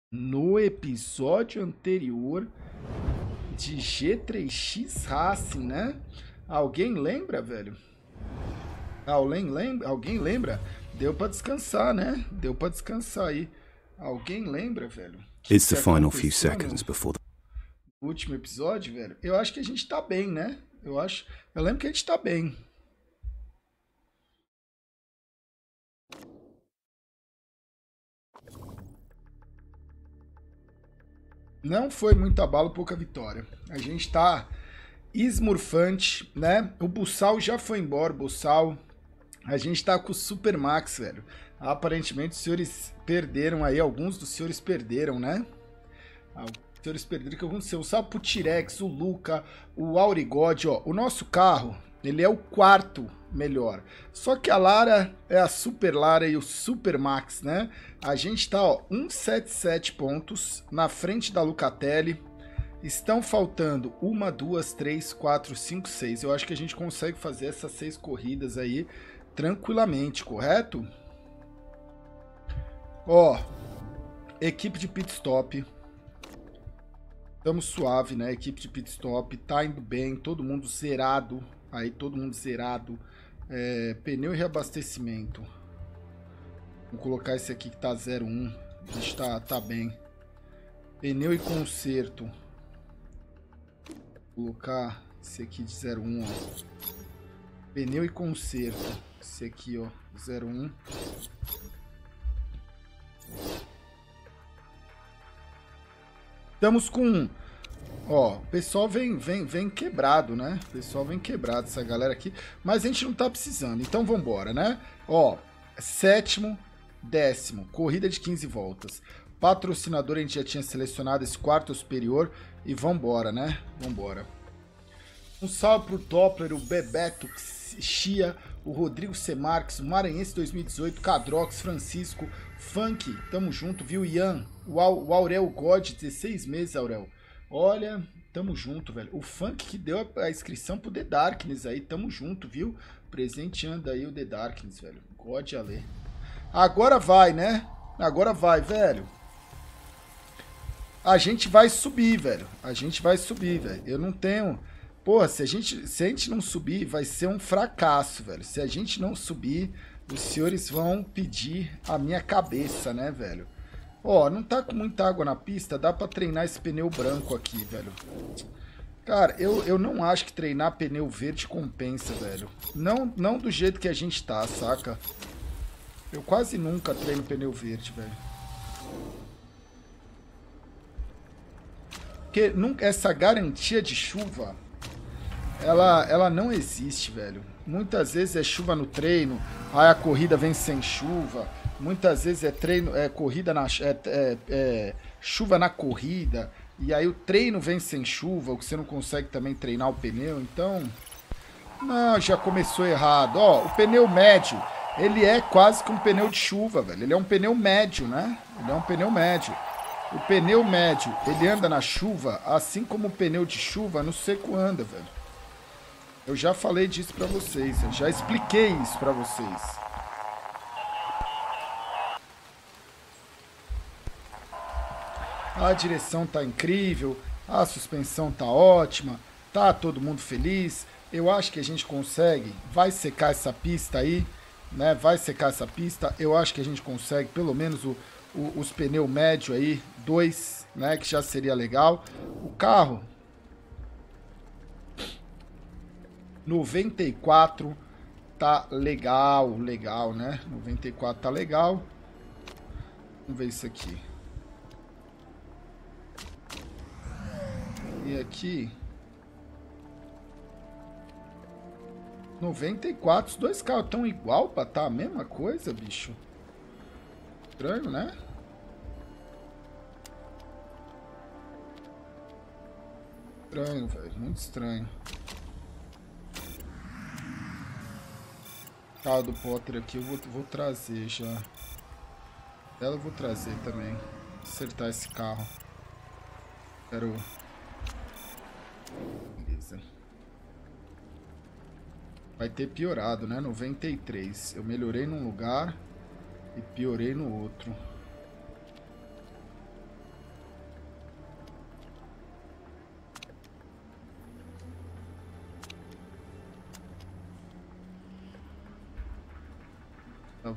no episódio anterior de G3X Racing, né? Alguém lembra, velho? Alguém lembra? Deu pra descansar, né? Deu pra descansar aí. Alguém lembra, velho? It's the Que final few aconteceu seconds before the no último episódio, velho? Eu acho que a gente tá bem, né? Eu lembro que a gente tá bem. Não foi muito abalo, pouca vitória. A gente tá esmurfante, né? O Bussal já foi embora, o Bussal. A gente tá com o Super Max, velho. Aparentemente os senhores perderam aí, alguns dos senhores perderam, né? Os senhores perderam, o que aconteceu? O Sapo T-Rex, o Luca, o Aurigod, ó. O nosso carro, ele é o quarto melhor. Só que a Lara é a Super Lara e o Super Max, né? A gente tá, ó, 177 pontos na frente da Lucatelli. Estão faltando 1, 2, 3, 4, 5, 6. Eu acho que a gente consegue fazer essas 6 corridas aí tranquilamente, correto? Ó, equipe de pit stop. Estamos suave, né? Equipe de pit stop. Tá indo bem, todo mundo zerado. Aí, todo mundo zerado. Pneu e reabastecimento. Vou colocar esse aqui que tá 0,1. A gente tá bem. Pneu e conserto. Vou colocar esse aqui de 0,1, ó. Pneu e conserto. Esse aqui, ó, 0,1. Estamos com... Ó, o pessoal vem quebrado, né? O pessoal vem quebrado, essa galera aqui. Mas a gente não tá precisando, então vambora, né? Ó, 7º, 10º, corrida de 15 voltas. Patrocinador a gente já tinha selecionado, esse quarto superior. E vambora, né? Vambora. Um salve pro Doppler, o Bebeto Chia, o Rodrigo C. Marques, o Maranhense 2018, Cadrox, Francisco, Funk, tamo junto, viu? Ian, o Aurel God, 16 meses, Aurel. Olha, tamo junto, velho. O Funk que deu a inscrição pro The Darkness aí, tamo junto, viu? Presenteando aí o The Darkness, velho. God Ale. Agora vai, né? Agora vai, velho. A gente vai subir, velho. A gente vai subir, velho. Eu não tenho... Porra, se a gente não subir, vai ser um fracasso, velho. Se a gente não subir, os senhores vão pedir a minha cabeça, né, velho? Ó, não tá com muita água na pista, dá pra treinar esse pneu branco aqui, velho. Cara, eu não acho que treinar pneu verde compensa, velho. Não do jeito que a gente tá, saca? Eu quase nunca treino pneu verde, velho. Porque essa garantia de chuva... Ela não existe, velho. Muitas vezes é chuva no treino, aí a corrida vem sem chuva. Muitas vezes é treino, corrida na chuva na corrida, e aí o treino vem sem chuva, o que você não consegue também treinar o pneu. Então, não, já começou errado. Ó, o pneu médio, ele é quase que um pneu de chuva, velho. Ele é um pneu médio, né? Ele é um pneu médio. O pneu médio, ele anda na chuva, assim como o pneu de chuva no seco anda, velho. Eu já falei disso pra vocês, eu já expliquei isso pra vocês. A direção tá incrível, a suspensão tá ótima, tá todo mundo feliz. Eu acho que a gente consegue, vai secar essa pista aí, né? Vai secar essa pista. Eu acho que a gente consegue pelo menos os pneus médios aí, 2, né? Que já seria legal. O carro 94 tá legal, né? 94 tá legal. Vamos ver isso aqui. E aqui 94, os dois carros estão igual pra tá a mesma coisa, bicho. Estranho, né? Estranho, velho, muito estranho. Carro do Potter aqui eu vou trazer já. Ela eu vou trazer também. Acertar esse carro. Quero... Beleza. Vai ter piorado, né? 93. Eu melhorei num lugar e piorei no outro.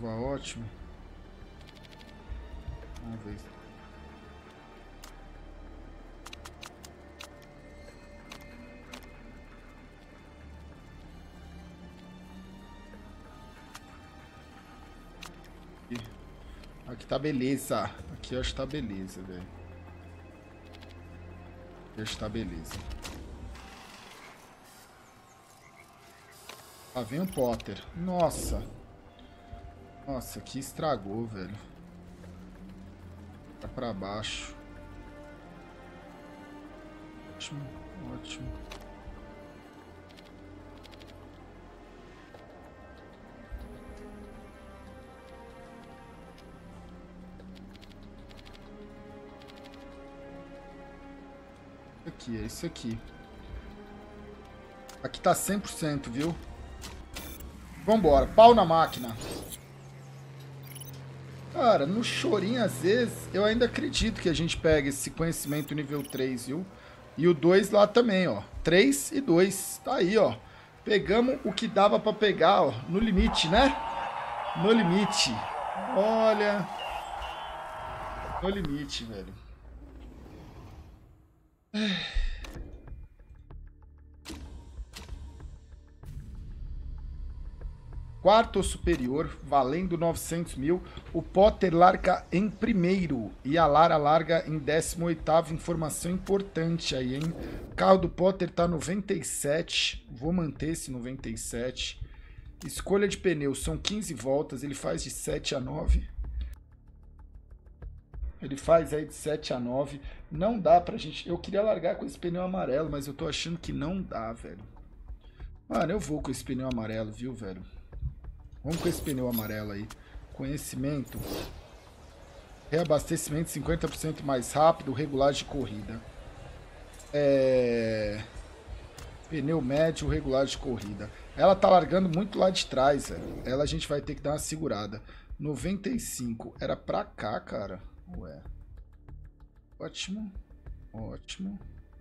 Tava ótimo. Vamos ver. Aqui tá beleza. Aqui eu acho que tá beleza, velho. Aqui acho que tá beleza. Lá vem o Potter. Nossa. Nossa, aqui estragou, velho. Tá pra baixo. Ótimo, ótimo. Aqui, é isso aqui. Aqui tá 100%, viu? Vambora, pau na máquina. Cara, no chorinho, às vezes, eu ainda acredito que a gente pega esse conhecimento nível 3, viu? E o 2 lá também, ó. 3 e 2. Tá aí, ó. Pegamos o que dava pra pegar, ó. No limite, né? No limite. Olha. No limite, velho. Quarto superior, valendo 900 mil. O Potter larga em primeiro e a Lara larga em 18º. Informação importante aí, hein? O carro do Potter tá 97. Vou manter esse 97. Escolha de pneu, são 15 voltas. Ele faz de 7 a 9. Ele faz aí de 7 a 9. Não dá pra gente... Eu queria largar com esse pneu amarelo, mas eu tô achando que não dá, velho. Mano, eu vou com esse pneu amarelo, viu, velho? Vamos com esse pneu amarelo aí. Conhecimento. Reabastecimento 50% mais rápido. Regulagem de corrida. Pneu médio, regulagem de corrida. Ela tá largando muito lá de trás, velho. Ela a gente vai ter que dar uma segurada. 95. Era pra cá, cara. Ué. Ótimo. Ótimo.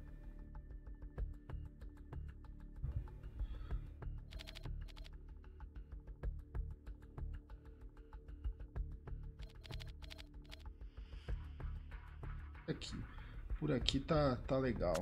Aqui. Por aqui tá legal.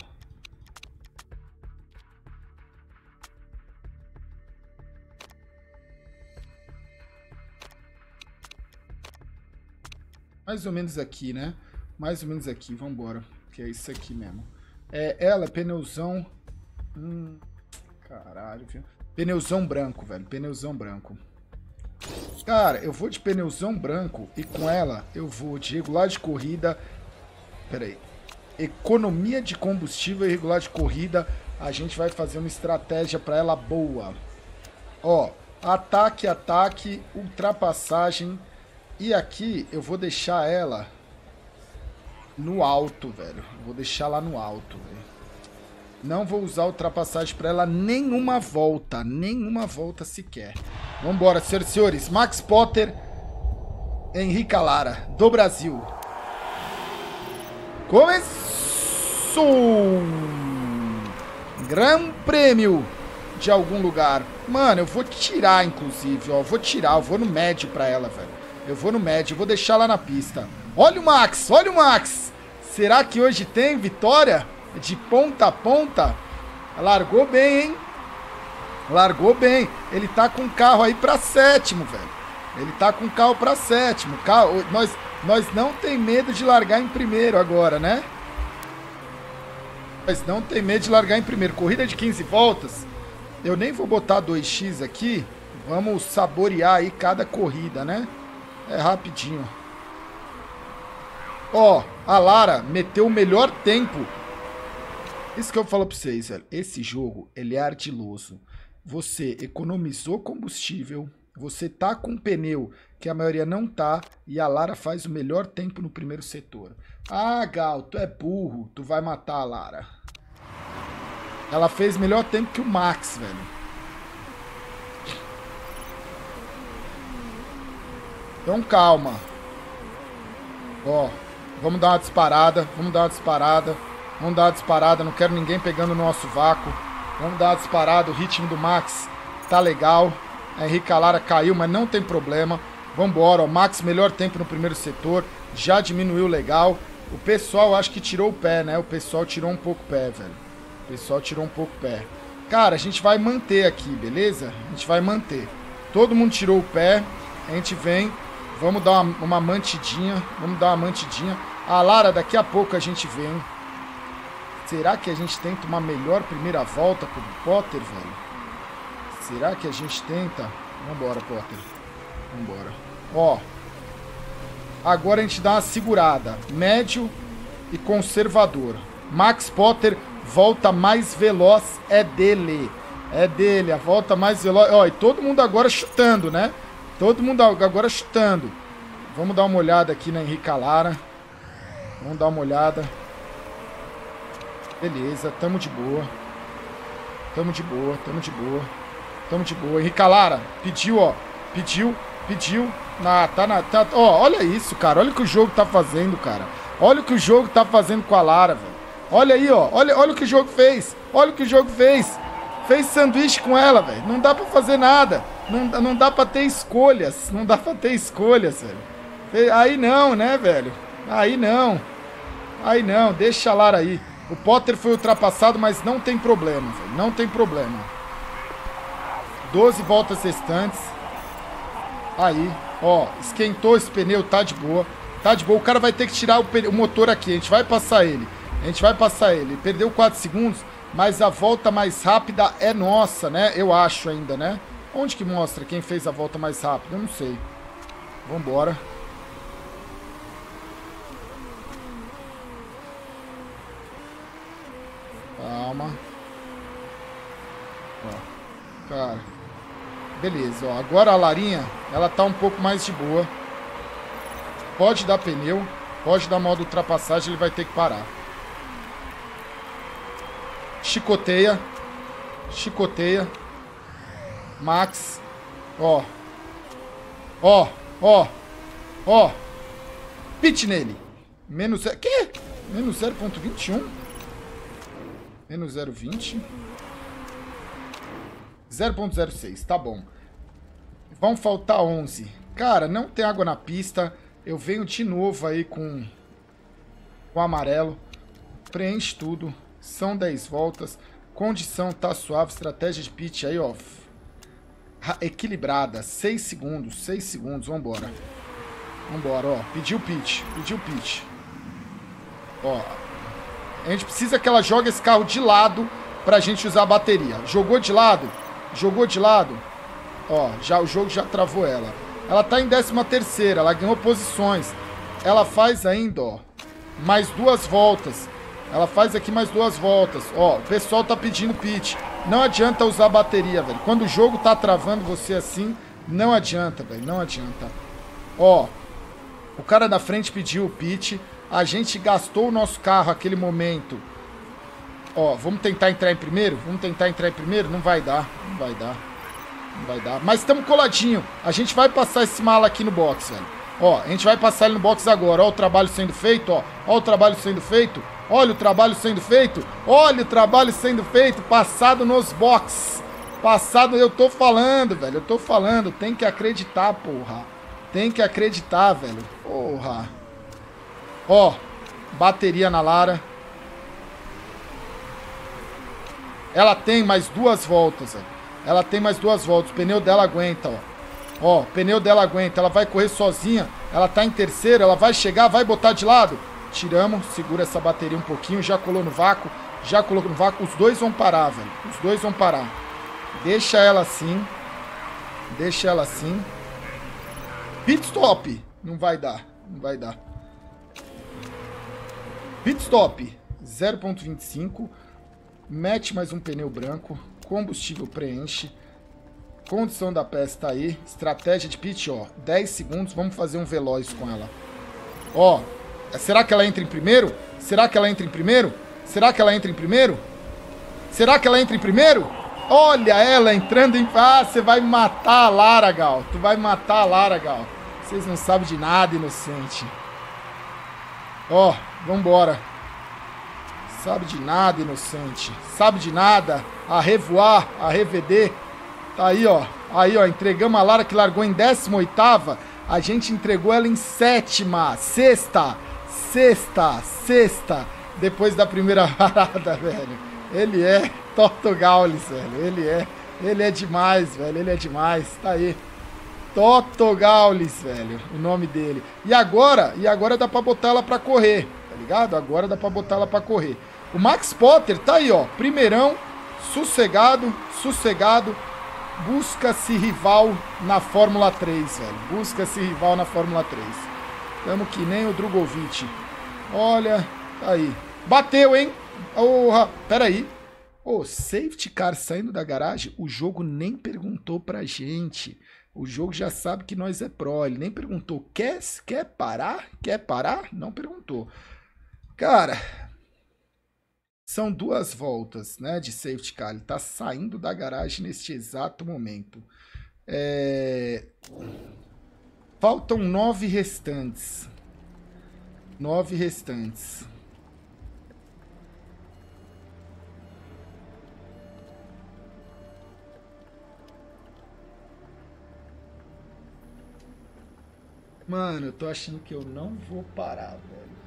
Mais ou menos aqui, né? Mais ou menos aqui, vambora. Que é isso aqui mesmo. Ela é pneuzão... caralho, viu? Pneuzão branco, velho. Pneuzão branco. Cara, eu vou de pneuzão branco e com ela eu vou de regular de corrida... Pera aí. Economia de combustível e regular de corrida. A gente vai fazer uma estratégia pra ela boa. Ó, ataque, ataque, ultrapassagem... E aqui eu vou deixar ela no alto, velho. Vou deixar lá no alto, velho. Não vou usar ultrapassagem pra ela nenhuma volta. Nenhuma volta sequer. Vambora, senhoras e senhores. Max Potter, Henrique Lara, do Brasil. Começou! Gran Prêmio de algum lugar. Mano, eu vou tirar, inclusive, ó. Vou tirar, eu vou no médio pra ela, velho. Eu vou no médio, vou deixar lá na pista. Olha o Max, olha o Max. Será que hoje tem vitória? De ponta a ponta? Largou bem, hein? Largou bem. Ele tá com o carro aí pra sétimo, velho. Ele tá com o carro pra sétimo. Nós não tem medo de largar em primeiro agora, né? Nós não tem medo de largar em primeiro. Corrida de 15 voltas. Eu nem vou botar 2x aqui. Vamos saborear aí cada corrida, né? É rapidinho. Ó, a Lara meteu o melhor tempo. Isso que eu falo pra vocês, velho. Esse jogo, ele é ardiloso. Você economizou combustível. Você tá com um pneu que a maioria não tá. E a Lara faz o melhor tempo no primeiro setor. Ah, Gal, tu é burro. Tu vai matar a Lara. Ela fez melhor tempo que o Max, velho. Então calma. Ó, vamos dar uma disparada. Vamos dar uma disparada. Vamos dar uma disparada. Não quero ninguém pegando o nosso vácuo. Vamos dar uma disparada. O ritmo do Max tá legal. A Henrique Lara caiu, mas não tem problema. Vambora, ó. Max, melhor tempo no primeiro setor. Já diminuiu legal. O pessoal acho que tirou o pé, né? O pessoal tirou um pouco o pé, velho. O pessoal tirou um pouco o pé. Cara, a gente vai manter aqui, beleza? A gente vai manter. Todo mundo tirou o pé. A gente vem. Vamos dar uma mantidinha. Vamos dar uma mantidinha. A Lara, daqui a pouco a gente vem. Será que a gente tenta uma melhor primeira volta pro Potter, velho? Será que a gente tenta? Vambora, Potter. Vambora. Ó. Agora a gente dá uma segurada. Médio e conservador. Max Potter, volta mais veloz é dele. É dele, a volta mais veloz. Ó, e todo mundo agora chutando, né? Todo mundo agora chutando. Vamos dar uma olhada aqui na Henrique Lara. Vamos dar uma olhada. Beleza, tamo de boa. Tamo de boa, tamo de boa. Tamo de boa. Henrique Lara, pediu, ó. Pediu. Ó, olha isso, cara. Olha o que o jogo tá fazendo, cara. Olha o que o jogo tá fazendo com a Lara, velho. Olha aí, ó. Olha o que o jogo fez. Olha o que o jogo fez. Fez sanduíche com ela, velho. Não dá pra fazer nada. Não dá pra ter escolhas. Não dá pra ter escolhas, velho. Aí não, né, velho? Aí não. Aí não. Deixa a Lara aí. O Potter foi ultrapassado, mas não tem problema, velho. Não tem problema. 12 voltas restantes. Aí, ó, esquentou esse pneu, tá de boa. Tá de boa, o cara vai ter que tirar o motor aqui. A gente vai passar ele. A gente vai passar ele. Perdeu 4 segundos, mas a volta mais rápida é nossa, né? Eu acho ainda, né? Onde que mostra quem fez a volta mais rápida? Eu não sei. Vambora. Calma. Ó, cara... Beleza, ó. Agora a Larinha, ela tá um pouco mais de boa. Pode dar pneu. Pode dar modo ultrapassagem, ele vai ter que parar. Chicoteia. Chicoteia. Max. Ó. Ó. Ó. Ó. Pit nele. Menos... Que? Menos 0.21? Menos 0.20. 0.06, tá bom. Vão faltar 11. Cara, não tem água na pista. Eu venho de novo aí com amarelo. Preenche tudo. São 10 voltas. Condição tá suave. Estratégia de pit aí, ó. Equilibrada. 6 segundos. 6 segundos. Vambora. Vambora, ó. Pediu pit. Pediu pit. Ó. A gente precisa que ela jogue esse carro de lado pra gente usar a bateria. Jogou de lado. Jogou de lado. Ó, já, o jogo já travou ela. Ela tá em 13ª, ela ganhou posições. Ela faz ainda, ó, mais 2 voltas. Ela faz aqui mais 2 voltas. Ó, o pessoal tá pedindo pit. Não adianta usar a bateria, velho. Quando o jogo tá travando você assim, não adianta, velho. Não adianta. Ó, o cara da frente pediu o pit. A gente gastou o nosso carro naquele momento. Ó, vamos tentar entrar em primeiro? Vamos tentar entrar em primeiro? Não vai dar. Não vai dar. Não vai dar. Mas estamos coladinho. A gente vai passar esse mala aqui no box, velho. Ó, a gente vai passar ele no box agora. Ó o trabalho sendo feito, ó. Ó o trabalho sendo feito. Olha o trabalho sendo feito. Olha o trabalho sendo feito. Passado nos box. Passado, eu tô falando, velho. Eu tô falando. Tem que acreditar, porra. Tem que acreditar, velho. Porra. Ó, bateria na Lara. Ela tem mais 2 voltas, velho. Ela tem mais 2 voltas. O pneu dela aguenta, ó. Ó, o pneu dela aguenta. Ela vai correr sozinha. Ela tá em terceiro. Ela vai chegar, vai botar de lado. Tiramos. Segura essa bateria um pouquinho. Já colou no vácuo. Já colocou no vácuo. Os dois vão parar, velho. Os dois vão parar. Deixa ela assim. Deixa ela assim. Pit stop. Não vai dar. Não vai dar. Pit stop. 0.25. Mete mais um pneu branco. Combustível preenche. Condição da peça tá aí. Estratégia de pit, ó. 10 segundos. Vamos fazer um veloz com ela. Ó. Será que ela entra em primeiro? Será que ela entra em primeiro? Será que ela entra em primeiro? Será que ela entra em primeiro? Olha ela entrando em... Ah, você vai matar a Lara, Gal. Tu vai matar a Lara, Gal. Vocês não sabem de nada, inocente. Ó, vambora. Sabe de nada, inocente. Sabe de nada. A revoar, a RVD. Tá aí, ó. Aí, ó. Entregamos a Lara que largou em 18ª. A gente entregou ela em sétima. Sexta. Depois da primeira parada, velho. Ele é Toto Gaules, velho. Ele é demais, velho. Ele é demais. Tá aí. Toto Gaules, velho. O nome dele. E agora dá pra botar ela pra correr, tá ligado? Agora dá pra botar ela pra correr. O Max Potter tá aí, ó. Primeirão. Sossegado. Busca-se rival na Fórmula 3, velho. Busca-se rival na Fórmula 3. Tamo que nem o Drogovic. Olha, tá aí. Bateu, hein? Porra, peraí. Ô, safety car saindo da garagem, o jogo nem perguntou pra gente. O jogo já sabe que nós é pró. Ele nem perguntou, quer parar? Quer parar? Não perguntou. Cara, são 2 voltas, né, de safety car. Ele tá saindo da garagem neste exato momento. Faltam 9 restantes. 9 restantes. Mano, eu tô achando que eu não vou parar, velho.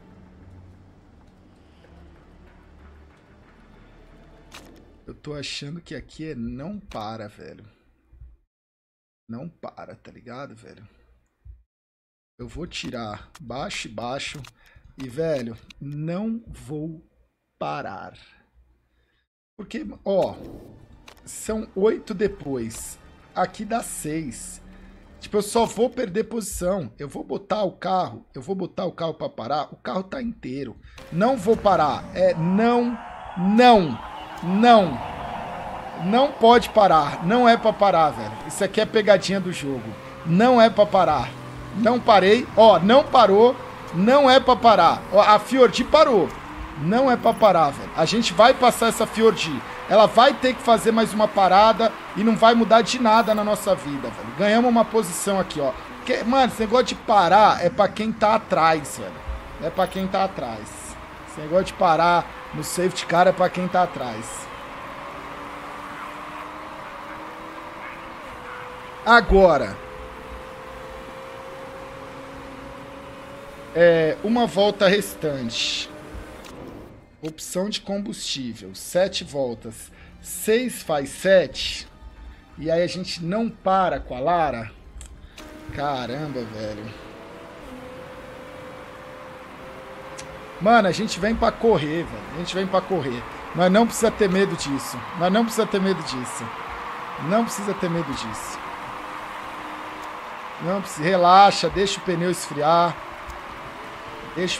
Eu tô achando que aqui é não para, velho. Não para, tá ligado, velho? Eu vou tirar baixo e baixo. E, velho, não vou parar. Porque, ó, são 8 depois. Aqui dá 6. Tipo, eu só vou perder posição. Eu vou botar o carro pra parar. O carro tá inteiro. Não vou parar. Não pode parar. Não é pra parar, velho. Isso aqui é pegadinha do jogo. Não é pra parar. Não parei. Ó, não parou. Não é pra parar. Ó, a Fiordi parou. Não é pra parar, velho. A gente vai passar essa Fiordi. Ela vai ter que fazer mais uma parada e não vai mudar de nada na nossa vida, velho. Ganhamos uma posição aqui, ó. Porque, mano, esse negócio de parar é pra quem tá atrás, velho. É pra quem tá atrás. Esse negócio de parar no safety car é pra quem tá atrás. Agora. Uma volta restante. Opção de combustível, 7 voltas. 6 faz 7. E aí a gente não para com a Lara. Caramba, velho. Mano, a gente vem pra correr, velho. A gente vem pra correr. Nós não precisa ter medo disso. Não precisa ter medo disso. Não precisa. Relaxa, deixa o pneu esfriar. Deixa o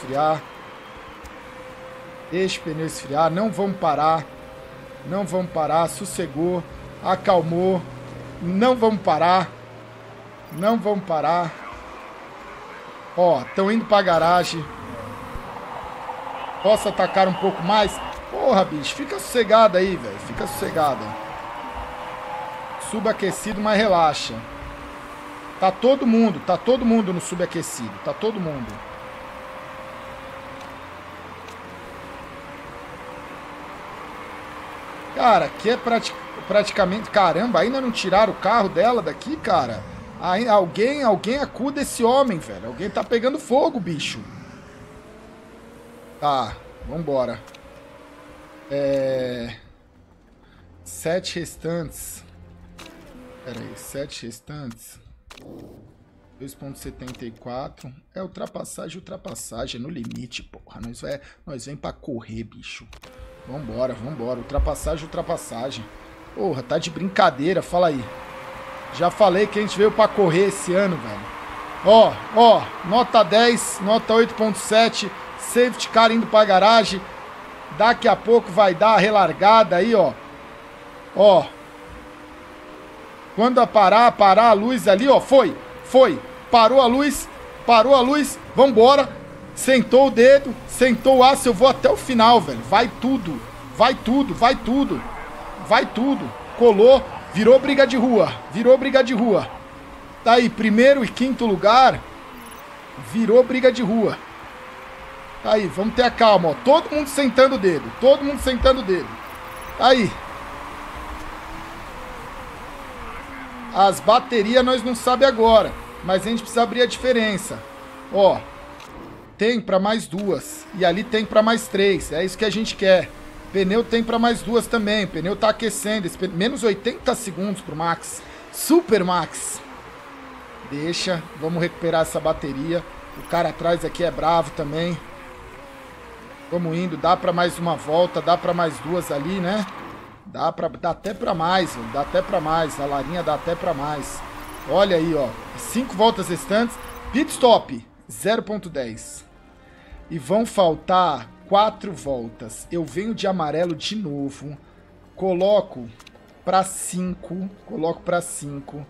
pneu esfriar. Não vamos parar. Sossegou. Acalmou. Não vamos parar. Ó, estão indo pra garagem. Posso atacar um pouco mais? Porra, bicho. Fica sossegado aí, velho. Fica sossegado. Subaquecido, mas relaxa. Tá todo mundo no subaquecido. Tá todo mundo. Cara, aqui é praticamente... Caramba, ainda não tiraram o carro dela daqui, cara? Alguém acuda esse homem, velho. Alguém tá pegando fogo, bicho. Tá, vambora. 7 restantes. Pera aí, 7 restantes. 2.74. É ultrapassagem, no limite, porra. Nós vem pra correr, bicho. Vambora. Ultrapassagem. Porra, tá de brincadeira, fala aí. Já falei que a gente veio pra correr esse ano, velho. Ó, nota 10, nota 8.7, safety car indo pra garagem. Daqui a pouco vai dar a relargada aí, ó. Ó. Quando parar a luz ali, ó, foi. Parou a luz, vambora. Sentou o dedo, sentou o aço, eu vou até o final, velho. Vai tudo. Colou, virou briga de rua. Tá aí, primeiro e quinto lugar, virou briga de rua. Tá aí, vamos ter a calma, ó. Todo mundo sentando o dedo. Tá aí. As baterias nós não sabe agora. Mas a gente precisa abrir a diferença. Ó, tem para mais 2. E ali tem para mais 3. É isso que a gente quer. Pneu tem para mais 2 também. O pneu tá aquecendo. Menos 80 segundos pro Max. Super Max. Deixa. Vamos recuperar essa bateria. O cara atrás aqui é bravo também. Vamos indo. Dá para mais uma volta. Dá para mais 2 ali, né? Dá até para mais. Dá até para mais. A Larinha dá até para mais. Olha aí, ó. 5 voltas restantes. Pit stop. 0.10. E vão faltar 4 voltas. Eu venho de amarelo de novo. Coloco para 5. Coloco para 5.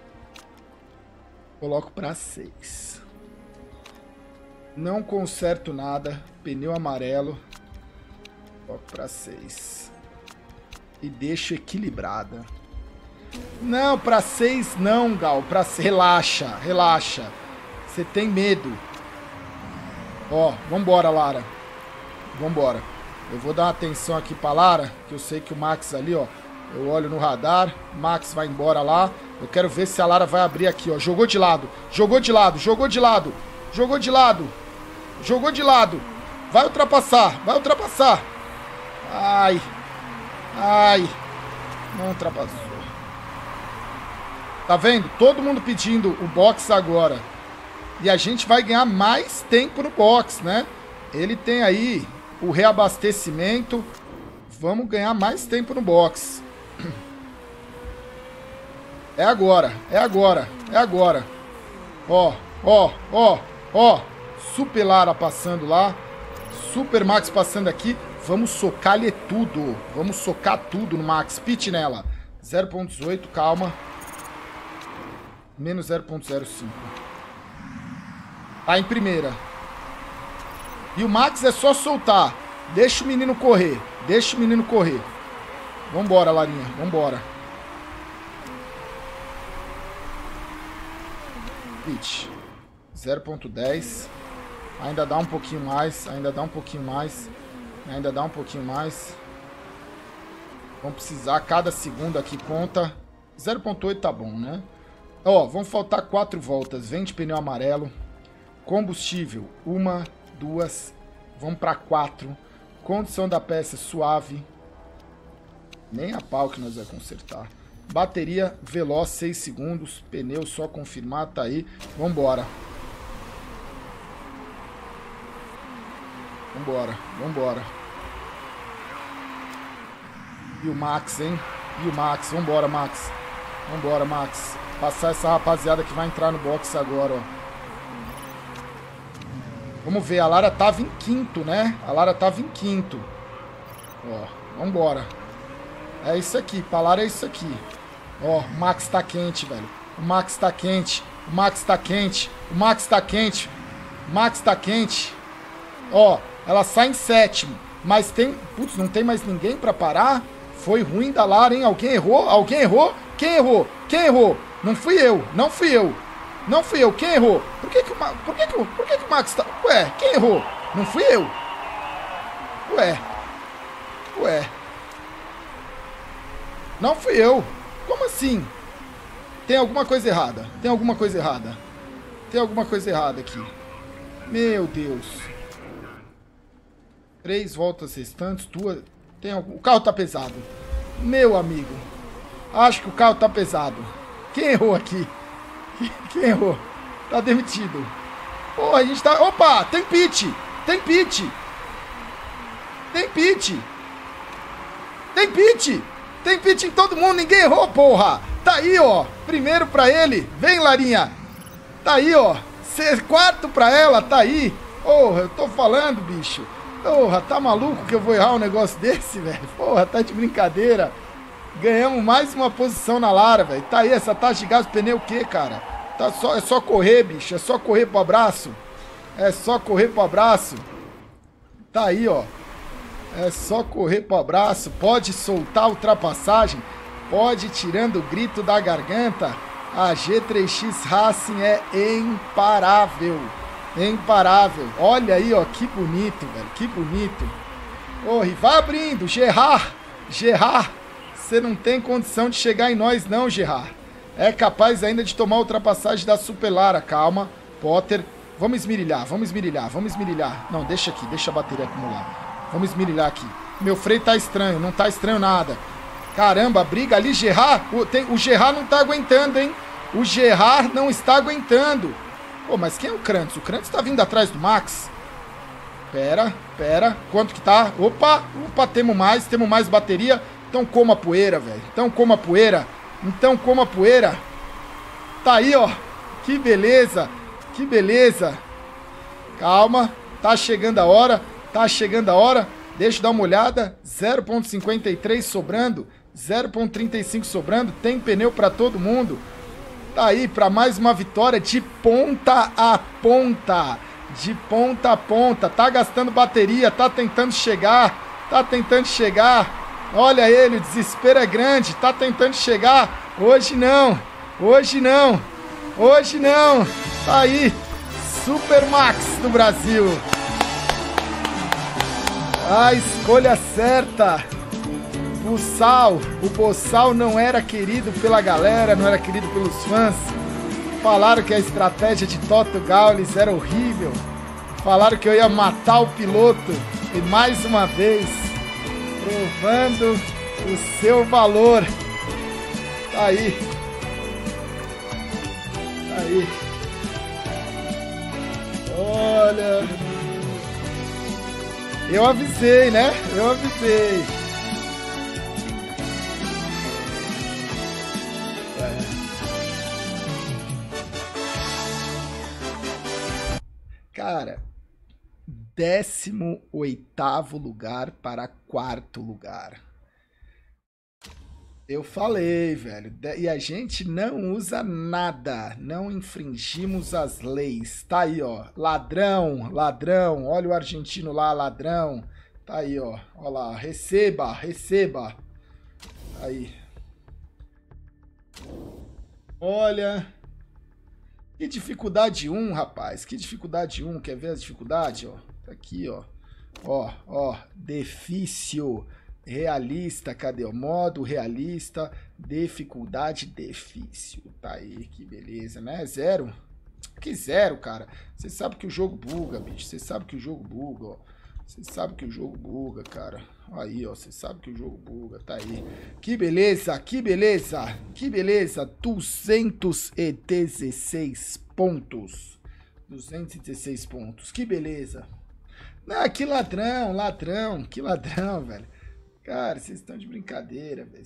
Coloco para 6. Não conserto nada. Pneu amarelo. Coloco para 6. E deixo equilibrada. Não, para 6 não, Gal. Relaxa, relaxa. Você tem medo. Ó, vambora, Lara. Vambora. Eu vou dar uma atenção aqui pra Lara, que eu sei que o Max ali, ó. Eu olho no radar. Max vai embora lá. Eu quero ver se a Lara vai abrir aqui, ó. Jogou de lado. Jogou de lado. Jogou de lado. Jogou de lado. Jogou de lado. Vai ultrapassar. Vai ultrapassar. Ai. Ai. Não ultrapassou. Tá vendo? Todo mundo pedindo o box agora. E a gente vai ganhar mais tempo no box, né? Ele tem aí o reabastecimento. Vamos ganhar mais tempo no box. É agora, é agora, é agora. Ó, ó, ó, ó. Super Lara passando lá. Super Max passando aqui. Vamos socar-lhe tudo. Vamos socar tudo no Max. Pit nela. 0.18, calma. Menos 0.05. Tá em primeira. E o Max é só soltar. Deixa o menino correr. Deixa o menino correr. Vambora, Larinha. Vambora. Pit. 0.10. Ainda dá um pouquinho mais. Ainda dá um pouquinho mais. Ainda dá um pouquinho mais. Vamos precisar. Cada segundo aqui conta. 0.8 tá bom, né? Ó, vão faltar 4 voltas. Vem de pneu amarelo. Combustível, 1, 2, vamos para 4. Condição da peça suave. Nem a pau que nós vamos consertar. Bateria veloz, 6 segundos. Pneu só confirmar, tá aí. Vambora. Vambora, vambora. E o Max, hein? E o Max, vambora, Max. Vambora, Max. Passar essa rapaziada que vai entrar no box agora, ó. Vamos ver, a Lara tava em quinto, né? A Lara tava em quinto. Ó, vambora. É isso aqui, pra Lara é isso aqui. Ó, o Max tá quente, velho. O Max tá quente. O Max tá quente. O Max tá quente. O Max tá quente. Ó, ela sai em sétimo. Mas tem... Putz, não tem mais ninguém pra parar? Foi ruim da Lara, hein? Alguém errou? Alguém errou? Quem errou? Quem errou? Não fui eu. Não fui eu. Não fui eu. Quem errou? Por que o Max tá... Ué, quem errou? Não fui eu. Ué. Ué. Não fui eu. Como assim? Tem alguma coisa errada. Tem alguma coisa errada. Tem alguma coisa errada aqui. Meu Deus. 3 voltas restantes. 2... Tem algum... O carro tá pesado. Meu amigo. Acho que o carro tá pesado. Quem errou aqui? Quem errou? Tá demitido. Pô, a gente tá... Opa! Tem pit! Tem pit! Tem pit! Tem pit! Tem pit em todo mundo! Ninguém errou, porra! Tá aí, ó! Primeiro pra ele! Vem, Larinha! Tá aí, ó! Quarto pra ela! Tá aí! Porra, eu tô falando, bicho! Porra, tá maluco que eu vou errar um negócio desse, velho? Porra, tá de brincadeira! Ganhamos mais uma posição na Lara, velho. Tá aí, essa taxa de gás pneu o quê, cara? Tá só, é só correr, bicho. É só correr pro abraço. É só correr pro abraço. Tá aí, ó. É só correr pro abraço. Pode soltar a ultrapassagem. Pode ir tirando o grito da garganta. A G3X Racing é imparável. Imparável. Olha aí, ó. Que bonito, velho. Que bonito. Ô, e vai abrindo. Gerard. Gerard. Você não tem condição de chegar em nós, não, Gerard. É capaz ainda de tomar a ultrapassagem da Super Lara. Calma, Potter. Vamos esmirilhar, vamos esmirilhar, vamos esmirilhar. Não, deixa aqui, deixa a bateria acumular. Vamos esmirilhar aqui. Meu freio tá estranho, não tá estranho nada. Caramba, briga ali, Gerard. O Gerard não tá aguentando, hein? O Gerard não está aguentando. Pô, mas quem é o Krantz? O Krantz tá vindo atrás do Max. Pera. Quanto que tá? Opa, temos mais bateria. Então coma poeira, velho. Então coma poeira. Tá aí, ó. Que beleza. Calma. Tá chegando a hora. Deixa eu dar uma olhada. 0,53 sobrando. 0,35 sobrando. Tem pneu pra todo mundo. Tá aí para mais uma vitória de ponta a ponta. Tá gastando bateria. Tá tentando chegar. Olha ele, o desespero é grande. Tá tentando chegar. Hoje não. Tá aí. Super Max do Brasil. A escolha certa. O Bossal não era querido pela galera, não era querido pelos fãs. Falaram que a estratégia de Toto Gaules era horrível. Falaram que eu ia matar o piloto. E mais uma vez, provando o seu valor. Tá aí. Olha. Eu avisei, né? Cara, 18º lugar para 4º lugar. Eu falei, velho. E a gente não usa nada. Não infringimos as leis. Tá aí, ó. Ladrão. Olha o argentino lá, ladrão. Tá aí, ó. Olha lá. Receba. Aí. Olha. Que dificuldade 1, rapaz. Quer ver as dificuldades, ó? Tá aqui, ó. Ó. Difícil. Realista, cadê o modo realista, dificuldade difícil, tá aí, que beleza, né? 0? Que 0, cara? Você sabe que o jogo buga, bicho, ó. Você sabe que o jogo buga, cara. Aí, ó, você sabe que o jogo buga, tá aí. Que beleza. 216 pontos. 216 pontos, que beleza. Ah, que ladrão, velho. Cara, vocês estão de brincadeira, velho.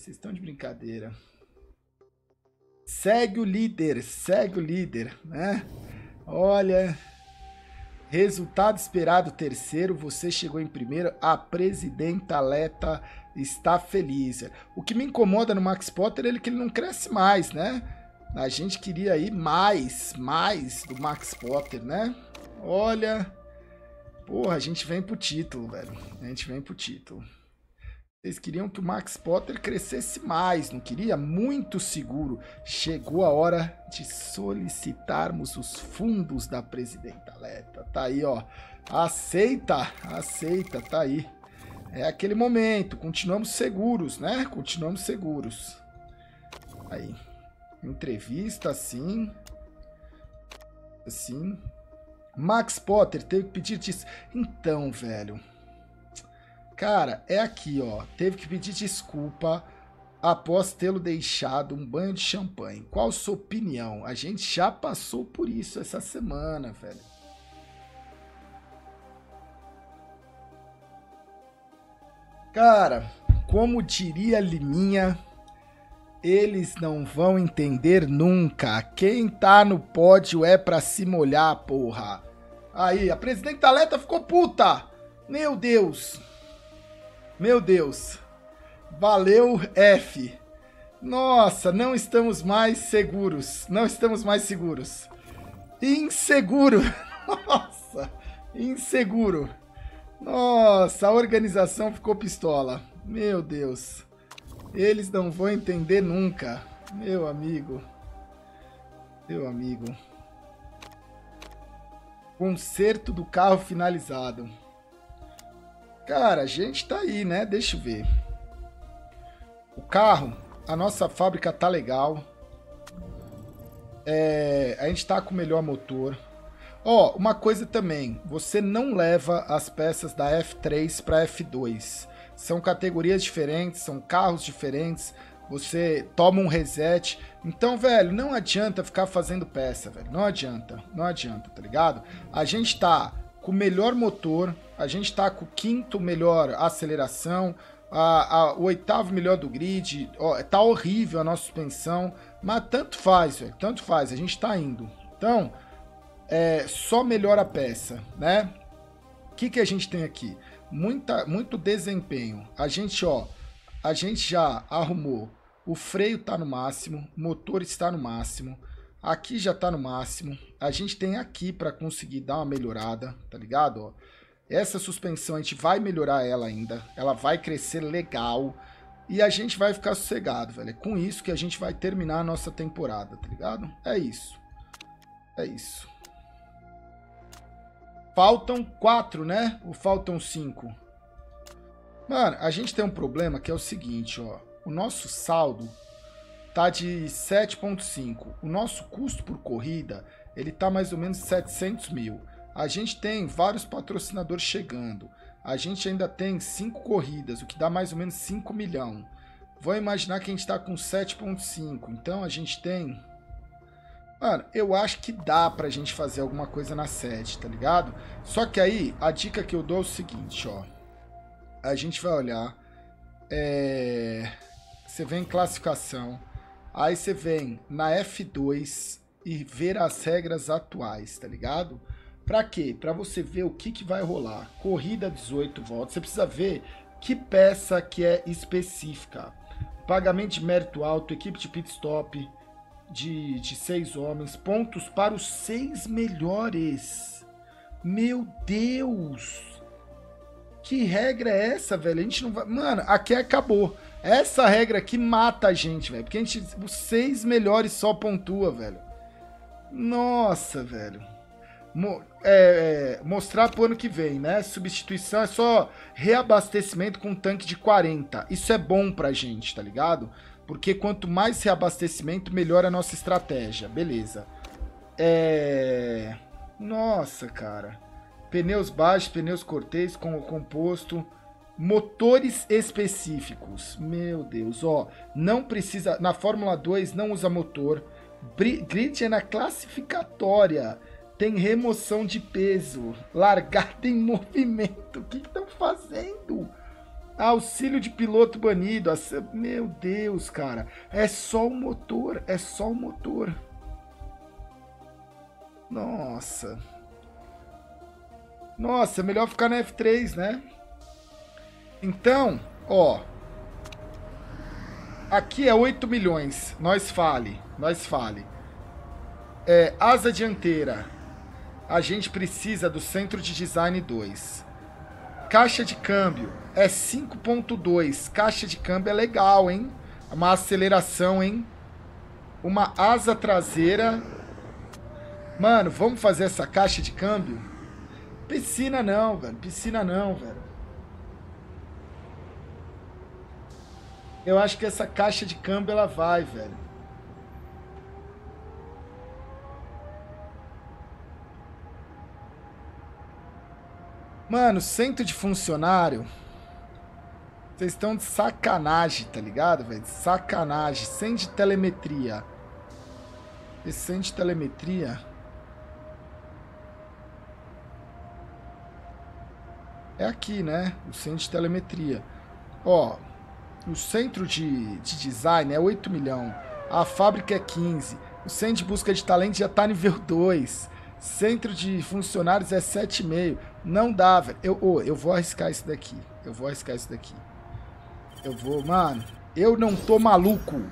Segue o líder, né? Olha. Resultado esperado, terceiro. Você chegou em primeiro. A presidenta Leta está feliz. O que me incomoda no Max Potter é que ele não cresce mais, né? A gente queria ir mais do Max Potter, né? Olha. Porra, a gente vem pro título, velho. Vocês queriam que o Max Potter crescesse mais, não queria? Muito seguro. Chegou a hora de solicitarmos os fundos da presidenta Leta. Tá aí, ó. Aceita, tá aí. É aquele momento. Continuamos seguros, né? Aí. Entrevista, assim. Max Potter teve que pedir... Então, velho... Cara, é aqui, ó. Teve que pedir desculpa após tê-lo deixado um banho de champanhe. Qual sua opinião? A gente já passou por isso essa semana, velho. Cara, como diria Liminha, eles não vão entender nunca. Quem tá no pódio é pra se molhar, porra. Aí, a presidenta Leta ficou puta. Meu Deus. Valeu, F. Nossa, não estamos mais seguros. Inseguro. Nossa, a organização ficou pistola. Meu Deus. Eles não vão entender nunca. Meu amigo. Conserto do carro finalizado. Cara, a gente tá aí, né? Deixa eu ver. O carro, a nossa fábrica tá legal. A gente tá com o melhor motor. Ó, uma coisa também, você não leva as peças da F3 para F2. São categorias diferentes, são carros diferentes, você toma um reset. Então, velho, não adianta ficar fazendo peça, velho. Não adianta, tá ligado? A gente tá com o melhor motor, a gente tá com o 5º melhor aceleração, o 8º melhor do grid. Ó, tá horrível a nossa suspensão, mas tanto faz, velho, tanto faz, a gente tá indo. Então, só melhora a peça, né? O que a gente tem aqui? Muito desempenho. A gente já arrumou. O freio tá no máximo, o motor está no máximo, aqui já tá no máximo. A gente tem aqui para conseguir dar uma melhorada, tá ligado? Ó, essa suspensão a gente vai melhorar ela ainda, ela vai crescer legal e a gente vai ficar sossegado, velho. É com isso que a gente vai terminar a nossa temporada, tá ligado? É isso. É isso. Faltam 4, né? Ou faltam 5? Mano, a gente tem um problema que é o seguinte, ó. O nosso saldo tá de 7,5. O nosso custo por corrida, ele tá mais ou menos 700 mil. A gente tem vários patrocinadores chegando. A gente ainda tem 5 corridas, o que dá mais ou menos 5 milhões. Vou imaginar que a gente tá com 7,5. Então a gente tem... Mano, eu acho que dá pra gente fazer alguma coisa na sede, tá ligado? Só que aí, a dica que eu dou é o seguinte, ó. A gente vai olhar... Você vem em classificação. Aí você vem na F2 e ver as regras atuais, tá ligado? Pra quê? Pra você ver o que vai rolar. Corrida 18 voltas. Você precisa ver que peça que é específica. Pagamento de mérito alto, equipe de pit stop... De 6 homens, pontos para os 6 melhores. Meu Deus! Que regra é essa, velho? A gente não vai... Mano, aqui acabou. Essa regra aqui mata a gente, velho. Porque os 6 melhores só pontua, velho. Nossa, velho. Mostrar pro ano que vem, né? Substituição é só reabastecimento com um tanque de 40. Isso é bom pra gente, tá ligado? Porque quanto mais reabastecimento, melhor a nossa estratégia. Beleza. Nossa, cara. Pneus baixos, pneus cortês com o composto. Motores específicos. Meu Deus, ó. Não precisa... Na Fórmula 2 não usa motor. Grid é na classificatória. Tem remoção de peso. Largada em movimento. O que estão fazendo? Auxílio de piloto banido. Meu Deus, cara. É só o motor. É só o motor. Nossa. Nossa, é melhor ficar na F3, né? Então, ó. Aqui é 8 milhões. Nós fale. Asa dianteira. A gente precisa do centro de design 2. Caixa de câmbio é 5.2. Caixa de câmbio é legal, hein? Uma aceleração, hein? Uma asa traseira. Mano, vamos fazer essa caixa de câmbio? Piscina não, velho. Eu acho que essa caixa de câmbio ela vai, velho. Mano, centro de funcionário. Vocês estão de sacanagem, tá ligado, velho? Sacanagem. Sem de telemetria. Esse sem de telemetria. É aqui, né? O centro de telemetria. Ó, o centro de design é 8 milhões. A fábrica é 15. O centro de busca de talento já tá nível 2. Centro de funcionários é 7,5. Não dá, velho. Eu vou arriscar isso daqui. Mano, eu não tô maluco.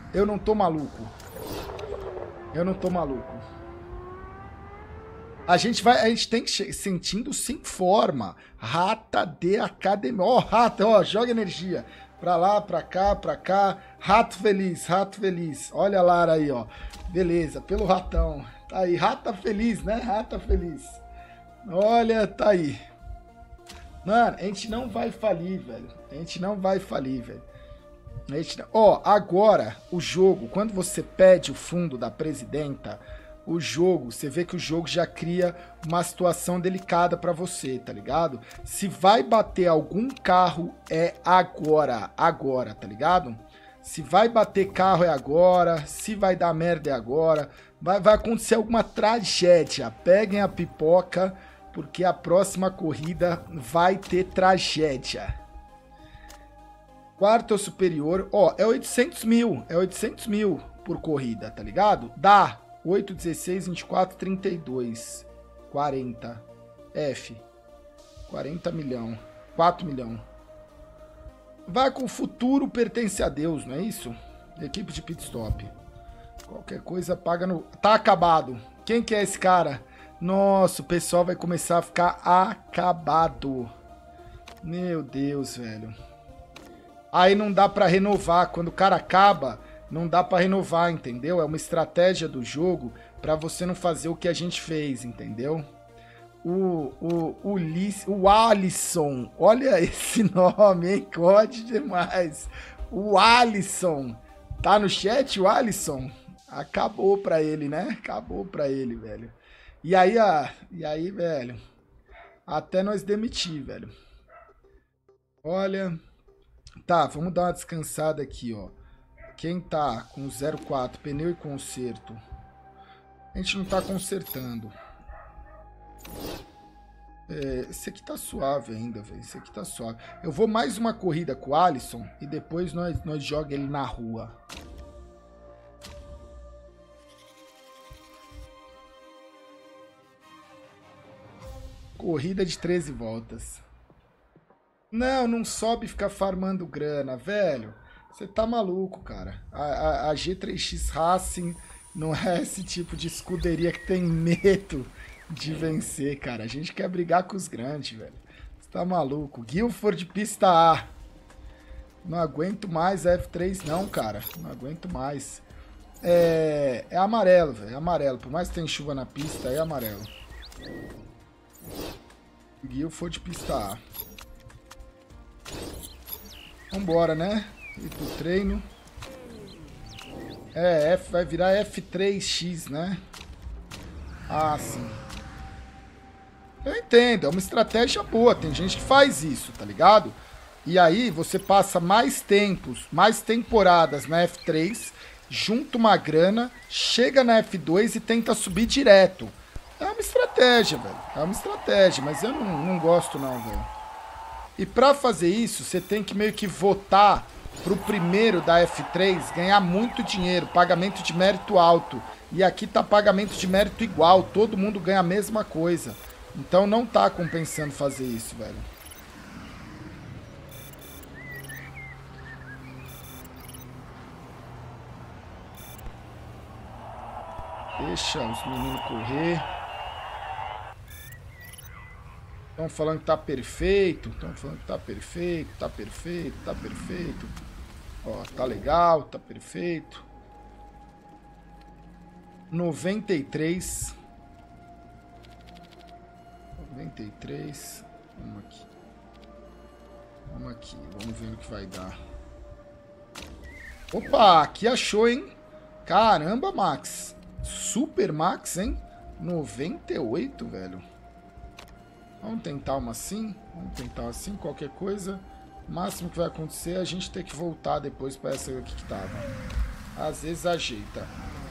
A gente tem que sentindo se informa. Rata de academia. Ó, rata, ó, joga energia. Pra lá, pra cá. Rato feliz. Olha a Lara aí, ó. Beleza, pelo ratão. Tá aí, rata feliz, né? Rata feliz. Olha, tá aí. Mano, a gente não vai falir, velho. Ó, agora, o jogo, quando você pede o fundo da presidenta, o jogo, você vê que o jogo já cria uma situação delicada pra você, tá ligado? Se vai bater algum carro, é agora, tá ligado? Se vai bater carro é agora, se vai dar merda é agora, vai acontecer alguma tragédia. Peguem a pipoca, porque a próxima corrida vai ter tragédia. Quarto ou superior, ó, é 800 mil por corrida, tá ligado? Dá 8, 16, 24, 32, 40, F, 40 milhão, 4 milhão. Vai com o futuro pertence a Deus, não é isso? Equipe de pit stop. Qualquer coisa paga no... Tá acabado. Quem que é esse cara? Nossa, o pessoal vai começar a ficar acabado. Meu Deus, velho. Aí não dá pra renovar. Quando o cara acaba, não dá pra renovar, entendeu? É uma estratégia do jogo pra você não fazer o que a gente fez, entendeu? O Alisson, olha esse nome, hein? Code demais. O Alisson, tá no chat o Alisson? Acabou pra ele, né? Acabou pra ele, velho. E aí, velho, até nós demitir, velho. Olha, tá, vamos dar uma descansada aqui, ó. Quem tá com 04, pneu e conserto? A gente não tá consertando. Esse aqui tá suave ainda, velho. Esse aqui tá suave. Eu vou mais uma corrida com o Alisson e depois nós joga ele na rua. Corrida de 13 voltas. Não sobe e fica farmando grana, velho. Você tá maluco, cara. A G3X Racing não é esse tipo de escuderia que tem medo de vencer, cara. A gente quer brigar com os grandes, velho. Você tá maluco. Guilford pista A. Não aguento mais a F3 não, cara. Não aguento mais. É amarelo, velho. É amarelo. Por mais que tenha chuva na pista, é amarelo. Guilford pista A. Vambora, né? Ir pro treino. Vai virar F3X, né? Ah, sim. Eu entendo, é uma estratégia boa, tem gente que faz isso, tá ligado? E aí você passa mais tempos, mais temporadas na F3, junta uma grana, chega na F2 e tenta subir direto. É uma estratégia, velho. É uma estratégia, mas eu não gosto não, velho. E pra fazer isso, você tem que meio que votar pro primeiro da F3 ganhar muito dinheiro, pagamento de mérito alto. E aqui tá pagamento de mérito igual, todo mundo ganha a mesma coisa. Então não tá compensando fazer isso, velho. Deixa os meninos correr. Estão falando que tá perfeito. Estão falando que tá perfeito, tá perfeito, tá perfeito. Ó, tá legal, tá perfeito. 93. 93. Vamos aqui. Vamos aqui. Vamos ver o que vai dar. Opa, aqui achou, hein? Caramba, Max. Super Max, hein? 98, velho. Vamos tentar uma assim? Vamos tentar assim, qualquer coisa. O máximo que vai acontecer é a gente ter que voltar depois para essa aqui que tava. Às vezes ajeita.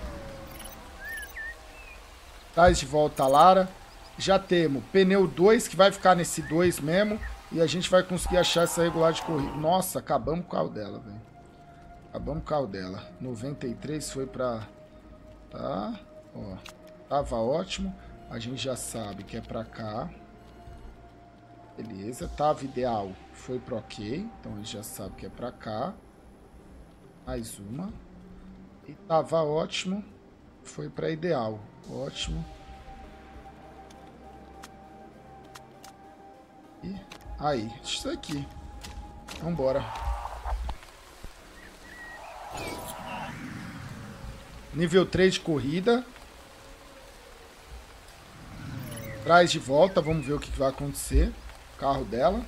Traz de volta a Lara. Já temos pneu 2, que vai ficar nesse 2 mesmo. E a gente vai conseguir achar essa regular de corrida. Nossa, acabamos com o carro dela, velho. Acabamos com o carro dela. 93 foi pra... Tá, ó. Tava ótimo. A gente já sabe que é pra cá. Beleza, tava ideal. Foi pro ok. Então a gente já sabe que é pra cá. Mais uma. E tava ótimo. Foi pra ideal. Ótimo. E aí, isso aqui. Vambora. Nível 3 de corrida. Traz de volta, vamos ver o que vai acontecer. Carro dela.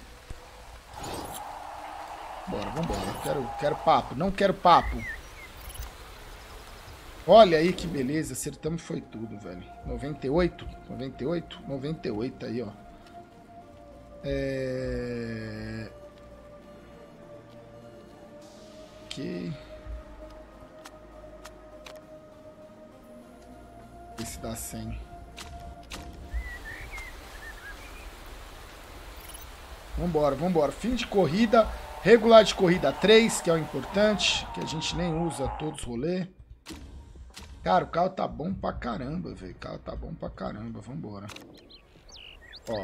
Bora, vambora. Quero papo, não quero papo. Olha aí que beleza, acertamos foi tudo, velho. 98, 98, 98 aí, ó. Ok. Esse dá 100. Vambora, vambora. Fim de corrida. Regular de corrida 3, que é o importante. Que a gente nem usa todos os rolês. Cara, o carro tá bom pra caramba, velho. O carro tá bom pra caramba. Vambora. Ó.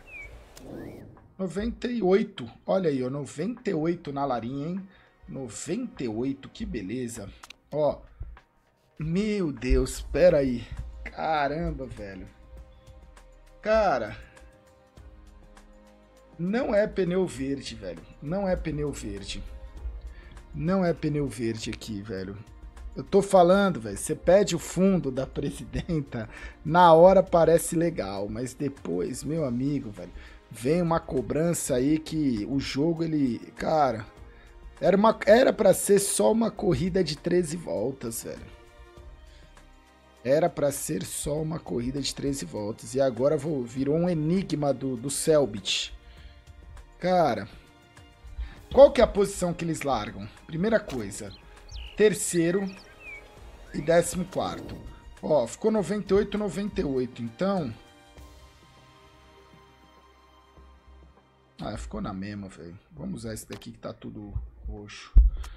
98. Olha aí, ó. 98 na larinha, hein? 98. Que beleza. Ó. Meu Deus. Pera aí. Caramba, velho. Cara. Não é pneu verde, velho. Não é pneu verde. Não é pneu verde aqui, velho. Eu tô falando, velho, você pede o fundo da presidenta, na hora parece legal, mas depois, meu amigo, velho, vem uma cobrança aí que o jogo, ele, cara, era pra ser só uma corrida de 13 voltas, velho. Era pra ser só uma corrida de 13 voltas, e agora virou um enigma do Selbit. Cara, qual que é a posição que eles largam? Primeira coisa, terceiro e 14º. Ó, ficou 98, 98. Então... Ah, ficou na mesma, velho. Vamos usar esse daqui que tá tudo roxo.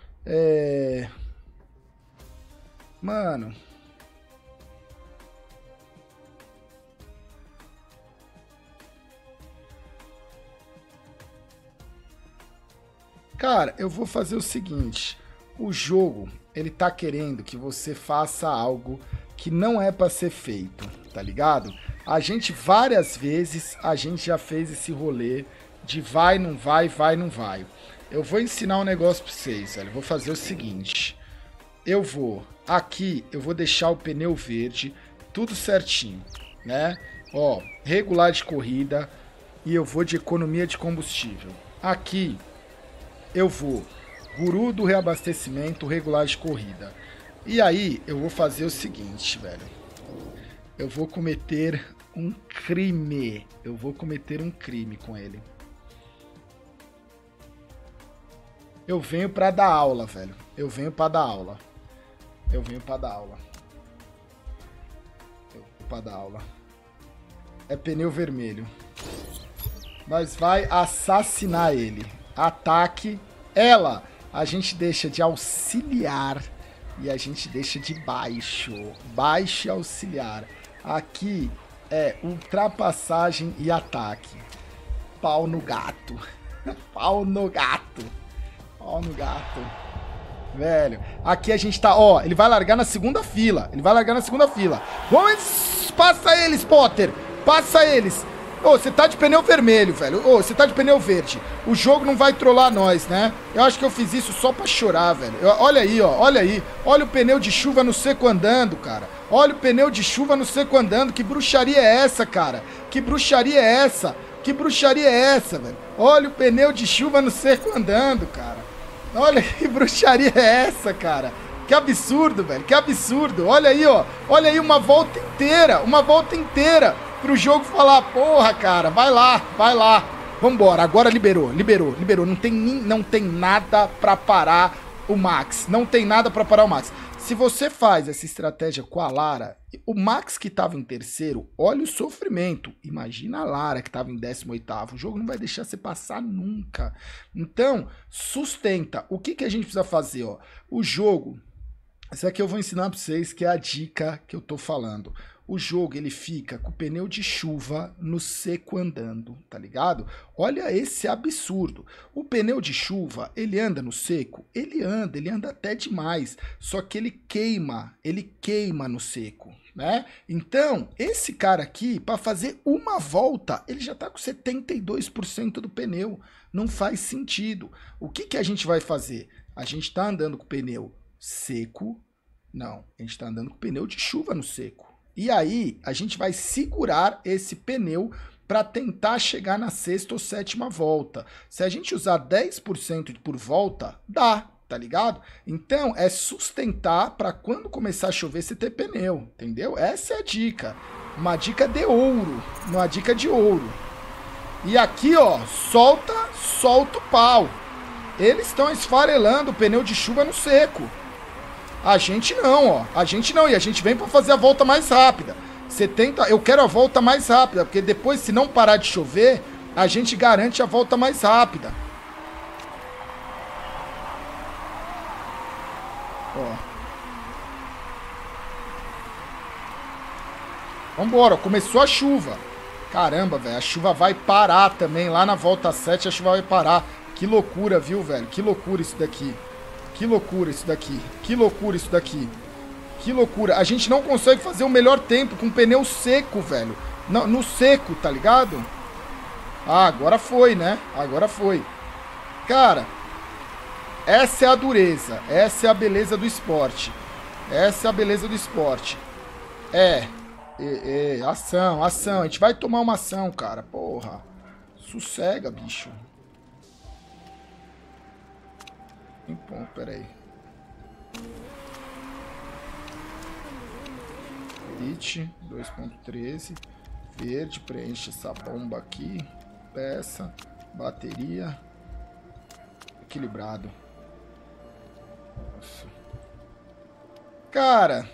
Mano... Cara, eu vou fazer o seguinte. O jogo, ele tá querendo que você faça algo que não é pra ser feito, tá ligado? A gente, várias vezes, a gente já fez esse rolê de vai, não vai, vai, não vai. Eu vou ensinar um negócio pra vocês, velho. Eu vou fazer o seguinte. Aqui, eu vou deixar o pneu verde, tudo certinho, né? Ó, regular de corrida e eu vou de economia de combustível. Aqui... eu vou guru do reabastecimento, regular de corrida. E aí, eu vou fazer o seguinte, velho. Eu vou cometer um crime. Eu vou cometer um crime com ele. Eu venho pra dar aula, velho. Eu venho pra dar aula. Eu venho pra dar aula. Eu venho pra dar aula. É pneu vermelho. Nós vai assassinar ele. Ataque, ela, a gente deixa de auxiliar e a gente deixa de baixo, baixo e auxiliar. Aqui é ultrapassagem e ataque. Pau no gato, pau no gato, pau no gato. Velho, aqui a gente tá, ó, ele vai largar na segunda fila, Vamos, passa eles, Potter, passa eles. Ô, você tá de pneu vermelho, velho. Ô, você tá de pneu verde. O jogo não vai trollar nós, né? Eu acho que eu fiz isso só pra chorar, velho. Olha aí, ó. Olha aí. Olha o pneu de chuva no seco andando, cara. Olha o pneu de chuva no seco andando. Que bruxaria é essa, cara? Que bruxaria é essa? Que bruxaria é essa, velho? Olha o pneu de chuva no seco andando, cara. Olha que bruxaria é essa, cara? Que absurdo, velho. Que absurdo. Olha aí, ó. Olha aí uma volta inteira. Uma volta inteira. Pro jogo falar, porra, cara, vai lá, vambora, agora liberou, não tem nada pra parar o Max, Se você faz essa estratégia com a Lara, o Max que tava em terceiro, olha o sofrimento, imagina a Lara que tava em 18º, o jogo não vai deixar você passar nunca, então, sustenta, o que a gente precisa fazer, ó, o jogo, isso aqui eu vou ensinar pra vocês, que é a dica que eu tô falando. O jogo, ele fica com o pneu de chuva no seco andando, tá ligado? Olha esse absurdo. O pneu de chuva, ele anda no seco? Ele anda até demais. Só que ele queima no seco, né? Então, esse cara aqui, para fazer uma volta, ele já tá com 72% do pneu. Não faz sentido. O que a gente vai fazer? A gente tá andando com o pneu seco? Não, a gente tá andando com o pneu de chuva no seco. E aí, a gente vai segurar esse pneu para tentar chegar na 6ª ou 7ª volta. Se a gente usar 10% por volta, dá. tá ligado? Então, é sustentar para quando começar a chover você ter pneu, entendeu? Essa é a dica. Uma dica de ouro, uma dica de ouro. E aqui, ó, solta o pau. Eles estão esfarelando o pneu de chuva no seco. A gente não, ó. A gente não, e a gente vem para fazer a volta mais rápida. Eu quero a volta mais rápida, porque depois, se não parar de chover, a gente garante a volta mais rápida. Ó. Vambora, começou a chuva. Caramba, velho, a chuva vai parar também. Lá na volta 7 a chuva vai parar. Que loucura, viu, velho? Que loucura isso daqui. Que loucura isso daqui. Que loucura isso daqui. Que loucura. A gente não consegue fazer o melhor tempo com pneu seco, velho. No seco, tá ligado? Ah, agora foi, né? Agora foi. Cara, essa é a dureza. Essa é a beleza do esporte. Essa é a beleza do esporte. Ação, ação. A gente vai tomar uma ação, cara. Porra. Sossega, bicho. Bom, peraí. Elite 2.13. Verde, preenche essa bomba aqui. Peça, bateria. Equilibrado. Nossa. Cara,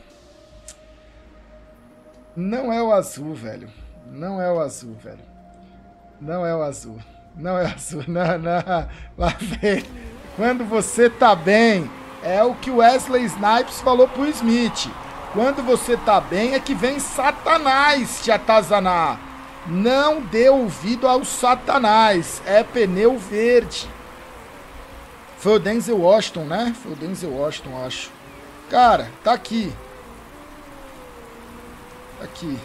não é o azul, velho. Não é o azul, velho. Não é o azul. Não é o azul. Não, não. Lá vem. Quando você tá bem, é o que o Wesley Snipes falou pro Smith. Quando você tá bem é que vem Satanás te atazanar. Não dê ouvido ao Satanás. É pneu verde. Foi o Denzel Washington, né? Foi o Denzel Washington, acho. Cara, tá aqui. Tá aqui.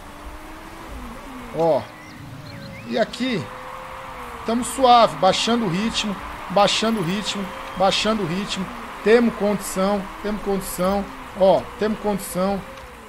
Ó. E aqui, estamos suave, baixando o ritmo, baixando o ritmo, baixando o ritmo. Temos condição, ó, temos condição.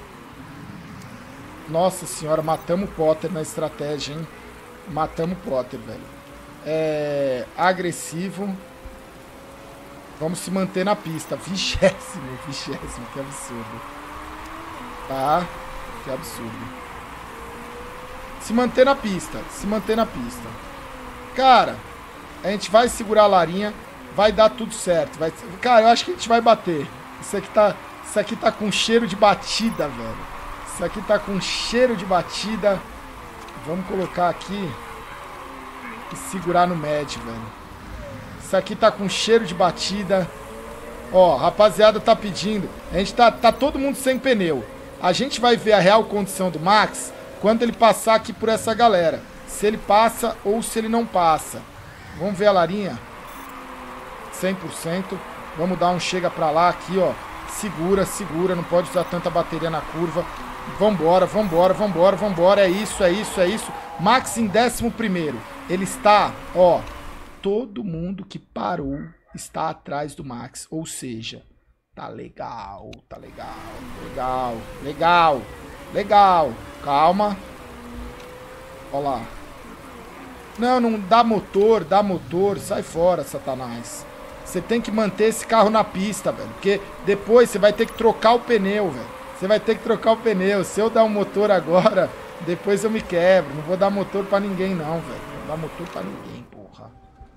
Nossa senhora, matamos o Potter na estratégia, hein? Matamos o Potter, velho. É agressivo. Vamos se manter na pista. 20º, que absurdo. Tá? Que absurdo. Se manter na pista, se manter na pista. Cara, a gente vai segurar a larinha, vai dar tudo certo. Cara, eu acho que a gente vai bater. Isso aqui tá com cheiro de batida, velho. Isso aqui tá com cheiro de batida. Vamos colocar aqui e segurar no médio, velho. Isso aqui tá com cheiro de batida. Ó, rapaziada tá pedindo. A gente tá todo mundo sem pneu. A gente vai ver a real condição do Max quando ele passar aqui por essa galera. Se ele passa ou se ele não passa. Vamos ver a larinha. 100%. Vamos dar um chega pra lá aqui, ó. Segura, segura. Não pode usar tanta bateria na curva. Vambora, vambora, vambora, vambora. É isso, é isso, é isso. Max em 11º. Ele está, ó. Todo mundo que parou está atrás do Max. Ou seja, tá legal, tá legal, legal, legal, legal. Calma. Ó lá. Não, não dá motor, sai fora, Satanás. Você tem que manter esse carro na pista, velho. Porque depois você vai ter que trocar o pneu, velho. Você vai ter que trocar o pneu. Se eu dar um motor agora, depois eu me quebro. Não vou dar motor pra ninguém, não, velho. Não vou dar motor pra ninguém, porra.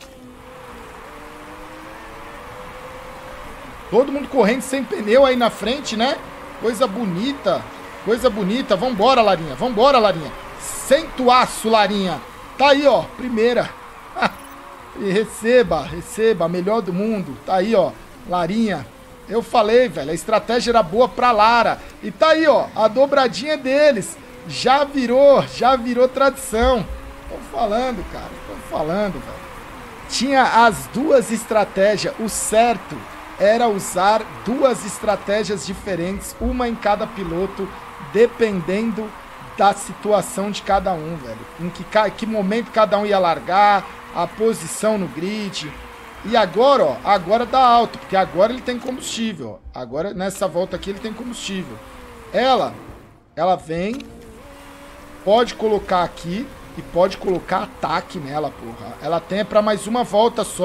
Todo mundo correndo sem pneu aí na frente, né? Coisa bonita. Coisa bonita. Vambora, Larinha. Vambora, Larinha. Senta o aço, Larinha. Tá aí, ó. Primeira. E receba, receba. A melhor do mundo. Tá aí, ó. Larinha. Eu falei, velho. A estratégia era boa pra Lara. E tá aí, ó. A dobradinha deles. Já virou tradição. Tô falando, cara. Tô falando, velho. Tinha as duas estratégias. O certo era usar duas estratégias diferentes, uma em cada piloto, dependendo da situação de cada um, velho. Em que momento cada um ia largar, a posição no grid. E agora, ó, agora dá alto, porque agora ele tem combustível. Ó. Agora, nessa volta aqui, ele tem combustível. Ela vem, pode colocar aqui e pode colocar ataque nela, porra. Ela tem pra mais uma volta só.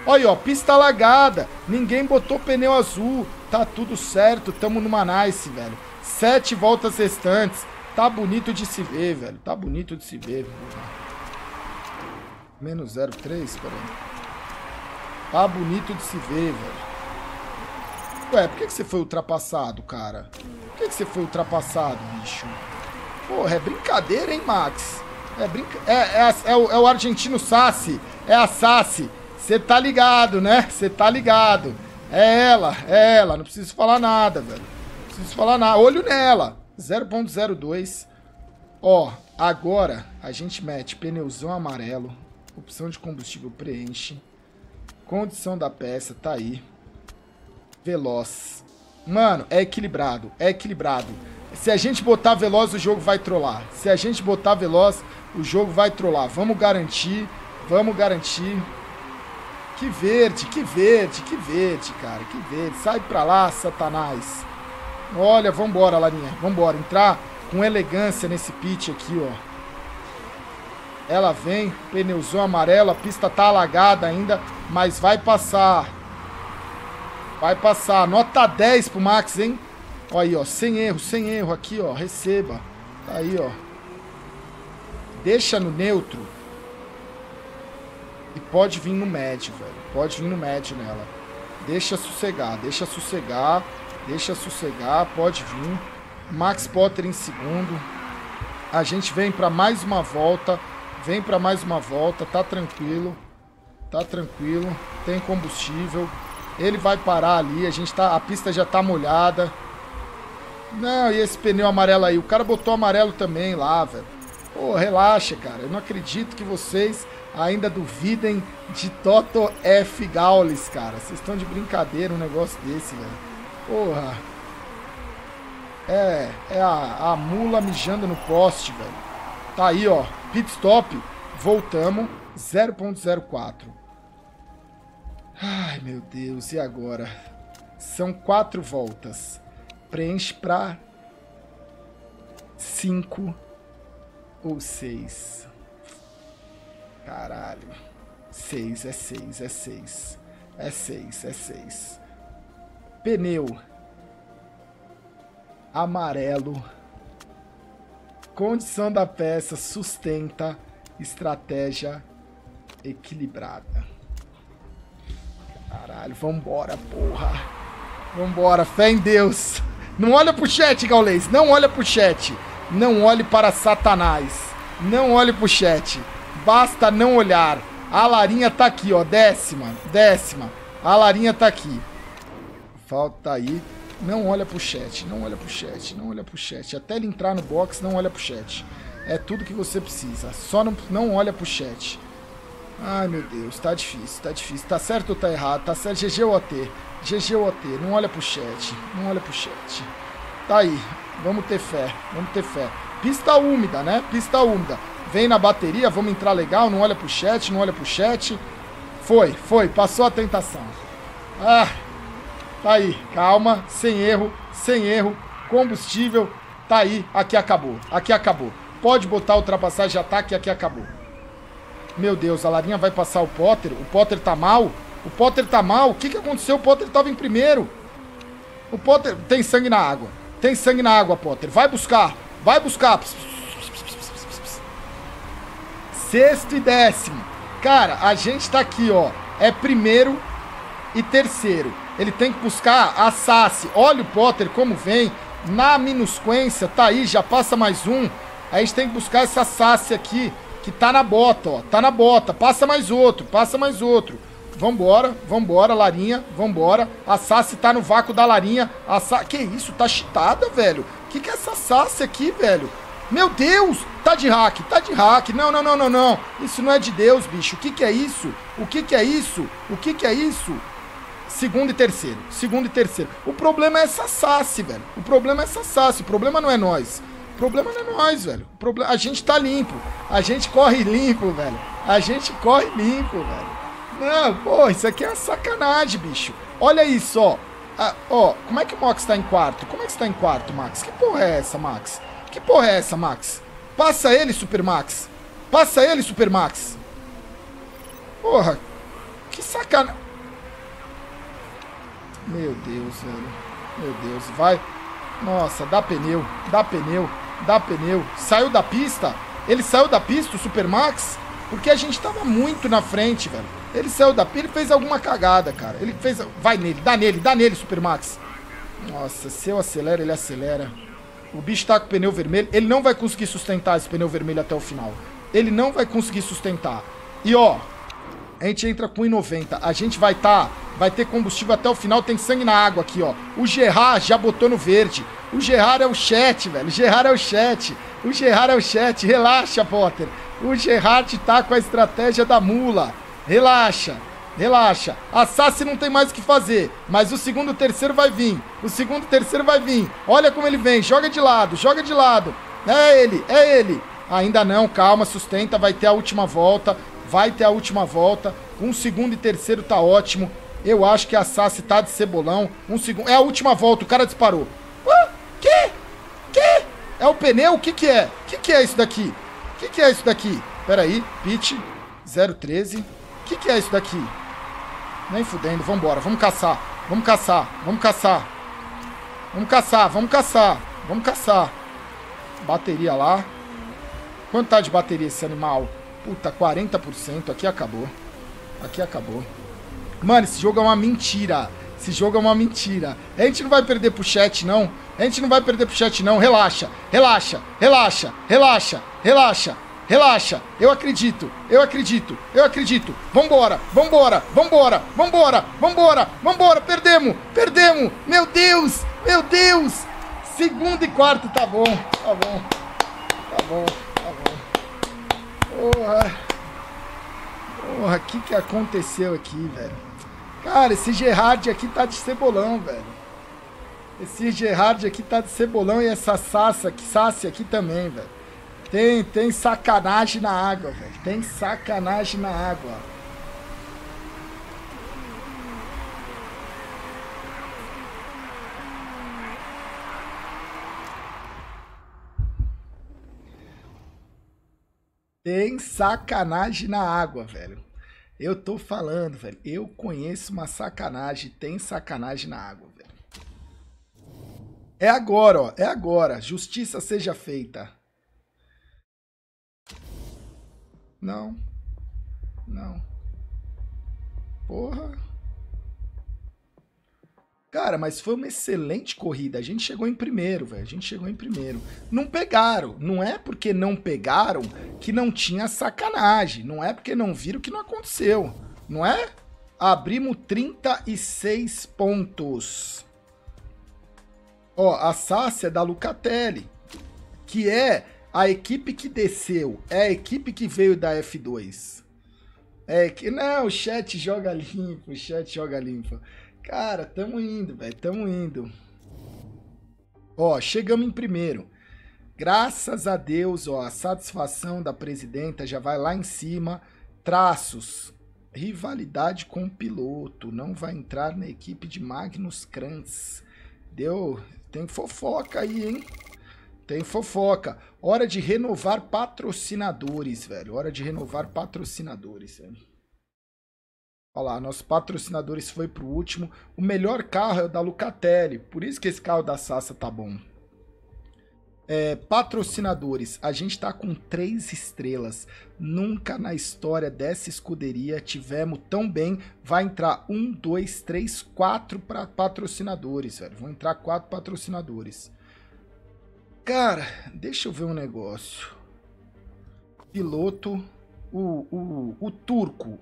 Olha aí, ó, pista alagada. Ninguém botou pneu azul. Tá tudo certo, tamo numa nice, velho. 7 voltas restantes. Tá bonito de se ver, velho. Tá bonito de se ver, velho. Menos 0,3, peraí. Tá bonito de se ver, velho. Ué, por que você foi ultrapassado, cara? Por que você foi ultrapassado, bicho? Porra, é brincadeira, hein, Max? É o argentino Sassi. É a Sassi. Você tá ligado, né? Você tá ligado. É ela. Não preciso falar nada, velho. Não preciso falar nada. Olho nela. 0,02. Ó, agora a gente mete pneuzão amarelo. Opção de combustível preenche. Condição da peça, tá aí. Veloz. Mano, é equilibrado. É equilibrado. Se a gente botar veloz, o jogo vai trollar. Se a gente botar veloz, o jogo vai trollar. Vamos garantir. Vamos garantir. Que verde, que verde, que verde, cara. Que verde. Sai pra lá, Satanás. Olha, vambora, Larinha. Vambora. Entrar com elegância nesse pit aqui, ó. Ela vem, pneuzão amarelo. A pista tá alagada ainda, mas vai passar. Vai passar. Nota 10 pro Max, hein? Olha aí, ó. Sem erro aqui, ó. Receba. Tá aí, ó. Deixa no neutro. E pode vir no médio, velho. Pode vir no médio nela. Deixa sossegar, deixa sossegar. Deixa sossegar, pode vir. Max Potter em segundo. A gente vem pra mais uma volta. Vem pra mais uma volta. Tá tranquilo. Tá tranquilo. Tem combustível. Ele vai parar ali. A pista já tá molhada. Não, e esse pneu amarelo aí? O cara botou amarelo também lá, velho. Pô, relaxa, cara. Eu não acredito que vocês ainda duvidem de Toto F. Gaules, cara. Vocês estão de brincadeira um negócio desse, velho. Porra. É a mula mijando no poste, velho. Tá aí, ó. Pit stop. Voltamos. 0,04. Ai, meu Deus. E agora? São 4 voltas. Preenche pra 5 ou 6. Caralho. 6, é 6, é 6. É 6, é 6. Pneu amarelo. Condição da peça sustenta. Estratégia equilibrada. Caralho, vambora, porra. Vambora, fé em Deus. Não olha pro chat, Gaulês. Não olha pro chat. Não olhe para Satanás. Não olhe pro chat. Basta não olhar. A Larinha tá aqui, ó. Décima. A Larinha tá aqui. Falta aí. Não olha pro chat. Não olha pro chat. Não olha pro chat. Até ele entrar no box, não olha pro chat. É tudo que você precisa. Só não olha pro chat. Ai, meu Deus. Tá difícil, tá difícil. Tá certo ou tá errado? Tá certo. GGOT. GGOT. Não olha pro chat. Não olha pro chat. Tá aí. Vamos ter fé. Vamos ter fé. Pista úmida, né? Pista úmida. Vem na bateria, vamos entrar legal. Não olha pro chat, não olha pro chat. Foi. Passou a tentação. Ah, tá aí. Calma. Sem erro. Combustível. Tá aí. Aqui acabou. Pode botar a ultrapassagem de ataque. Aqui acabou. Meu Deus, a Larinha vai passar o Potter. O Potter tá mal. O que aconteceu? O Potter tava em primeiro. O Potter tem sangue na água. Potter. Vai buscar. Sexto e 10º. Cara, a gente tá aqui, ó. É primeiro e terceiro. Ele tem que buscar a Sassi. Olha o Potter como vem. Na minusquência, tá aí, já passa mais um. A gente tem que buscar essa Sassi aqui, que tá na bota, ó. Tá na bota. Passa mais outro. Vambora, Larinha. Vambora. A Sassi tá no vácuo da Larinha. Que isso? Tá cheatada, velho? Que é essa Sassi aqui, velho? Meu Deus! Tá de hack. Não. Isso não é de Deus, bicho. O que é isso? Segundo e terceiro. O problema é essa Sassi, velho. O problema não é nós. Velho. A gente tá limpo. A gente corre limpo, velho. Não, pô, isso aqui é uma sacanagem, bicho. Olha isso, ó. Ó, como é que o Max tá em quarto? Max? Que porra é essa, Max? Passa ele, Super Max. Porra, que sacanagem. sacanagem. Meu Deus, velho. Meu Deus, vai. Nossa, dá pneu, dá pneu, dá pneu. Saiu da pista? Ele saiu da pista, o Supermax? Porque a gente tava muito na frente, velho. Ele saiu da pista, ele fez alguma cagada, cara. Ele fez... Vai nele, dá nele, Supermax. Nossa, se eu acelero, ele acelera. O bicho tá com o pneu vermelho. Ele não vai conseguir sustentar esse pneu vermelho até o final. Ele não vai conseguir sustentar. E ó, a gente entra com 1,90. A gente vai ter combustível até o final. Tem sangue na água aqui, ó. O Gerard já botou no verde. O Gerard é o chat, velho. O Gerard é o chat. O Gerard é o chat. Relaxa, Potter. O Gerard tá com a estratégia da mula. Relaxa. Relaxa. A Sassi não tem mais o que fazer. Mas o segundo e o terceiro vai vir. O segundo e o terceiro vai vir. Olha como ele vem. Joga de lado. Joga de lado. É ele. É ele. Ainda não. Calma. Sustenta. Vai ter a última volta. Vai ter a última volta. Um segundo e terceiro tá ótimo. Eu acho que a Sassi tá de cebolão. Um segundo. É a última volta. O cara disparou. Que? É o pneu? O que é? O que é isso daqui? O que é isso daqui? Pera aí. Pitch 013. O que é isso daqui? Nem fudendo. Vambora. Vamos caçar. Vamos caçar. Vamos caçar. Vamos caçar. Vamos caçar. Vamos caçar. Bateria lá. Quanto tá de bateria esse animal? Puta, 40%. Aqui acabou. Aqui acabou. Mano, esse jogo é uma mentira. Esse jogo é uma mentira. A gente não vai perder pro chat, não. A gente não vai perder pro chat, não. Relaxa. Relaxa. Relaxa. Relaxa. Relaxa. Relaxa. Eu acredito. Eu acredito. Eu acredito. Vambora. Vambora. Vambora. Vambora. Vambora. Vambora. Perdemos. Perdemos. Meu Deus. Meu Deus. Segundo e quarto. Tá bom. Tá bom. Tá bom. Tá bom. Porra. Porra, o que aconteceu aqui, velho? Cara, esse Gerard aqui tá de cebolão, velho. Esse Gerard aqui tá de cebolão e essa Sassi aqui também, velho. Tem sacanagem na água, velho. Tem sacanagem na água. Tem sacanagem na água, velho. Eu tô falando, velho. Eu conheço uma sacanagem. Tem sacanagem na água, velho. É agora, ó. É agora. Justiça seja feita. Não. Não. Porra. Cara, mas foi uma excelente corrida. A gente chegou em primeiro, velho. A gente chegou em primeiro. Não pegaram. Não é porque não pegaram que não tinha sacanagem. Não é porque não viram que não aconteceu. Não é? Abrimos 36 pontos. Ó, a Sassi é da Lucatelli, que é a equipe que desceu. É a equipe que veio da F2. É que... Não, o chat joga limpo. O chat joga limpo. Cara, tamo indo, velho. Tamo indo. Ó, chegamos em primeiro. Graças a Deus, ó, a satisfação da presidenta já vai lá em cima. Traços. Rivalidade com o piloto. Não vai entrar na equipe de Magnus Krantz. Deu. Tem fofoca aí, hein? Tem fofoca. Hora de renovar patrocinadores, velho. Hora de renovar patrocinadores, velho. Olha lá, nossos patrocinadores foi pro último. O melhor carro é o da Lucatelli. Por isso que esse carro da Sassa tá bom. Patrocinadores. A gente tá com 3 estrelas. Nunca na história dessa escuderia tivemos tão bem. Vai entrar 1, 2, 3, 4 patrocinadores, velho. Vão entrar 4 patrocinadores. Cara, deixa eu ver um negócio. Piloto. O turco.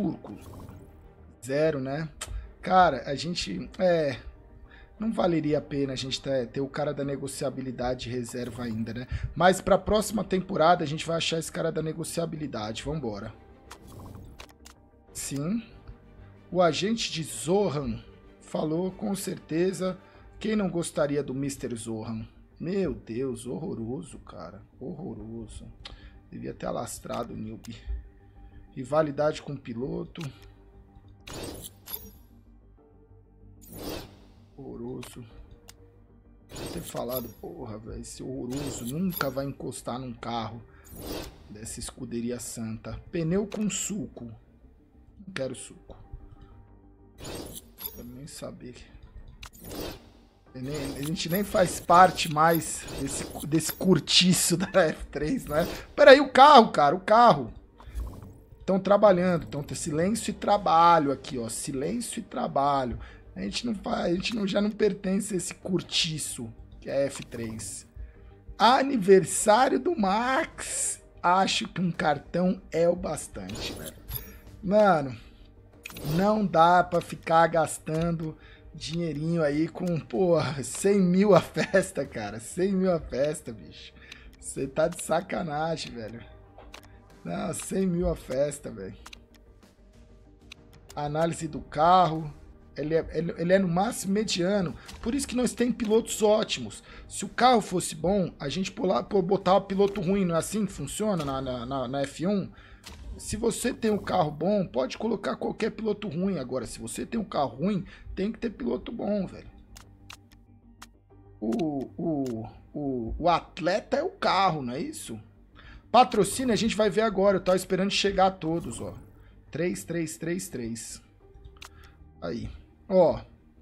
0, né? Cara, a gente... não valeria a pena a gente ter o cara da negociabilidade reserva ainda, né? Mas pra próxima temporada a gente vai achar esse cara da negociabilidade. Vambora. Sim. O agente de Zohan falou com certeza. Quem não gostaria do Mr. Zohan? Meu Deus, horroroso, cara. Horroroso. Devia ter alastrado o Newbie. Rivalidade com o piloto. Horroroso. Vou ter falado, porra, velho, esse horroroso nunca vai encostar num carro dessa escuderia santa. Pneu com suco. Não quero suco. nem saber. A gente nem faz parte mais desse curtiço da F3, né? Peraí, o carro, cara, o carro. Estão trabalhando, então tem silêncio e trabalho aqui, ó. Silêncio e trabalho. A gente não faz, a gente não, já não pertence a esse curtiço que é F3. Aniversário do Max. Acho que um cartão é o bastante, velho. Mano, não dá pra ficar gastando dinheirinho aí com, porra, 100 mil a festa, cara. 100 mil a festa, bicho. Você tá de sacanagem, velho. Não, 100 mil a festa, velho. Análise do carro. Ele é no máximo mediano. Por isso que nós temos pilotos ótimos. Se o carro fosse bom, a gente botar o piloto ruim. Não é assim que funciona na F1? Se você tem um carro bom, pode colocar qualquer piloto ruim. Agora, se você tem um carro ruim, tem que ter piloto bom, velho. O atleta é o carro, não é isso? Patrocínio a gente vai ver agora. Eu tava esperando chegar a todos, ó. 3, 3, 3, 3. Aí. Ó.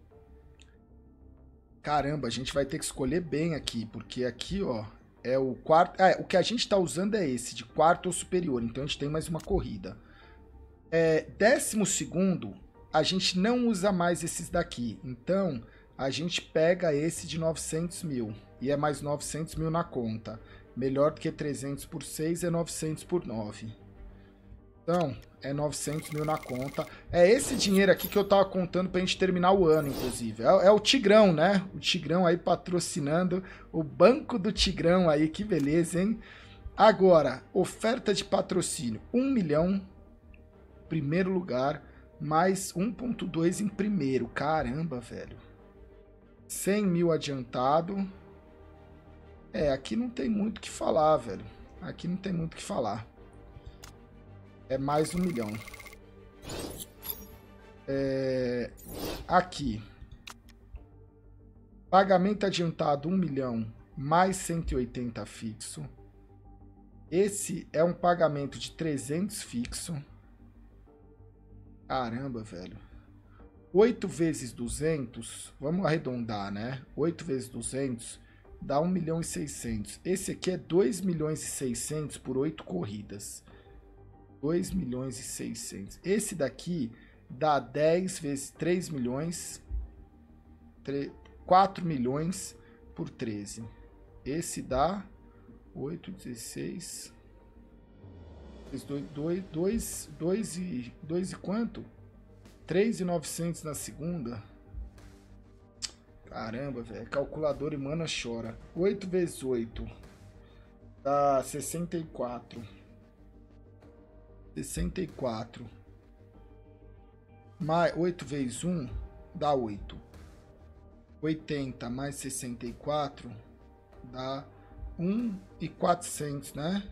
Caramba, a gente vai ter que escolher bem aqui. Porque aqui, ó, é o quarto... o que a gente tá usando é esse, de quarto ou superior. Então a gente tem mais uma corrida. 12º, a gente não usa mais esses daqui. Então, a gente pega esse de 900 mil. E é mais 900 mil na conta. Melhor do que 300 por 6 é 900 por 9. Então, é 900 mil na conta. É esse dinheiro aqui que eu tava contando pra gente terminar o ano, inclusive. É o Tigrão, né? O Tigrão aí patrocinando. O Banco do Tigrão aí, que beleza, hein? Agora, oferta de patrocínio. 1 milhão, primeiro lugar, mais 1,2 em primeiro. Caramba, velho. 100 mil adiantado. Aqui não tem muito o que falar, velho. Aqui não tem muito o que falar. É mais 1 milhão. Aqui. Pagamento adiantado 1 milhão mais 180 fixo. Esse é um pagamento de 300 fixo. Caramba, velho. 8 vezes 200. Vamos arredondar, né? 8 vezes 200 dá 1 milhão e 600. Esse aqui é 2 milhões e 600 por 8 corridas. 2 milhões e 600. Esse daqui dá 10 vezes 3 milhões. 4 milhões por 13. Esse dá 8, 16. 2 e quanto? 3.900 na segunda. Caramba, velho. Calculadora e mana chora. 8 vezes 8 dá 64. 64. Mais 8 vezes 1 dá 8. 80 mais 64 dá 1.400, né?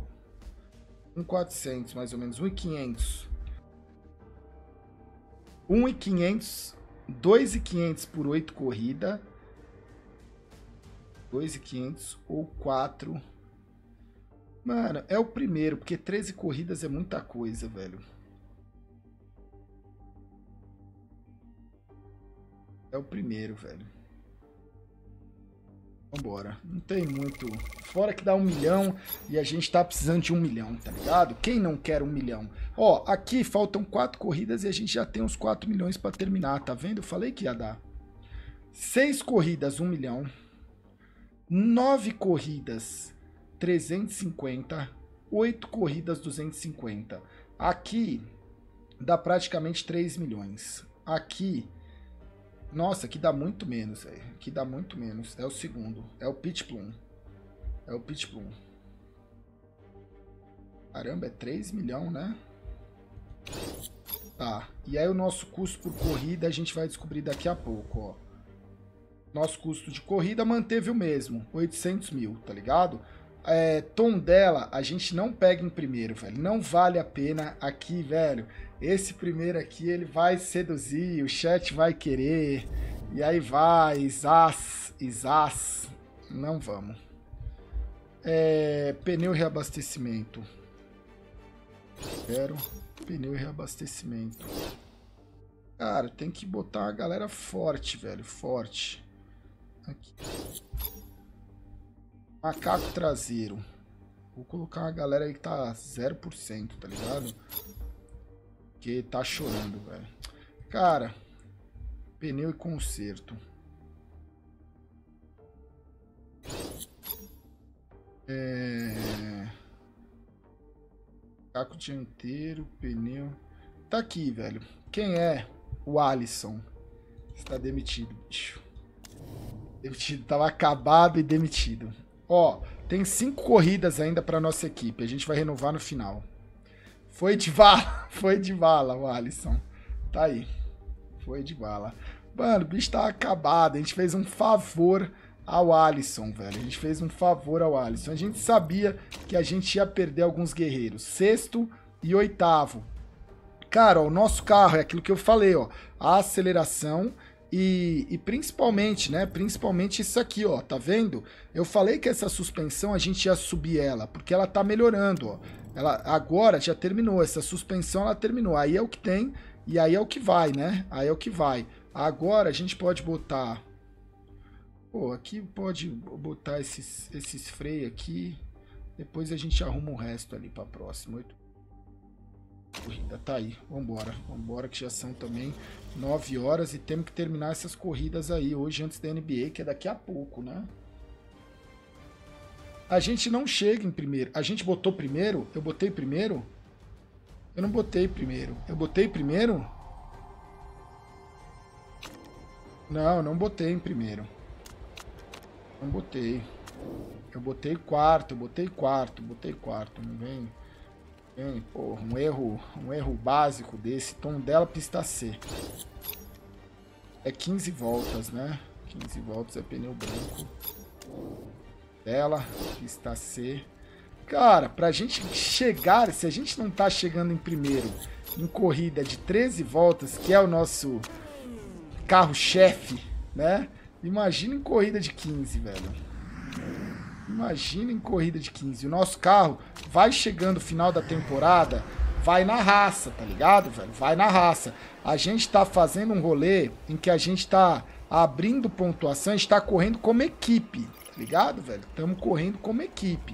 1.400 mais ou menos. 1.500. 1.500. 2.500 por 8 corridas. 2.500 ou 4. Mano, é o primeiro, porque 13 corridas é muita coisa, velho. É o primeiro, velho. Vambora. Não tem muito. Fora que dá 1 milhão e a gente tá precisando de 1 milhão, tá ligado? Quem não quer 1 milhão? Ó, aqui faltam 4 corridas e a gente já tem uns 4 milhões pra terminar, tá vendo? Eu falei que ia dar. 6 corridas, 1 milhão. 9 corridas, 350. 8 corridas, 250. Aqui dá praticamente 3 milhões. Aqui... Nossa, aqui dá muito menos, velho. Aqui dá muito menos. É o segundo. É o Pitch Plum. É o Pitch Plum. Caramba, é 3 milhões, né? Tá. E aí o nosso custo por corrida a gente vai descobrir daqui a pouco, ó. Nosso custo de corrida manteve o mesmo. 800 mil, tá ligado? Tom dela, a gente não pega em primeiro, velho. Não vale a pena aqui, velho. Esse primeiro aqui, ele vai seduzir, o chat vai querer. E aí vai, Isas. Não vamos. Pneu e Cara, tem que botar a galera forte, velho. Forte. Aqui. Macaco traseiro. Vou colocar uma galera aí que tá 0%, tá ligado? Porque tá chorando, velho. Cara, pneu e conserto. Macaco dianteiro, pneu. Tá aqui, velho. Quem é? O Alisson. Está demitido, bicho. Demitido. Tava acabado e demitido. Ó, tem 5 corridas ainda pra nossa equipe. A gente vai renovar no final. Foi de bala. Foi de bala o Alisson. Tá aí. Foi de bala. Mano, o bicho tá acabado. A gente fez um favor ao Alisson, velho. A gente fez um favor ao Alisson. A gente sabia que a gente ia perder alguns guerreiros. 6º e 8º. Cara, ó, o nosso carro é aquilo que eu falei, ó. A aceleração e principalmente, né? Principalmente isso aqui, ó. Tá vendo? Eu falei que essa suspensão a gente ia subir ela, porque ela tá melhorando, ó. Ela agora já terminou. Essa suspensão ela terminou. Aí é o que tem e aí é o que vai, né? Aí é o que vai. Agora a gente pode botar... Pô, aqui pode botar esses freios aqui. Depois a gente arruma o resto ali pra próxima. Corrida, tá aí, vambora que já são também 9 horas e temos que terminar essas corridas aí hoje antes da NBA, que é daqui a pouco, né? A gente não chega em primeiro. A gente botou primeiro? Eu botei primeiro? Eu não botei primeiro. Eu botei primeiro? Não, não botei em primeiro. Não botei. Eu botei quarto, botei quarto. Não vem... Porra, um erro básico desse. Tom dela, pista C. É 15 voltas, né? 15 voltas é pneu branco. Dela, pista C. Cara, pra gente chegar, se a gente não tá chegando em primeiro em corrida de 13 voltas, que é o nosso carro-chefe, né? Imagina em corrida de 15, velho. Imagina em corrida de 15. O nosso carro vai chegando no final da temporada, vai na raça, tá ligado, velho? Vai na raça. A gente tá fazendo um rolê em que a gente tá abrindo pontuação, a gente tá correndo como equipe, tá ligado, velho? Estamos correndo como equipe.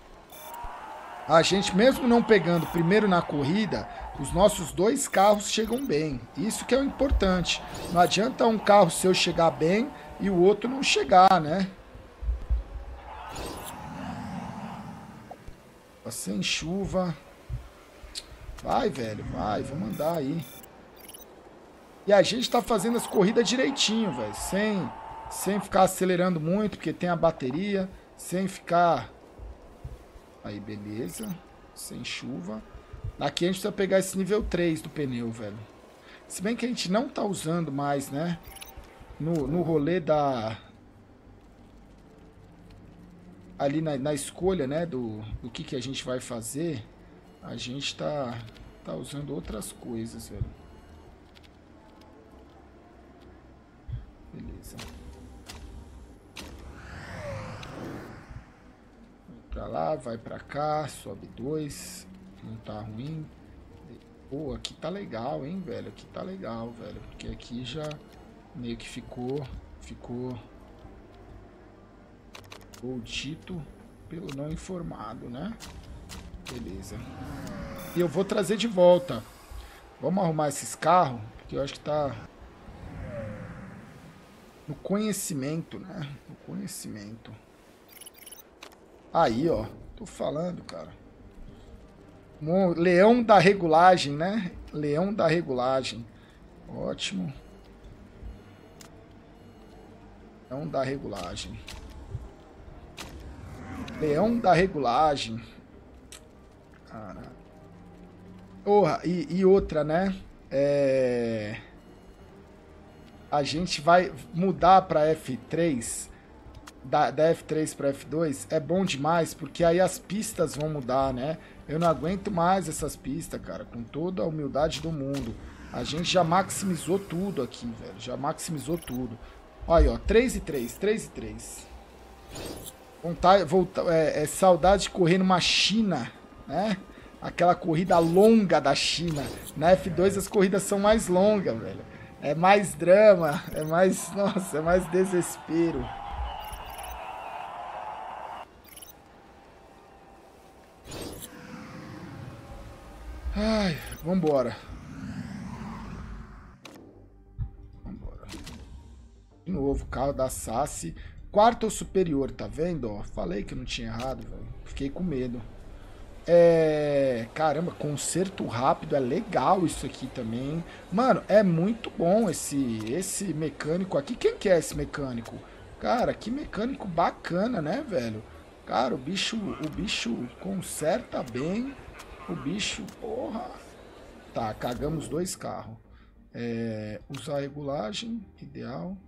A gente, mesmo não pegando primeiro na corrida, os nossos 2 carros chegam bem. Isso que é o importante. Não adianta um carro seu chegar bem e o outro não chegar, né? Sem chuva. Vai, velho, vai, vamos andar aí. E a gente tá fazendo as corridas direitinho, velho. Sem ficar acelerando muito, porque tem a bateria. Sem ficar... Aí, beleza. Sem chuva. Aqui a gente precisa pegar esse nível 3 do pneu, velho. Se bem que a gente não tá usando mais, né? No rolê da... Ali na escolha, né, do que a gente vai fazer, a gente tá usando outras coisas, velho. Beleza. Vai pra lá, vai pra cá, sobe 2. Não tá ruim. Pô, aqui tá legal, hein, velho. Aqui tá legal, velho. Porque aqui já meio que ficou o dito pelo não informado, né? Beleza. E eu vou trazer de volta. Vamos arrumar esses carros, porque eu acho que tá no conhecimento, né? No conhecimento. Aí, ó. Tô falando, cara. Leão da regulagem, né? Leão da regulagem. Ótimo. Leão da regulagem. Leão da regulagem. Cara. Porra, e outra, né? A gente vai mudar para F3. Da F3 para F2 é bom demais, porque aí as pistas vão mudar, né? Eu não aguento mais essas pistas, cara, com toda a humildade do mundo. A gente já maximizou tudo aqui, velho. Já maximizou tudo. Olha aí, ó, 3 e 3, 3 e 3. Saudade de correr numa China, né? aquela corrida longa da China. Na F2 as corridas são mais longas, velho. É mais drama, é mais... Nossa, é mais desespero. Ai, vambora. Vambora. De novo, carro da Sassi. Quarto ou superior, tá vendo? Ó, falei que eu não tinha errado, velho. Fiquei com medo. Caramba, conserto rápido. É legal isso aqui também. Mano, é muito bom esse mecânico aqui. Quem que é esse mecânico? Cara, que mecânico bacana, né, velho? Cara, o bicho conserta bem. O bicho, porra. Tá, cagamos 2 carros. Usar a regulagem, ideal.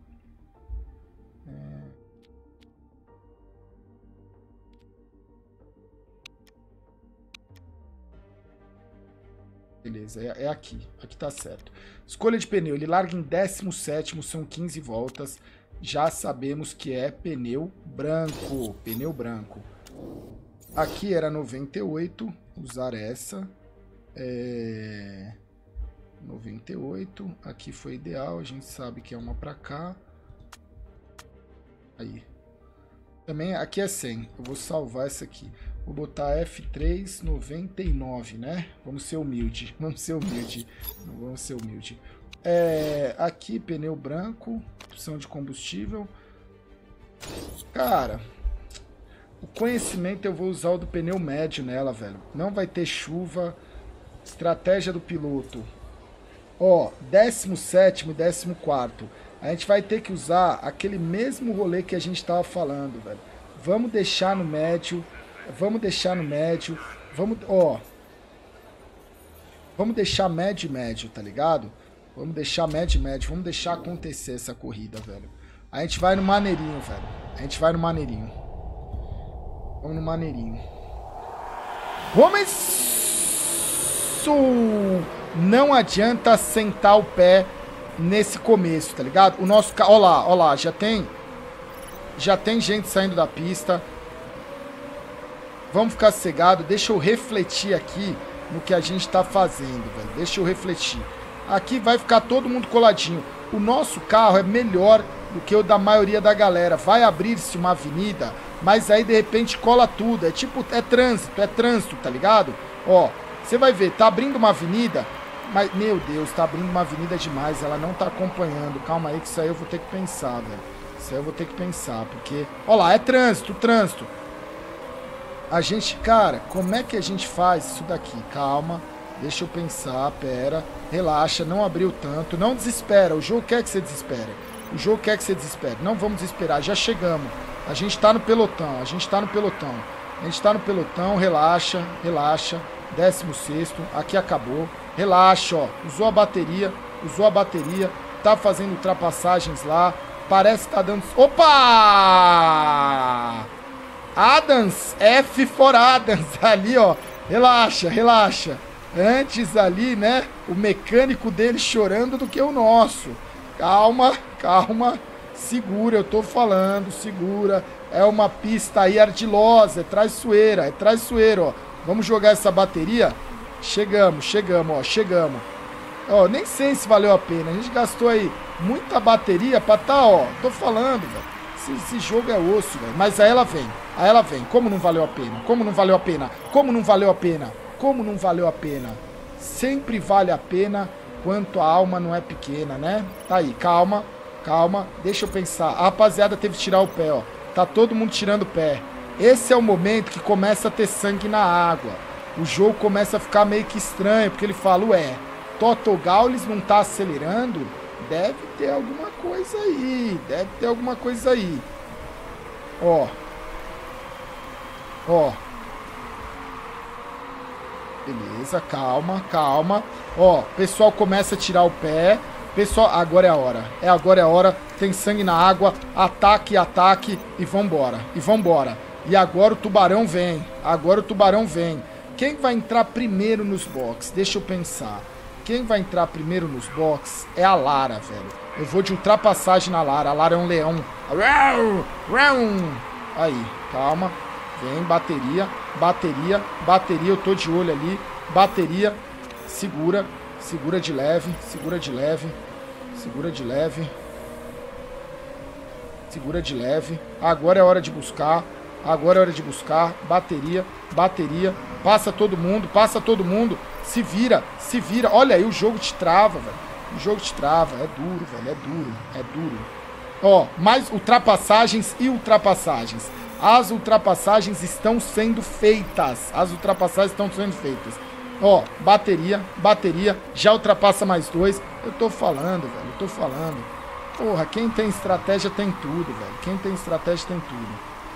Beleza, é aqui. Aqui tá certo. Escolha de pneu. Ele larga em 17º, são 15 voltas. Já sabemos que é pneu branco. Pneu branco. Aqui era 98. Usar essa. 98. Aqui foi ideal. A gente sabe que é uma pra cá. Aí. Também aqui é 100. Eu vou salvar essa aqui. Vou botar F3 99, né? Vamos ser humilde. Vamos ser humilde. Vamos ser humilde. Aqui, pneu branco. Opção de combustível. Cara, o conhecimento eu vou usar o do pneu médio nela, velho. Não vai ter chuva. Estratégia do piloto. Ó, 17º e 14º. A gente vai ter que usar aquele mesmo rolê que a gente tava falando, velho. Vamos deixar no médio. Vamos deixar no médio. Vamos deixar médio e médio, tá ligado? Vamos deixar médio e médio. Vamos deixar acontecer essa corrida, velho. A gente vai no maneirinho, velho. A gente vai no maneirinho. Vamos no maneirinho. Vamos isso! Não adianta sentar o pé nesse começo, tá ligado? O nosso carro... Ó lá, já tem gente saindo da pista. Vamos ficar sossegado. Deixa eu refletir aqui no que a gente tá fazendo, velho. Deixa eu refletir. Aqui vai ficar todo mundo coladinho. O nosso carro é melhor do que o da maioria da galera. Vai abrir-se uma avenida, mas aí de repente cola tudo. É tipo, é trânsito, tá ligado? Ó, você vai ver, tá abrindo uma avenida, mas, meu Deus, tá abrindo uma avenida demais. Ela não tá acompanhando. Calma aí que isso aí eu vou ter que pensar, velho. Isso aí eu vou ter que pensar, porque... Ó lá, é trânsito. A gente, cara, como é que a gente faz isso daqui? Calma, deixa eu pensar, pera, relaxa, não abriu tanto, não desespera, o jogo quer que você desespere. O jogo quer que você desespere, não vamos desesperar, já chegamos. A gente tá no pelotão, relaxa, 16º, aqui acabou. Relaxa, ó, usou a bateria, tá fazendo ultrapassagens lá, parece que tá dando... Opa! Adams, F for Adams, ali, ó, relaxa. Antes ali, né, o mecânico dele chorando do que o nosso. Calma, segura, eu tô falando, segura. É uma pista aí ardilosa, é traiçoeira, ó. Vamos jogar essa bateria? Chegamos. Ó, nem sei se valeu a pena, a gente gastou aí muita bateria pra tá, ó, tô falando, velho. Esse jogo é osso, velho. Mas aí ela vem. Como não valeu a pena? Sempre vale a pena quanto a alma não é pequena, né? Tá aí, calma. Deixa eu pensar. A rapaziada teve que tirar o pé, ó. Tá todo mundo tirando o pé. Esse é o momento que começa a ter sangue na água. O jogo começa a ficar meio que estranho, porque ele fala, ué, Toto Gaules não tá acelerando? Deve ter alguma coisa aí. Ó. Beleza, calma. Ó, pessoal começa a tirar o pé. Pessoal, agora é a hora. Tem sangue na água. Ataque e vambora. E agora o tubarão vem. Quem vai entrar primeiro nos boxes? Deixa eu pensar. Quem vai entrar primeiro nos boxes é a Lara, velho. Eu vou de ultrapassagem na Lara. A Lara é um leão. Aí, calma. Vem, bateria, bateria, bateria. Eu tô de olho ali. Bateria. Segura. Segura de leve. Segura de leve. Segura de leve. Segura de leve. Agora é hora de buscar. Agora é hora de buscar. Bateria. Bateria. Passa todo mundo. Passa todo mundo. Se vira. Se vira. Olha aí, o jogo te trava, velho. O jogo te trava. É duro, velho. É duro. É duro. Ó, mais ultrapassagens e ultrapassagens. As ultrapassagens estão sendo feitas. As ultrapassagens estão sendo feitas. Ó, bateria, bateria. Já ultrapassa mais 2. Eu tô falando, velho. Eu tô falando. Porra, quem tem estratégia tem tudo, velho. Quem tem estratégia tem tudo.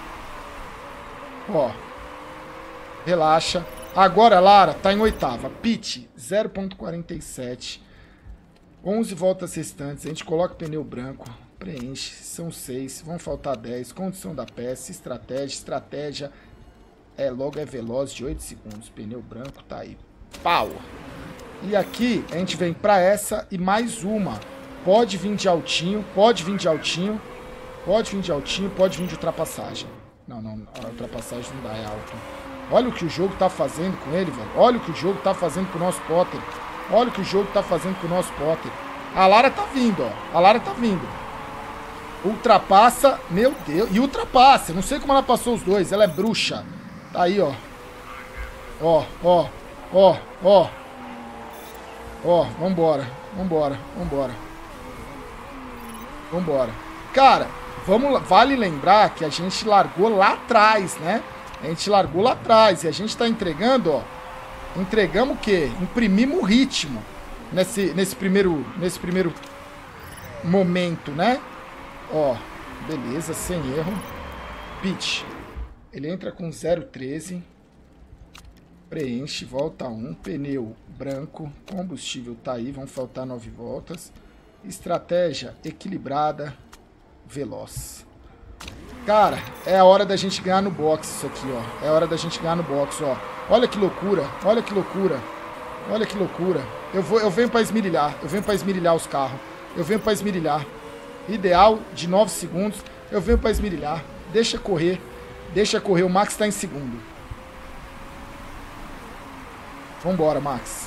Ó. Relaxa. Agora, Lara, tá em 8ª. Pit, 0.47. 11 voltas restantes. A gente coloca pneu branco. Preenche. São 6. Vão faltar 10. Condição da peça. Estratégia. Estratégia. Logo é veloz de 8 segundos. Pneu branco tá aí. Pau. E aqui a gente vem pra essa e mais uma. Pode vir de altinho. Pode vir de altinho. Pode vir de altinho. Pode vir de ultrapassagem. Não. A ultrapassagem não dá. É alto. Olha o que o jogo tá fazendo com ele, velho. Olha o que o jogo tá fazendo com o nosso Potter. Olha o que o jogo tá fazendo com o nosso Potter. A Lara tá vindo, ó. A Lara tá vindo. Ultrapassa. Meu Deus. E ultrapassa. Eu não sei como ela passou os dois. Ela é bruxa. Tá aí, ó. Ó, ó. Ó, ó. Ó, vambora. Vambora. Vambora. Vambora. Cara, vale lembrar que a gente largou lá atrás, né? A gente largou lá atrás e a gente tá entregando, ó. Entregamos o quê? Imprimimos o ritmo nesse primeiro momento, né? Ó, beleza, sem erro. Pitch. Ele entra com 0,13. Preenche, volta 1. Pneu branco. Combustível tá aí, vão faltar 9 voltas. Estratégia equilibrada. Veloz. Cara, é a hora da gente ganhar no box isso aqui, ó. É a hora da gente ganhar no box, ó. Olha que loucura, olha que loucura. Olha que loucura. Eu venho pra esmirilhar. Eu venho pra esmirilhar os carros. Eu venho pra esmirilhar. Ideal de 9 segundos. Eu venho pra esmirilhar. Deixa correr. Deixa correr. O Max tá em segundo. Vambora, Max.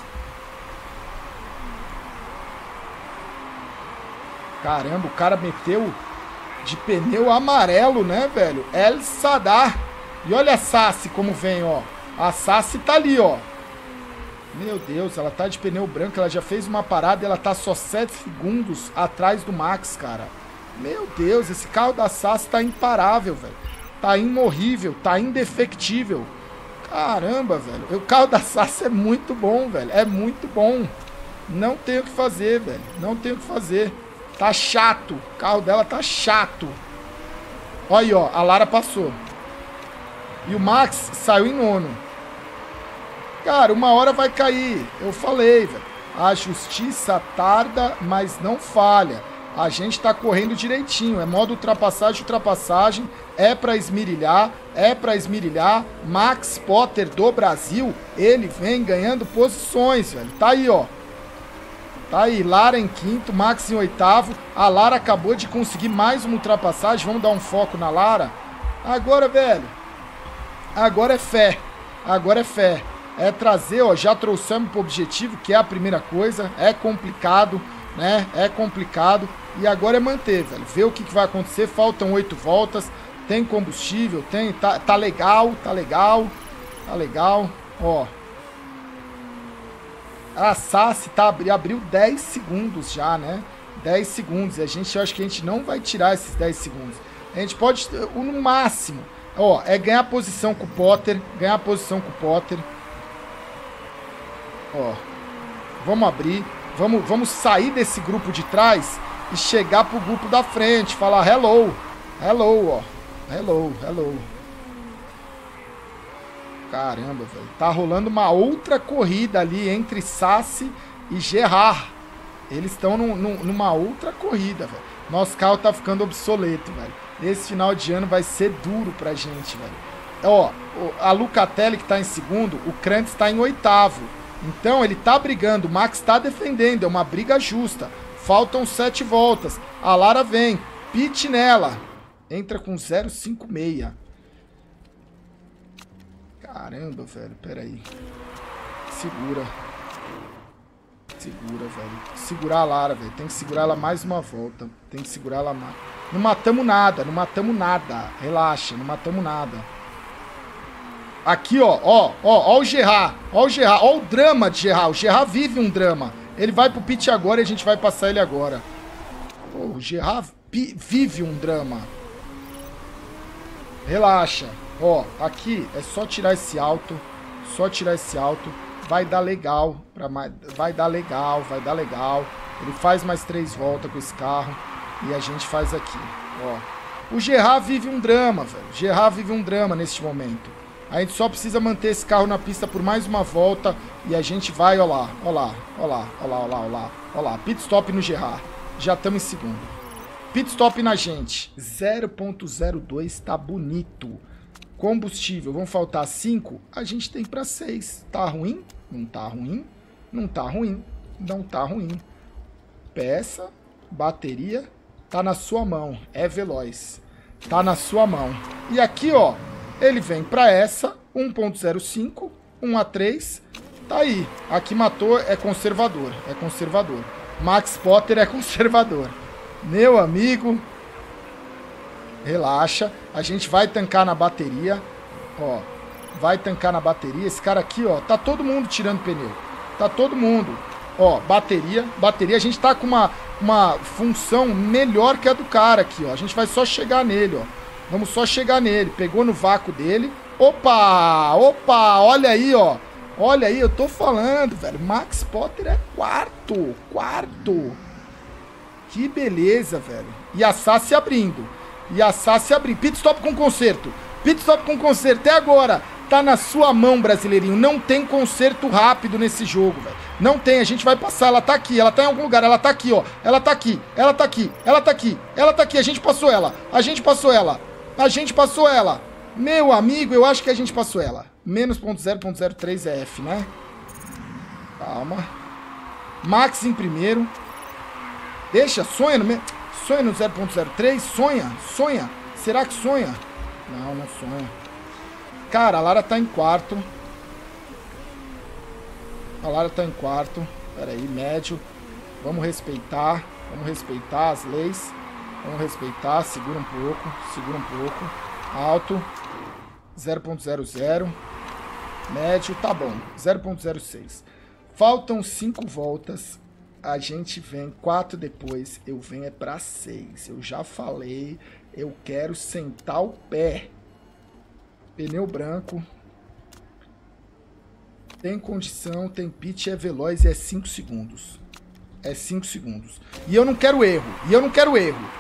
Caramba, o cara meteu de pneu amarelo, né, velho? El Sadar. E olha a Sassy como vem, ó. A Sassy tá ali, ó. Meu Deus, ela tá de pneu branco. Ela já fez uma parada e ela tá só 7 segundos atrás do Max, cara. Meu Deus, esse carro da Sassy tá imparável, velho. Tá imorrível, tá indefectível. Caramba, velho. O carro da Sassy é muito bom, velho. É muito bom. Não tem o que fazer, velho. Não tem o que fazer. Tá chato. O carro dela tá chato. Olha aí, ó. A Lara passou. E o Max saiu em 9º. Cara, uma hora vai cair. Eu falei, velho. A justiça tarda, mas não falha. A gente tá correndo direitinho. É modo ultrapassagem, ultrapassagem. É pra esmirilhar. É pra esmirilhar. Max Potter do Brasil. Ele vem ganhando posições, velho. Tá aí, ó. Tá aí, Lara em 5º, Max em 8º. A Lara acabou de conseguir mais uma ultrapassagem. Vamos dar um foco na Lara. Agora, velho. Agora é fé. Agora é fé. É trazer, ó. Já trouxemos pro objetivo, que é a primeira coisa. É complicado, né? É complicado. E agora é manter, velho. Ver o que vai acontecer. Faltam 8 voltas. Tem combustível, tem. Tá legal, tá legal. Tá legal. Ó. A Sassy abriu 10 segundos já, né? 10 segundos. E eu acho que a gente não vai tirar esses 10 segundos. A gente pode, no máximo, ó, é ganhar posição com o Potter. Ganhar posição com o Potter. Ó. Vamos abrir. Vamos sair desse grupo de trás e chegar pro grupo da frente. Falar hello. Hello, ó. Hello, hello. Caramba, velho. Tá rolando uma outra corrida ali entre Sassy e Gerard. Eles estão numa outra corrida, velho. Nosso carro tá ficando obsoleto, velho. Esse final de ano vai ser duro pra gente, velho. Ó, a Lucatelli que tá em 2º, o Krantz tá em 8º. Então ele tá brigando, o Max tá defendendo, é uma briga justa. Faltam 7 voltas. A Lara vem, pit nela. Entra com 0,56. Caramba, velho. Pera aí. Segura. Segura, velho. Segurar a Lara, velho. Tem que segurar ela mais uma volta. Tem que segurar ela mais. Não matamos nada. Não matamos nada. Relaxa. Não matamos nada. Aqui, ó. Ó o Gerard. Ó o Gerard. Ó o drama de Gerard. O Gerard vive um drama. Ele vai pro pit agora e a gente vai passar ele agora. Pô, o Gerard vive um drama. Relaxa. Ó, aqui é só tirar esse alto. Só tirar esse alto. Vai dar legal. Vai dar legal. Vai dar legal. Ele faz mais 3 voltas com esse carro. E a gente faz aqui. Ó. O Gerard vive um drama, velho. O Gerard vive um drama neste momento. A gente só precisa manter esse carro na pista por mais uma volta. E a gente vai, ó lá. Ó lá. Ó lá. Ó lá, ó lá, ó lá. Ó lá. Pit stop no Gerard. Já estamos em segundo. Pit stop na gente. 0.02 tá bonito. Combustível, vão faltar 5. A gente tem para 6. Tá ruim? Não tá ruim. Não tá ruim. Não tá ruim. Peça, bateria, tá na sua mão. É veloz. Tá na sua mão. E aqui, ó, ele vem para essa. 1.05, 1 a 3. Tá aí. Aqui matou, é conservador. É conservador. Max Potter é conservador. Meu amigo, relaxa. A gente vai tancar na bateria. Ó, vai tancar na bateria. Esse cara aqui, ó, tá todo mundo tirando pneu. Tá todo mundo. Ó, bateria. Bateria, a gente tá com uma função melhor que a do cara aqui, ó. A gente vai só chegar nele, ó. Vamos só chegar nele. Pegou no vácuo dele. Opa! Opa! Olha aí, ó. Olha aí, eu tô falando, velho. Max Potter é quarto. Quarto. Que beleza, velho. E a Sassi abrindo. E a Sassi abrindo. Pit stop com conserto. Pit stop com conserto. Até agora. Tá na sua mão, brasileirinho. Não tem conserto rápido nesse jogo, velho. Não tem. A gente vai passar. Ela tá aqui. Ela tá em algum lugar. Ela tá aqui, ó. Ela tá aqui. Ela tá aqui. Ela tá aqui. Ela tá aqui. A gente passou ela. A gente passou ela. A gente passou ela. Meu amigo, eu acho que a gente passou ela. Menos 0.03 é F, né? Calma. Max em primeiro. Deixa, sonha no 0.03, sonha. Será que sonha? Não, não sonha. Cara, a Lara tá em quarto. A Lara tá em quarto. Pera aí, médio. Vamos respeitar as leis. Vamos respeitar, segura um pouco. Alto. 0.00. Médio, tá bom. 0.06. Faltam 5 voltas. A gente vem 4 depois, eu venho é pra 6. Eu já falei, eu quero sentar o pé. Pneu branco. Tem condição, tem pitch, é veloz e é 5 segundos. É 5 segundos. E eu não quero erro. Eu não quero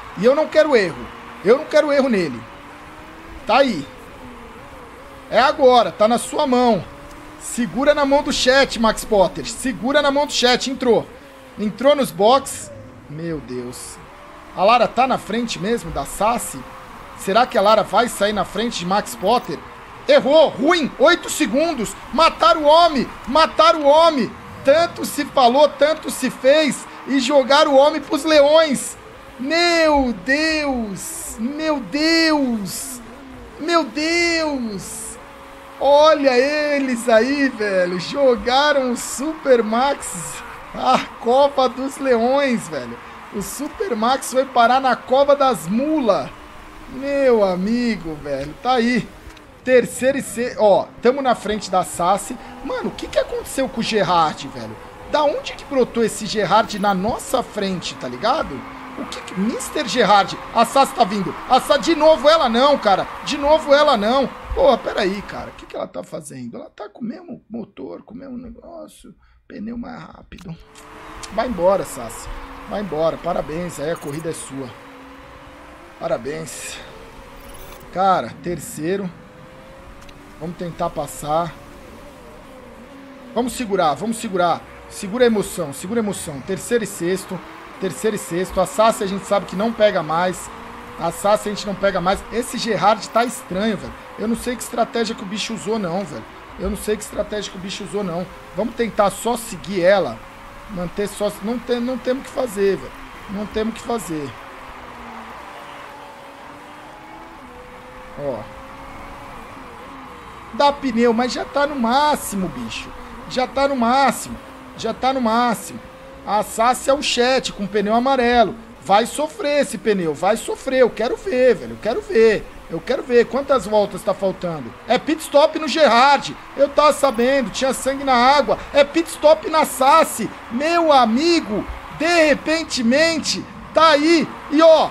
erro nele. Tá aí. É agora, tá na sua mão. Segura na mão do chat, Max Potter. Segura na mão do chat, entrou. Entrou nos box. Meu Deus. A Lara tá na frente mesmo da Sassi? Será que a Lara vai sair na frente de Max Potter? Errou, ruim, 8 segundos. Mataram o homem. Tanto se falou, tanto se fez. E jogaram o homem pros leões. Meu Deus. Olha eles aí, velho. Jogaram o Super Max. A Copa dos Leões, velho. O Super Max foi parar na Cova das Mulas. Meu amigo, velho. Tá aí. Terceiro e sexto. Ó, tamo na frente da Sassi. Mano, o que aconteceu com o Gerard, velho? Da onde que brotou esse Gerard na nossa frente, tá ligado? O que... Mr. Gerard. A Sassi tá vindo. De novo ela não, cara. De novo ela não. Pô, peraí, cara. O que ela tá fazendo? Ela tá com o mesmo motor, com o mesmo negócio. Pneu mais rápido. Vai embora, Sassi. Vai embora. Parabéns. Aí a corrida é sua. Parabéns. Cara, terceiro. Vamos tentar passar. Vamos segurar. Segura a emoção. Terceiro e sexto. A Sassi a gente sabe que não pega mais. Esse Gerard tá estranho, velho. Eu não sei que estratégia que o bicho usou, não, velho. Vamos tentar só seguir ela. Manter só... Não temos o que fazer, velho. Ó. Dá pneu, mas já tá no máximo, bicho. Já tá no máximo. Já tá no máximo. A Sassi é o chat com pneu amarelo. Vai sofrer esse pneu, vai sofrer. Eu quero ver, velho. Eu quero ver. Eu quero ver quantas voltas tá faltando. É pit stop no Gerhard. Eu tava sabendo, tinha sangue na água. É pit stop na Sassi. Meu amigo, de repentemente, tá aí. E ó.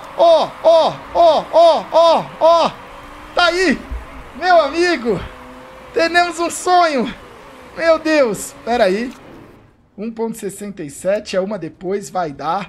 Tá aí. Meu amigo, temos um sonho. Meu Deus. Pera aí. 1.67 é uma depois. Vai dar.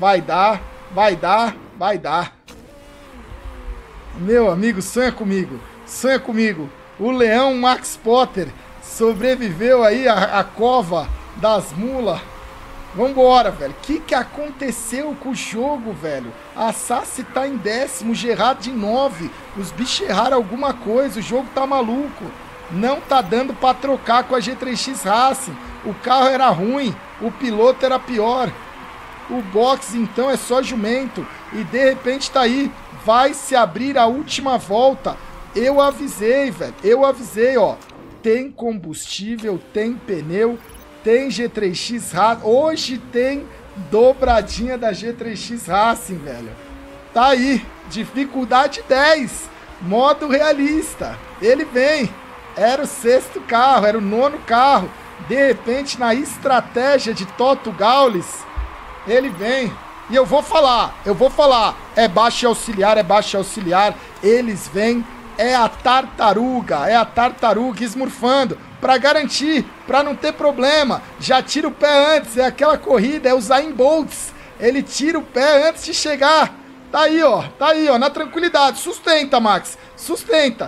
Meu amigo, sonha comigo. Sonha comigo. O leão Max Potter sobreviveu aí à cova das mulas. Vambora, velho. O que aconteceu com o jogo, velho? A Sassi tá em 10º, o Gerhard em 9. Os bichos erraram alguma coisa, o jogo tá maluco. Não tá dando pra trocar com a G3X Racing. O carro era ruim, o piloto era pior. O box, então, é só jumento. E, de repente, tá aí. Vai se abrir a última volta. Eu avisei, velho. Eu avisei, ó. Tem combustível, tem pneu, tem G3X Racing. Hoje tem dobradinha da G3X Racing, velho. Tá aí. Dificuldade 10. Modo realista. Ele vem. Era o 6º carro, era o 9º carro. De repente, na estratégia de Toto Gaules, ele vem. E eu vou falar. É baixo e auxiliar. Eles vêm. É a tartaruga esmurfando. Pra garantir, pra não ter problema. Já tira o pé antes. É aquela corrida, é o Usain Bolt. Ele tira o pé antes de chegar. Tá aí, ó. Na tranquilidade. Sustenta, Max. Sustenta.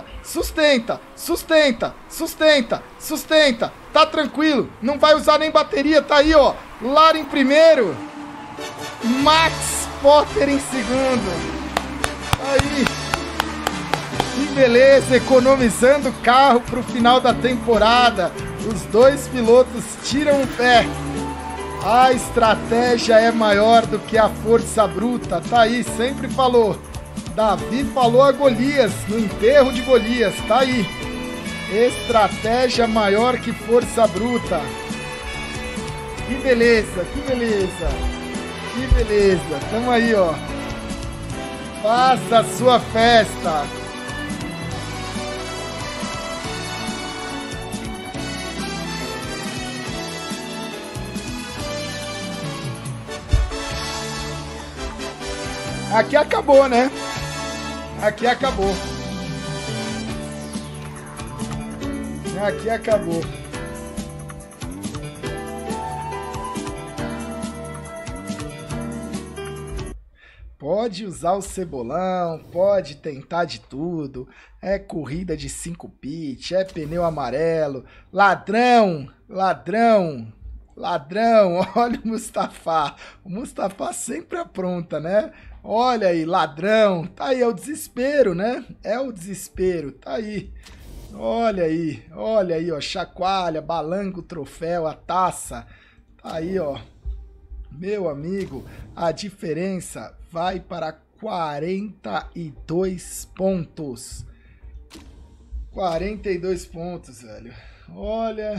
Tá tranquilo. Não vai usar nem bateria. Tá aí, ó. Lara em primeiro. Max Potter em segundo. Aí. Que beleza. Economizando o carro pro final da temporada. Os dois pilotos tiram o pé. A estratégia é maior do que a força bruta. Tá aí, sempre falou. Davi falou a Golias, no enterro de Golias. Tá aí. Estratégia maior que força bruta. Que beleza. Tamo aí, ó. Faça a sua festa. Aqui acabou, né? Aqui acabou. Pode usar o cebolão, pode tentar de tudo. É corrida de 5 pit, é pneu amarelo. Ladrão. Olha o Mustafa. O Mustafa sempre apronta, né? Olha aí, ladrão. Tá aí, é o desespero, né? É o desespero, tá aí. Olha aí, ó. Chacoalha, balanga o troféu, a taça. Tá aí, ó. Meu amigo, a diferença vai para 42 pontos. 42 pontos, velho. Olha.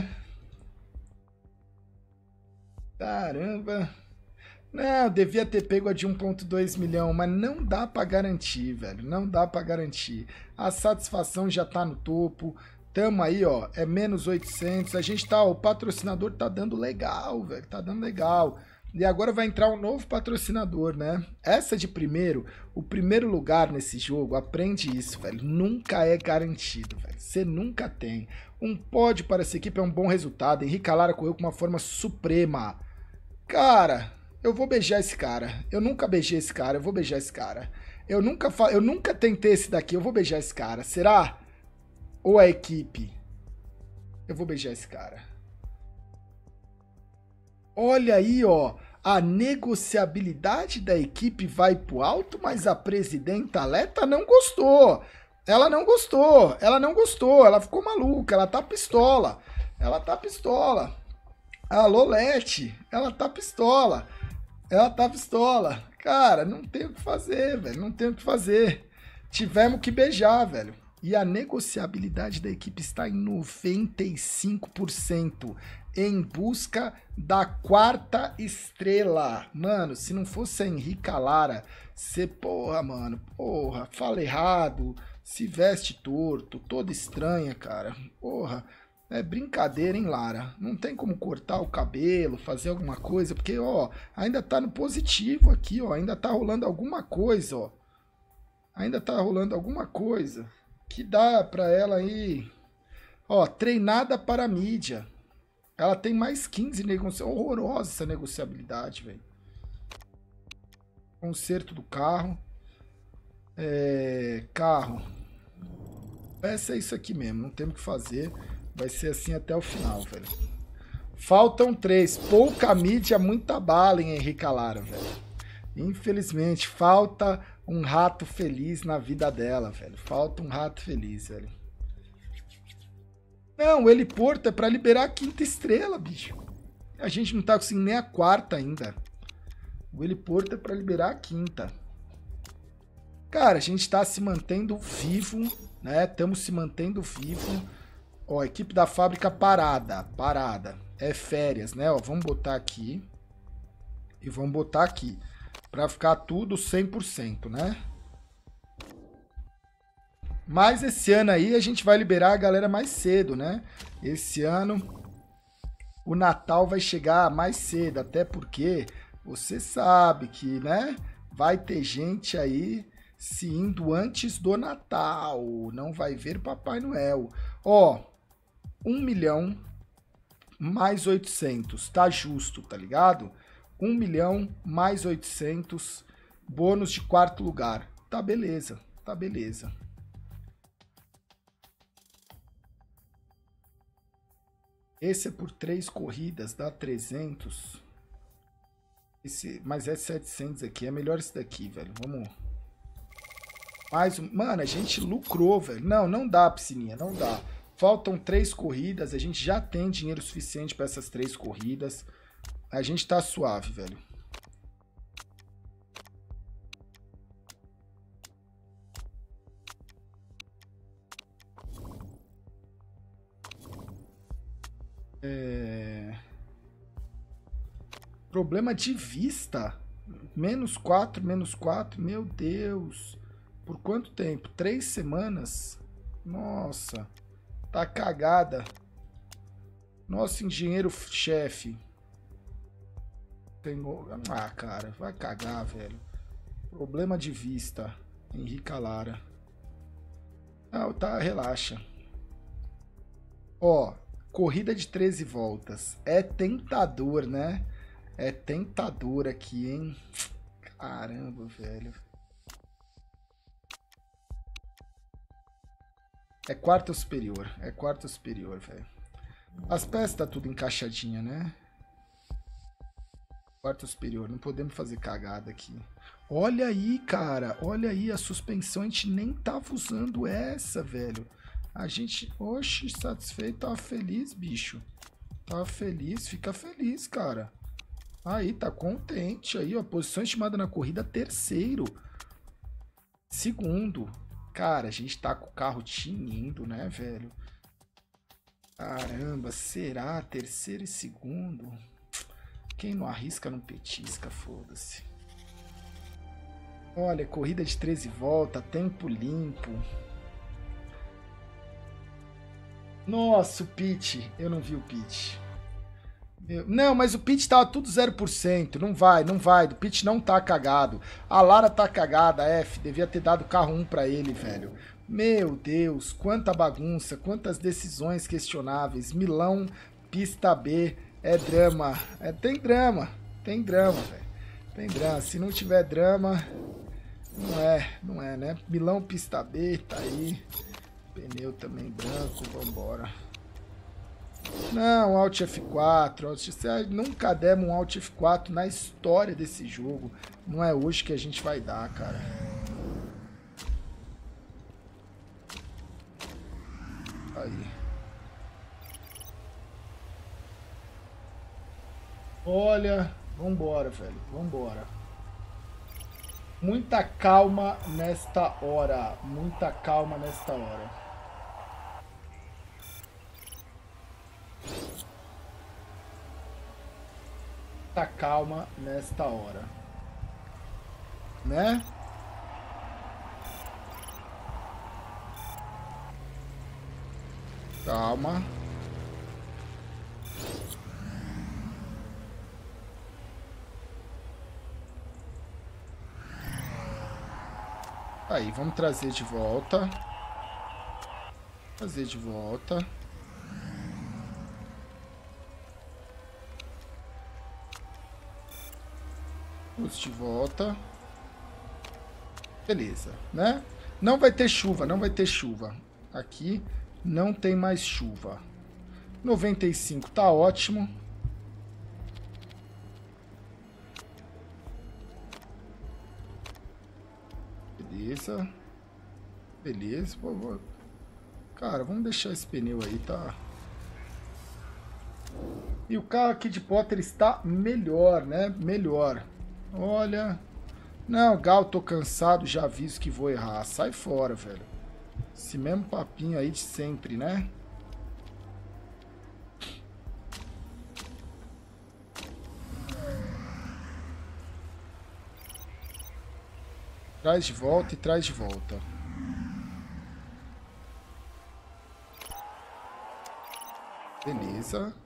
Caramba. Não, devia ter pego a de 1.2 milhão, mas não dá pra garantir, velho. Não dá pra garantir. A satisfação já tá no topo. Tamo aí, ó. É menos 800. A gente tá, ó, o patrocinador tá dando legal, velho. Tá dando legal. E agora vai entrar um novo patrocinador, né? Essa de primeiro, o primeiro lugar nesse jogo, aprende isso, velho. Nunca é garantido, velho. Você nunca tem. Um pódio para essa equipe é um bom resultado. Henrique Lara correu com uma forma suprema. Cara, eu vou beijar esse cara. Eu nunca beijei esse cara, eu vou beijar esse cara. Eu nunca tentei esse daqui, eu vou beijar esse cara. Será? Ou a equipe? Eu vou beijar esse cara. Olha aí, ó. A negociabilidade da equipe vai pro alto, mas a presidenta Leta não gostou. Ela não gostou. Ela ficou maluca. Ela tá pistola. Alô, Lete. Ela tá pistola. Cara, não tem o que fazer, velho. Tivemos que beijar, velho. E a negociabilidade da equipe está em 95%, em busca da quarta estrela. Mano, se não fosse a Henrique Lara, você, porra, mano, porra, fala errado, se veste torto, toda estranha, cara. Porra, é brincadeira, hein, Lara? Não tem como cortar o cabelo, fazer alguma coisa, porque, ó, ainda tá no positivo aqui, ó, ainda tá rolando alguma coisa, ó. Ainda tá rolando alguma coisa que dá pra ela aí. Ó, treinada para a mídia. Ela tem mais 15 negociações. Horrorosa essa negociabilidade, velho. Conserto do carro. Carro. Essa é isso aqui mesmo. Não temos o que fazer. Vai ser assim até o final, velho. Faltam 3. Pouca mídia, muita bala em Henrique Lara, velho. Infelizmente, falta um rato feliz na vida dela, velho. Falta um rato feliz, velho. Não, o heliporto é pra liberar a quinta estrela, bicho. A gente não tá conseguindo nem a quarta ainda. O heliporto é pra liberar a quinta. Cara, a gente tá se mantendo vivo, né? Estamos se mantendo vivo. Ó, equipe da fábrica parada. Parada. É férias, né? Ó, vamos botar aqui. E vamos botar aqui. Pra ficar tudo 100%, né? Mas esse ano aí a gente vai liberar a galera mais cedo, né? Esse ano o Natal vai chegar mais cedo, até porque você sabe que, né? Vai ter gente aí se indo antes do Natal, não vai ver Papai Noel. Ó, 1 milhão mais 800, tá justo, tá ligado? 1 milhão mais 800, bônus de quarto lugar. Tá beleza, tá beleza. Esse é por 3 corridas, dá 300. Mas é 700 aqui, é melhor esse daqui, velho. Vamos. Mais um. Mano, a gente lucrou, velho. Não, não dá, piscininha, não dá. Faltam 3 corridas, a gente já tem dinheiro suficiente para essas 3 corridas. A gente tá suave, velho. Problema de vista. -4, -4. Meu Deus. Por quanto tempo? 3 semanas? Nossa. Tá cagada. Nosso engenheiro-chefe. Ah, cara. Vai cagar, velho. Problema de vista. Henrique Lara. Não, tá, relaxa. Ó, corrida de 13 voltas. É tentador, né? É tentador aqui, hein? Caramba, velho. É quarta superior. É quarta superior, velho. As peças tá tudo encaixadinha, né? Quarta superior. Não podemos fazer cagada aqui. Olha aí, cara. Olha aí, a suspensão. A gente nem tava usando essa, velho. A gente... Oxe, satisfeito. Tava feliz, bicho. Tava feliz. Fica feliz, cara. Aí, tá contente aí, ó. Posição estimada na corrida, terceiro. Segundo. Cara, a gente tá com o carro tinindo, né, velho? Caramba, será? Terceiro e segundo? Quem não arrisca não petisca, foda-se. Olha, corrida de 13 voltas, tempo limpo. Nossa, o pit. Eu não vi o pit. Não, mas o pit tava tudo 0%. Não vai, não vai. O pit não tá cagado. A Lara tá cagada, F. Devia ter dado carro 1 pra ele, velho. Meu Deus, quanta bagunça, quantas decisões questionáveis. Milão, pista B, é drama. Tem drama, velho. Tem drama. Se não tiver drama, não é, né? Milão, pista B, tá aí. Pneu também branco, vambora. Não, Alt F4, Alt F4. Nunca demos um Alt F4 na história desse jogo. Não é hoje que a gente vai dar, cara. Aí. Olha, vambora, velho. Vambora. Muita calma nesta hora. Muita calma nesta hora. Muita calma nesta hora. Né? Calma. Aí, vamos trazer de volta. Trazer de volta. Trouxe de volta. Beleza, né? Não vai ter chuva, não vai ter chuva. Aqui não tem mais chuva. 95 tá ótimo. Beleza. Beleza. Pô. Cara, vamos deixar esse pneu aí, tá? E o carro aqui de Potter está melhor, né? Melhor. Olha. Não, Gal, tô cansado, já aviso que vou errar. Sai fora, velho. Esse mesmo papinho aí de sempre, né? Traz de volta e traz de volta. Beleza.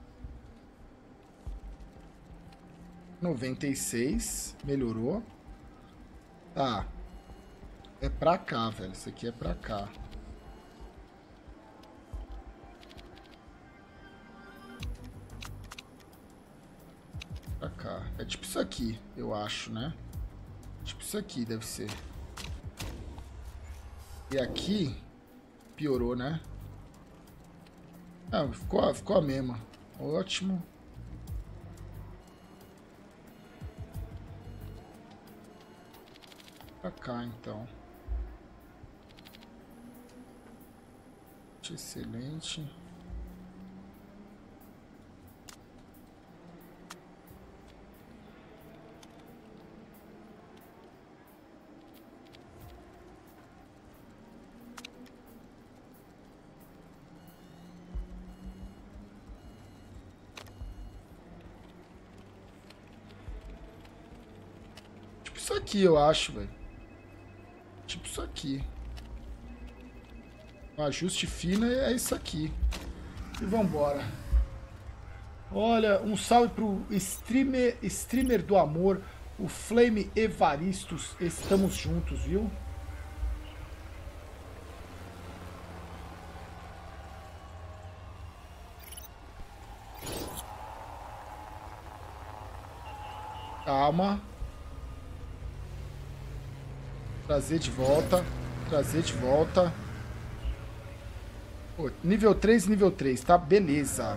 96. Melhorou. Tá. É pra cá, velho. Isso aqui é pra cá. Pra cá. É tipo isso aqui, eu acho, né? Tipo isso aqui deve ser. E aqui piorou, né? Ah, ficou a mesma. Ótimo. Pra cá, então. Excelente. Tipo isso aqui, eu acho, velho. Tipo isso aqui. Um ajuste fino é isso aqui. E vambora. Olha, um salve pro streamer do amor, o Flame Evaristos. Estamos juntos, viu? Calma. Trazer de volta. Trazer de volta. Pô, nível 3, tá? Beleza.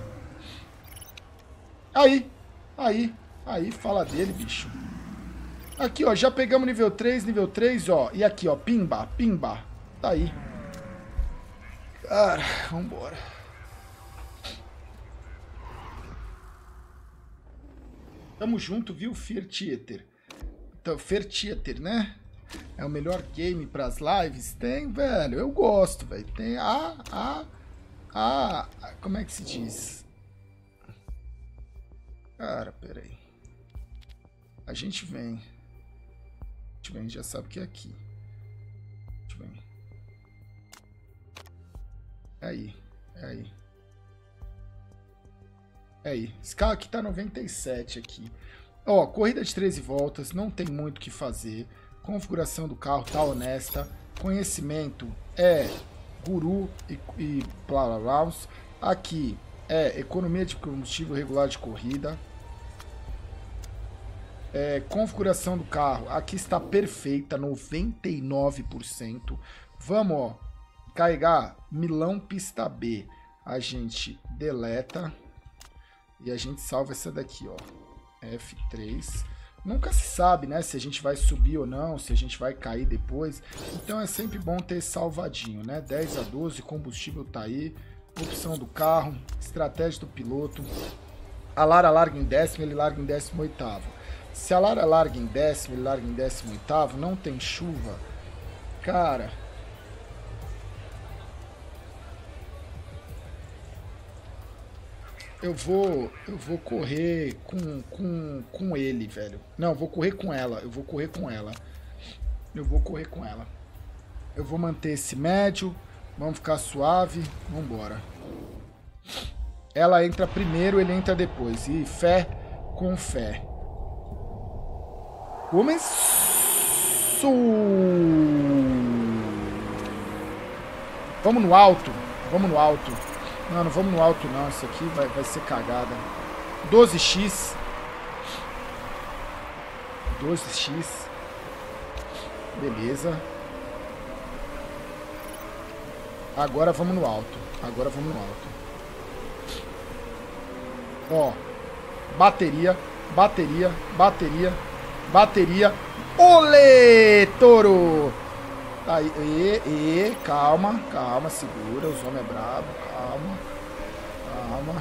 Aí, fala dele, bicho. Aqui, ó, já pegamos nível 3, ó. E aqui, ó, pimba. Tá aí. Cara, vambora. Tamo junto, viu, Fear Theater? Então, Fear Theater, né? É o melhor game pras lives? Tem, velho. Eu gosto, velho. Tem como é que se diz? Cara, peraí. A gente vem, já sabe que é aqui. A gente vem. É aí. Esse carro aqui tá 97 aqui. Ó, corrida de 13 voltas, não tem muito o que fazer. Configuração do carro tá honesta. Conhecimento é guru e blá blá blá. Aqui é economia de combustível regular de corrida. Configuração do carro, aqui está perfeita, 99%. Vamos, ó, carregar Milão Pista B. A gente deleta e a gente salva essa daqui, ó. F3. Nunca se sabe, né, se a gente vai subir ou não, se a gente vai cair depois. Então é sempre bom ter salvadinho, né? 10 a 12, combustível tá aí. Opção do carro, estratégia do piloto. A Lara larga em 10º, ele larga em 18º. Se a Lara larga em 10º, ele larga em 18º, não tem chuva. Cara... Eu vou correr com ele, velho. Não, eu vou correr com ela. Eu vou correr com ela. Eu vou manter esse médio. Vamos ficar suave. Vambora. Ela entra primeiro, ele entra depois. E fé com fé. Começou! Vamos no alto. Vamos no alto. Não, não vamos no alto não. Isso aqui vai ser cagada. 12x. 12x. Beleza. Agora vamos no alto. Agora vamos no alto. Ó. Bateria. Bateria. Bateria. Bateria. Olê, touro! Aí, calma, calma, segura. Os homens é brabo. Calma. Calma.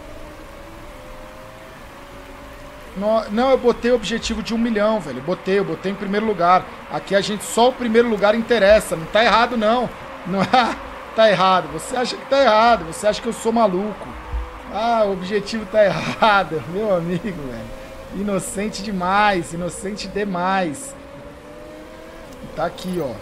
Não, eu botei o objetivo de 1 milhão, velho. Eu botei em primeiro lugar. Aqui a gente, só o primeiro lugar interessa. Não tá errado, não. Não tá errado. Você acha que tá errado. Você acha que eu sou maluco. Ah, o objetivo tá errado. Meu amigo, velho. Inocente demais. Inocente demais. Tá aqui, ó.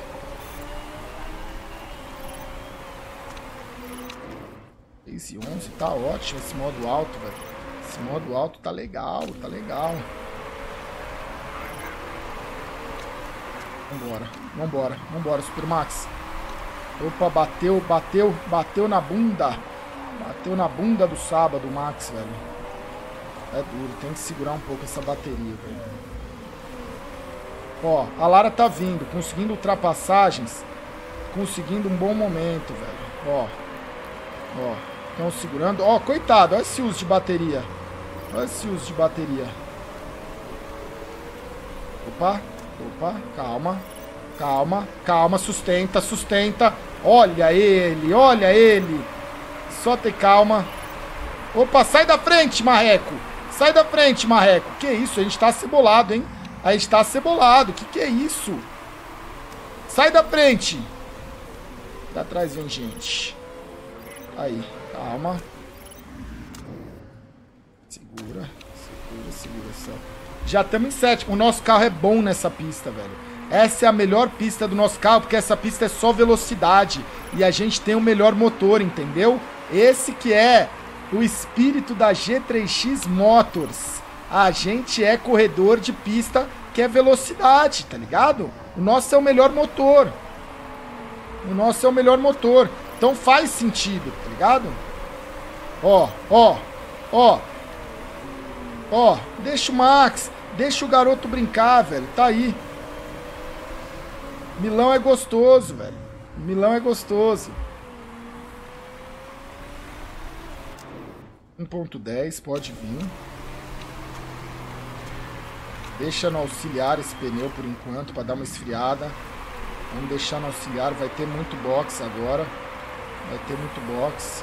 Esse 11 tá ótimo, esse modo alto, velho. Esse modo alto tá legal, tá legal. Vambora, vambora, vambora, Supermax. Opa, bateu na bunda. Bateu na bunda do sábado, Max, velho. É duro, tem que segurar um pouco essa bateria, velho. Ó, a Lara tá vindo, conseguindo ultrapassagens. Conseguindo um bom momento, velho. Ó. Ó. Estão segurando. Ó, coitado. Olha esse uso de bateria. Olha esse uso de bateria. Opa. Opa. Calma. Calma. Calma. Sustenta. Sustenta. Olha ele. Olha ele. Só ter calma. Opa. Sai da frente, marreco. Sai da frente, marreco. Que isso? A gente tá cebolado, hein? A gente tá cebolado. Que é isso? Sai da frente. Da trás vem gente. Aí. Calma. Segura. Segura só. Já estamos em 7º. O nosso carro é bom nessa pista, velho. Essa é a melhor pista do nosso carro, porque essa pista é só velocidade. E a gente tem o melhor motor, entendeu? Esse que é o espírito da G3X Motors. A gente é corredor de pista que é velocidade, tá ligado? O nosso é o melhor motor. O nosso é o melhor motor. Então faz sentido, tá ligado? Ó, ó, ó. Ó, deixa o Max, deixa o garoto brincar, velho. Tá aí. Milão é gostoso, velho. Milão é gostoso. 1.10, pode vir. Deixa no auxiliar esse pneu por enquanto, pra dar uma esfriada. Vamos deixar no auxiliar, vai ter muito box agora. Vai ter muito box.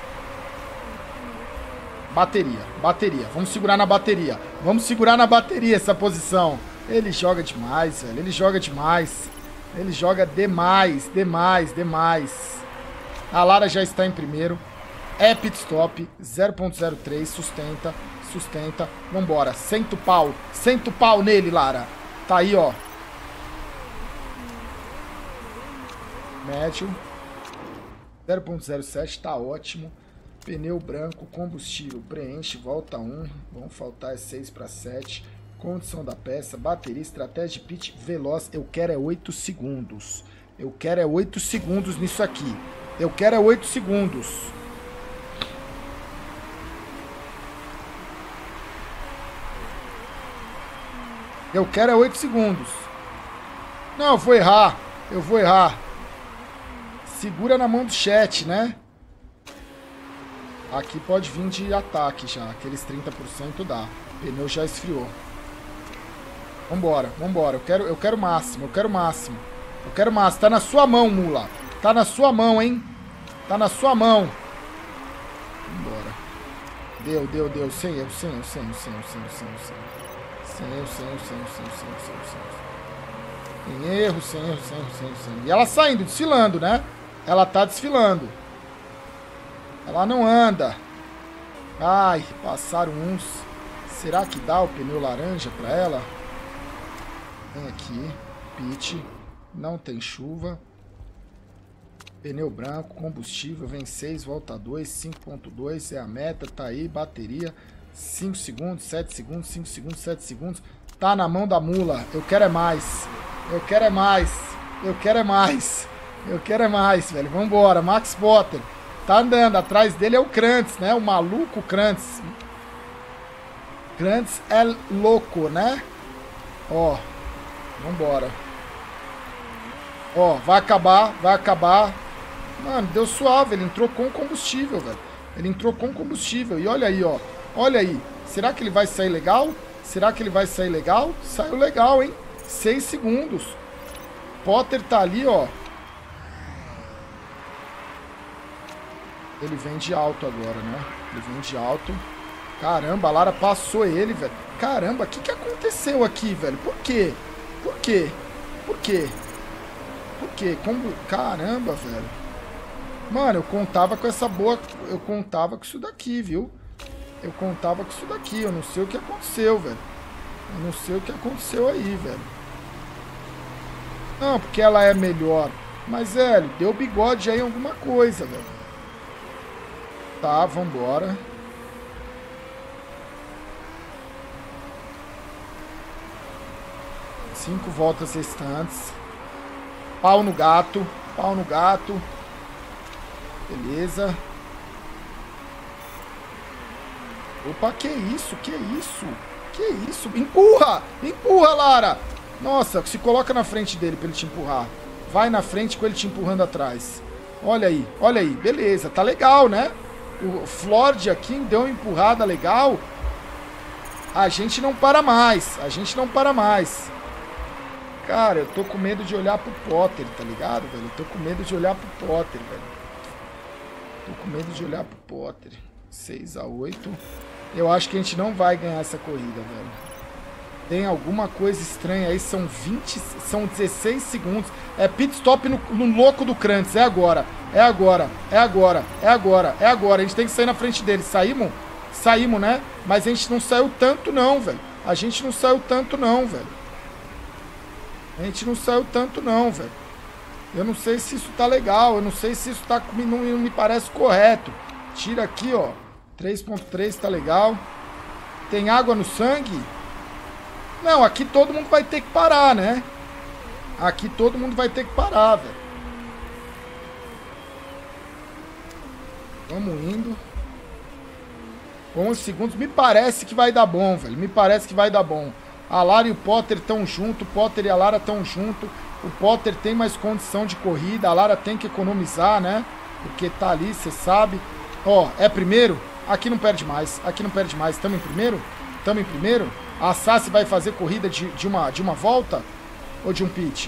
Bateria, bateria. Vamos segurar na bateria. Vamos segurar na bateria essa posição. Ele joga demais, velho. Ele joga demais. Ele joga demais, demais, demais. A Lara já está em primeiro. É pit stop. 0.03. Sustenta, sustenta. Vambora. Senta o pau. Senta o pau nele, Lara. Tá aí, ó. Médio. 0.07, tá ótimo. Pneu branco, combustível, preenche, volta 1. Vão faltar 6 para 7. Condição da peça, bateria, estratégia de pit, veloz. Eu quero é 8 segundos. Eu quero é 8 segundos nisso aqui. Eu quero é 8 segundos. Eu quero é 8 segundos. Não, eu vou errar. Eu vou errar. Segura na mão do chat, né? Aqui pode vir de ataque já. Aqueles 30% dá. O pneu já esfriou. Vambora, vambora. Eu quero máximo, eu quero máximo. Eu quero máximo. Tá na sua mão, mula. Tá na sua mão, hein? Tá na sua mão. Vambora. Deu. Sem eu. Sem erro, sem erro, sem erro, sem erro, sem erro, sem erro, sem erro. Sem erro, sem erro, sem erro, sem erro, sem erro. E ela saindo, desfilando, né? Ela tá desfilando. Ela não anda. Ai, passaram uns. Será que dá o pneu laranja pra ela? Vem aqui. Pit. Não tem chuva. Pneu branco, combustível, vem 6, volta 2, 5.2 é a meta, tá aí, bateria, 5 segundos, 7 segundos, 5 segundos, 7 segundos, tá na mão da mula, eu quero é mais, eu quero é mais, eu quero é mais, eu quero é mais, velho, vambora, Max Potter, tá andando, atrás dele é o Krantz, né, o maluco Krantz, Krantz é louco, né, ó, vambora, ó, vai acabar, mano, deu suave, ele entrou com combustível, velho. Ele entrou com combustível. E olha aí, ó. Olha aí. Será que ele vai sair legal? Será que ele vai sair legal? Saiu legal, hein? 6 segundos. Potter tá ali, ó. Ele vem de alto agora, né? Ele vem de alto. Caramba, a Lara passou ele, velho. Caramba, o que aconteceu aqui, velho? Por quê? Por quê? Por quê? Por quê? Como... Caramba, velho. Mano, eu contava com essa boa... Eu contava com isso daqui, viu? Eu contava com isso daqui. Eu não sei o que aconteceu, velho. Eu não sei o que aconteceu aí, velho. Não, porque ela é melhor. Mas, velho, deu bigode aí em alguma coisa, velho. Tá, vambora. Cinco voltas restantes. Pau no gato. Pau no gato. Beleza. Opa, que isso? Que isso? Que isso? Empurra! Empurra, Lara! Nossa, se coloca na frente dele pra ele te empurrar. Vai na frente com ele te empurrando atrás. Olha aí, olha aí. Beleza, tá legal, né? O Flord aqui deu uma empurrada legal. A gente não para mais. A gente não para mais. Cara, eu tô com medo de olhar pro Potter, tá ligado, velho? Eu tô com medo de olhar pro Potter, velho. Tô com medo de olhar pro Potter. 6-8. Eu acho que a gente não vai ganhar essa corrida, velho. Tem alguma coisa estranha aí. São 16 segundos. É pit stop no louco do Krantz. É agora. É agora. É agora. É agora. É agora. A gente tem que sair na frente dele. Saímos? Saímos, né? Mas a gente não saiu tanto não, velho. A gente não saiu tanto não, velho. A gente não saiu tanto não, velho. Eu não sei se isso tá legal, eu não sei se isso tá, não me parece correto. Tira aqui, ó. 3.3 tá legal. Tem água no sangue? Não, aqui todo mundo vai ter que parar, né? Aqui todo mundo vai ter que parar, velho. Vamos indo. 11 segundos. Me parece que vai dar bom, velho. Me parece que vai dar bom. A Lara e o Potter estão junto. O Potter e a Lara estão junto. O Potter tem mais condição de corrida. A Lara tem que economizar, né? Porque tá ali, você sabe. Ó, é primeiro. Aqui não perde mais. Aqui não perde mais. Estamos em primeiro? Estamos em primeiro? A Sassi vai fazer corrida de uma volta? Ou de um pit?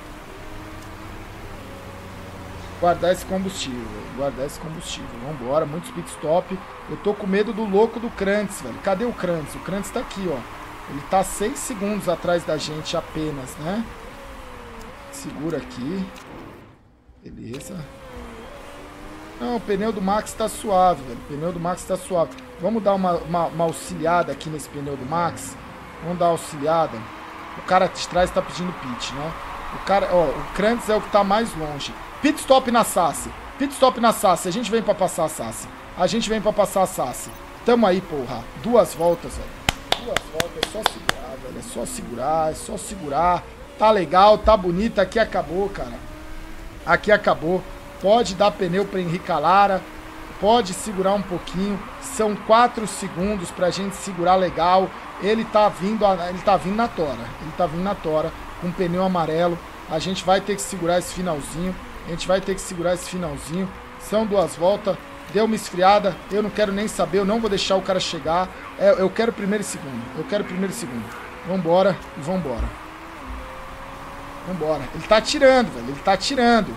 Guardar esse combustível. Guardar esse combustível. Vambora. Muitos pit stop. Eu tô com medo do louco do Krantz, velho. Cadê o Krantz? O Krantz tá aqui, ó. Ele tá 6 segundos atrás da gente apenas, né? Segura aqui. Beleza. Não, o pneu do Max tá suave, velho. O pneu do Max tá suave. Vamos dar uma auxiliada aqui nesse pneu do Max. Vamos dar uma auxiliada. O cara de trás tá pedindo pit, né? O cara, ó, o Krantz é o que tá mais longe. Pit stop na Sassi. Pit stop na Sassi. A gente vem pra passar a Sassi. A gente vem pra passar a Sassi. Tamo aí, porra. 2 voltas, velho. 2 voltas. É só segurar, velho. É só segurar. É só segurar. Tá legal, tá bonito. Aqui acabou, cara. Aqui acabou. Pode dar pneu pra Henrique Lara. Pode segurar um pouquinho. São 4 segundos pra gente segurar legal. Ele tá vindo na tora. Ele tá vindo na tora com pneu amarelo. A gente vai ter que segurar esse finalzinho. A gente vai ter que segurar esse finalzinho. São 2 voltas. Deu uma esfriada. Eu não quero nem saber. Eu não vou deixar o cara chegar. Eu quero primeiro e segundo. Eu quero primeiro e segundo. Vambora e vambora. Vambora. Ele tá atirando, velho. Ele tá atirando.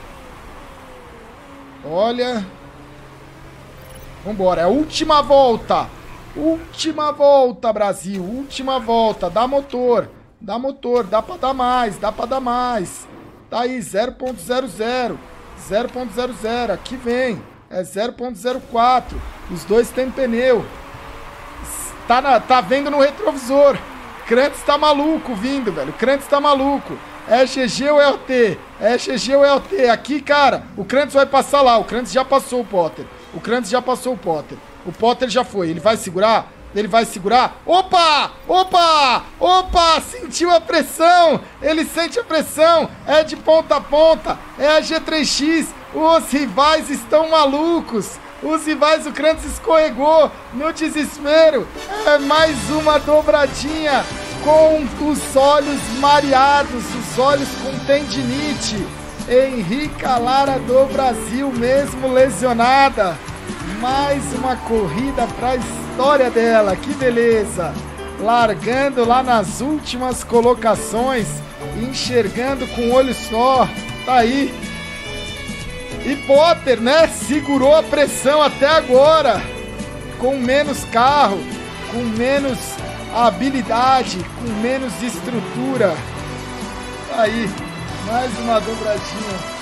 Olha. Vambora. É a última volta. Última volta, Brasil. Última volta. Dá motor. Dá motor. Dá pra dar mais. Dá pra dar mais. Tá aí, 0.00. 0.00. Aqui vem. É 0.04. Os dois têm pneu. Tá vendo no retrovisor. Krantz tá maluco vindo, velho. Krantz tá maluco. É GG ou é OT? É GG ou é OT? Aqui, cara, o Krantz vai passar lá. O Krantz já passou o Potter. O Krantz já passou o Potter. O Potter já foi. Ele vai segurar? Ele vai segurar? Opa! Opa! Opa! Sentiu a pressão! Ele sente a pressão! É de ponta a ponta! É a G3X! Os rivais estão malucos! Os rivais, o Krantz escorregou no desespero! É mais uma dobradinha com os olhos mareados, os olhos com tendinite. Henrica Lara do Brasil, mesmo lesionada. Mais uma corrida para a história dela, que beleza! Largando lá nas últimas colocações, enxergando com um olho só, tá aí. E Potter, né, segurou a pressão até agora, com menos carro, com menos habilidade, com menos estrutura. Tá aí, mais uma dobradinha.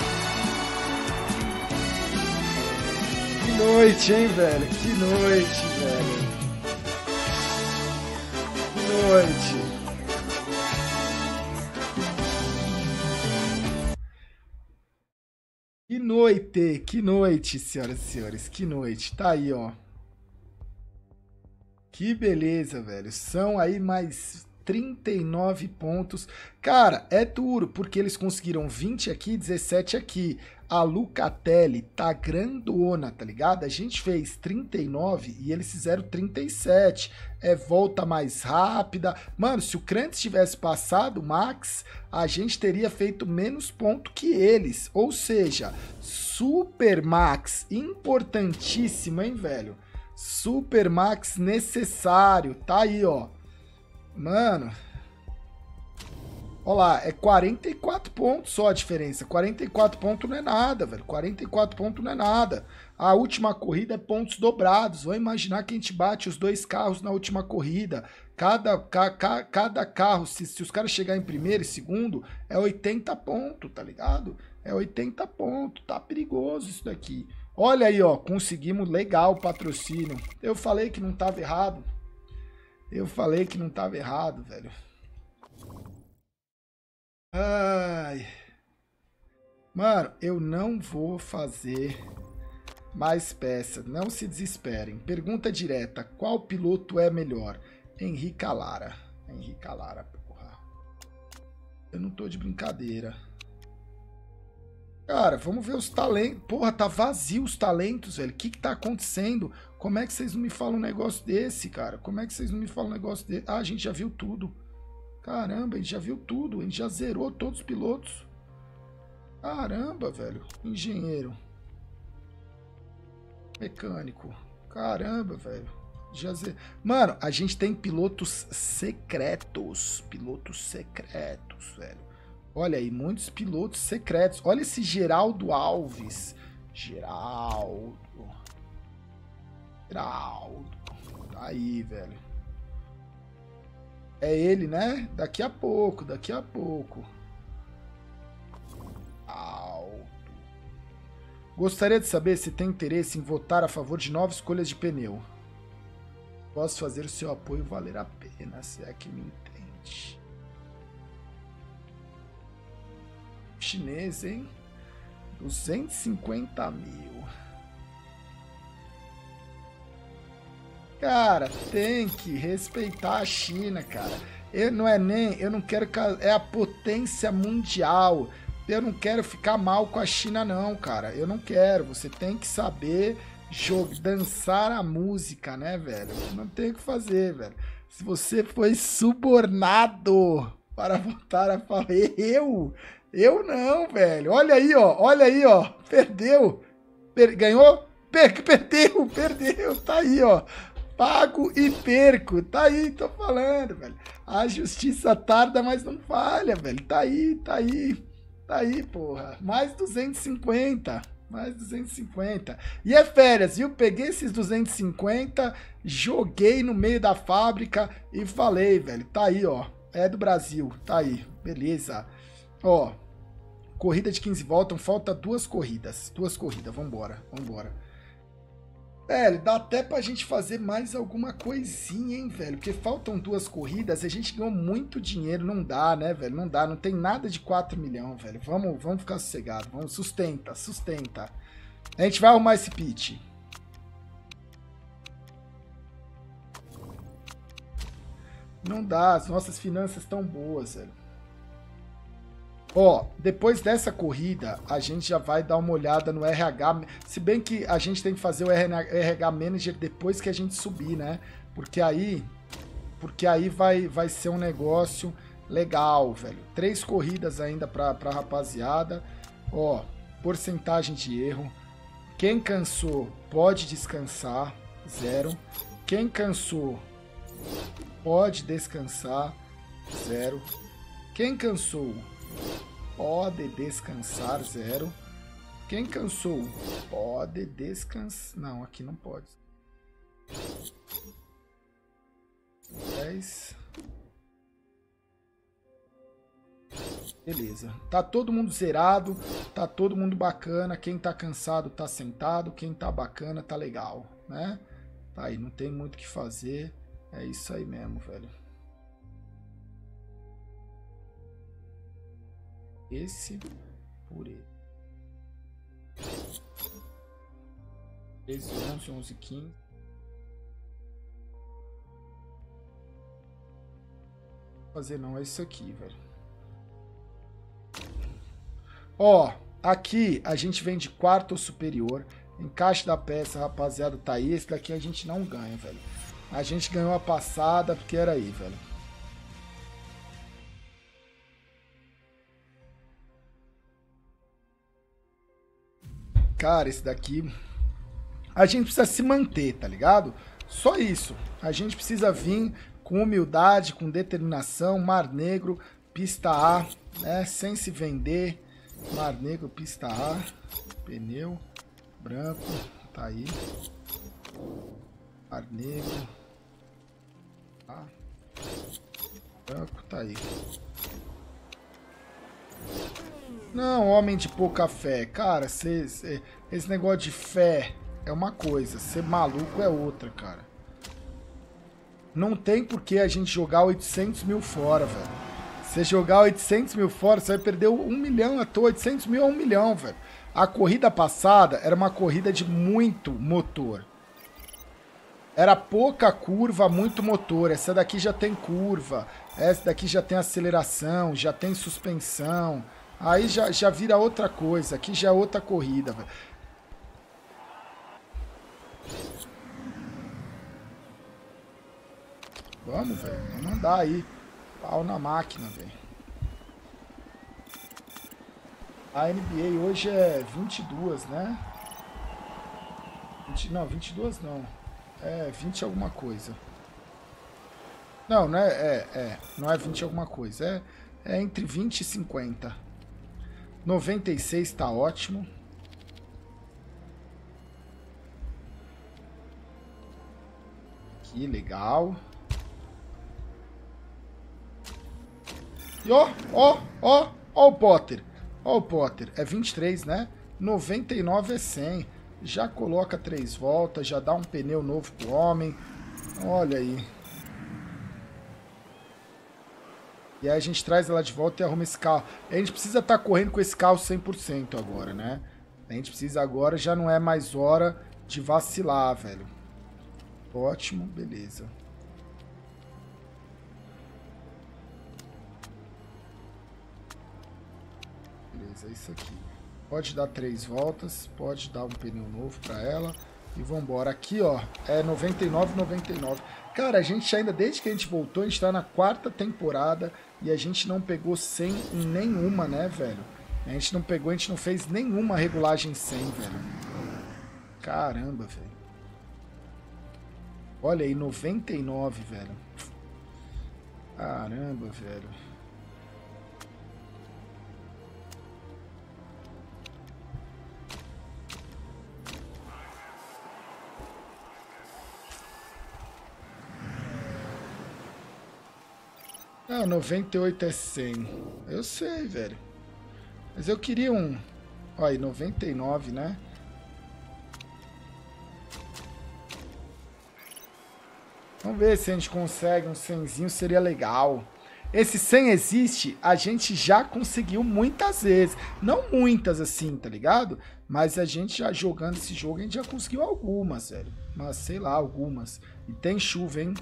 Que noite, hein, velho? Que noite, velho. Que noite. Que noite, senhoras e senhores. Que noite. Tá aí, ó. Que beleza, velho. São aí mais 39 pontos. Cara, é duro, porque eles conseguiram 20 aqui, 17 aqui. A Lucatelli tá grandona, tá ligado? A gente fez 39 e eles fizeram 37. É volta mais rápida. Mano, se o Krantz tivesse passado o Max, a gente teria feito menos ponto que eles. Ou seja, Super Max, importantíssimo, hein, velho? Super Max necessário. Tá aí, ó. Mano... Olha lá, é 44 pontos só a diferença. 44 pontos não é nada, velho. 44 pontos não é nada. A última corrida é pontos dobrados. Vamos imaginar que a gente bate os dois carros na última corrida. Cada carro, se os caras chegarem em primeiro e segundo, é 80 pontos, tá ligado? É 80 pontos. Tá perigoso isso daqui. Olha aí, ó. Conseguimos legal o patrocínio. Eu falei que não tava errado. Eu falei que não tava errado, velho. Ai. Mano, eu não vou fazer mais peça. Não se desesperem. Pergunta direta. Qual piloto é melhor? Henrica Lara. Henrica Lara, porra. Eu não tô de brincadeira. Cara, vamos ver os talentos. Porra, tá vazio os talentos, velho. O que tá acontecendo? Como é que vocês não me falam um negócio desse, cara? Como é que vocês não me falam um negócio desse? Ah, a gente já viu tudo. Caramba, a gente já viu tudo. A gente já zerou todos os pilotos. Caramba, velho. Engenheiro. Mecânico. Caramba, velho. Já zerou. Mano, a gente tem pilotos secretos. Pilotos secretos, velho. Olha aí, muitos pilotos secretos. Olha esse Geraldo Alves. Geraldo. Tá aí, velho. É ele, né? Daqui a pouco. Gostaria de saber se tem interesse em votar a favor de novas escolhas de pneu. Posso fazer o seu apoio valer a pena, se é que me entende. Chinês, hein? 250 mil. Cara, tem que respeitar a China, cara. Eu não quero, é a potência mundial. Eu não quero ficar mal com a China, não, cara. Eu não quero. Você tem que saber dançar a música, né, velho? Não tem o que fazer, velho. Se você foi subornado para votar a favor, eu não, velho. Olha aí, ó. Perdeu. Ganhou? Perdeu. Tá aí, ó. Pago e perco. Tá aí, tô falando, velho. A justiça tarda, mas não falha, velho. Tá aí, porra. Mais 250. Mais 250. E é férias, viu? Peguei esses 250, joguei no meio da fábrica e falei, velho. Tá aí, ó. É do Brasil. Tá aí. Beleza. Ó. Corrida de 15 voltas. Falta 2 corridas. 2 corridas. Vambora. Vambora. Velho, dá até pra gente fazer mais alguma coisinha, hein, velho? Porque faltam 2 corridas e a gente ganhou muito dinheiro. Não dá, né, velho? Não dá. Não tem nada de 4 milhões, velho. Vamos ficar sossegados. Vamos, sustenta, sustenta. A gente vai arrumar esse pitch. Não dá. As nossas finanças estão boas, velho. Ó, depois dessa corrida, a gente já vai dar uma olhada no RH. Se bem que a gente tem que fazer o RH Manager depois que a gente subir, né? Porque aí vai ser um negócio legal, velho. 3 corridas ainda pra rapaziada. Ó, porcentagem de erro. Quem cansou pode descansar, 0. Quem cansou pode descansar, 0. Quem cansou pode descansar, 0. Quem cansou pode descansar. Não, aqui não pode. 10. Beleza. Tá todo mundo zerado. Tá todo mundo bacana. Quem tá cansado tá sentado. Quem tá bacana tá legal, né? Tá aí, não tem muito o que fazer. É isso aí mesmo, velho. Esse por ele. 13, 11, 11, 15. Fazer não, é isso aqui, velho. Ó, aqui a gente vem de quarto ou superior. Encaixe da peça, rapaziada, tá aí. Esse daqui a gente não ganha, velho. A gente ganhou a passada porque era aí, velho. Cara, esse daqui... A gente precisa se manter, tá ligado? Só isso. A gente precisa vir com humildade, com determinação. Mar Negro, pista A, né? Sem se vender. Mar Negro, pista A. Pneu branco, tá aí. Mar Negro. A. Branco, tá aí. Não, homem de pouca fé. Cara, esse negócio de fé é uma coisa, ser maluco é outra, cara. Não tem por que a gente jogar 800 mil fora, velho. Você jogar 800 mil fora, você vai perder 1 milhão à toa. 800 mil é 1 milhão, velho. A corrida passada era uma corrida de muito motor. Era pouca curva, muito motor. Essa daqui já tem curva. Essa daqui já tem aceleração, já tem suspensão. Aí já vira outra coisa. Aqui já é outra corrida, velho. Vamos, velho. Vamos andar aí. Pau na máquina, velho. A NBA hoje é 22, né? não, 22 não. É 20 alguma coisa. Não, não é, não é 20 alguma coisa. É entre 20 e 50. 96 tá ótimo. Aqui, legal. E ó o Potter. Ó o Potter. É 23, né? 99 é 100. Já coloca 3 voltas, já dá um pneu novo pro homem. Olha aí. E aí a gente traz ela de volta e arruma esse carro. A gente precisa estar correndo com esse carro 100% agora, né? A gente precisa agora, já não é mais hora de vacilar, velho. Ótimo, beleza. Beleza, é isso aqui. Pode dar 3 voltas, pode dar um pneu novo pra ela. E vambora. Aqui, ó, é 99,99. Cara, a gente ainda, desde que a gente voltou, a gente tá na 4ª temporada e a gente não pegou 100 em nenhuma, né, velho? A gente não pegou, a gente não fez nenhuma regulagem 100, velho. Caramba, velho. Olha aí, 99, velho. Caramba, velho. Ah, 98 é 100. Eu sei, velho. Mas eu queria um... Olha aí, 99, né? Vamos ver se a gente consegue um 100zinho, seria legal. Esse 100 existe, a gente já conseguiu muitas vezes. Não muitas assim, tá ligado? Mas a gente já jogando esse jogo, a gente já conseguiu algumas, velho. Mas sei lá, algumas. E tem chuva, hein?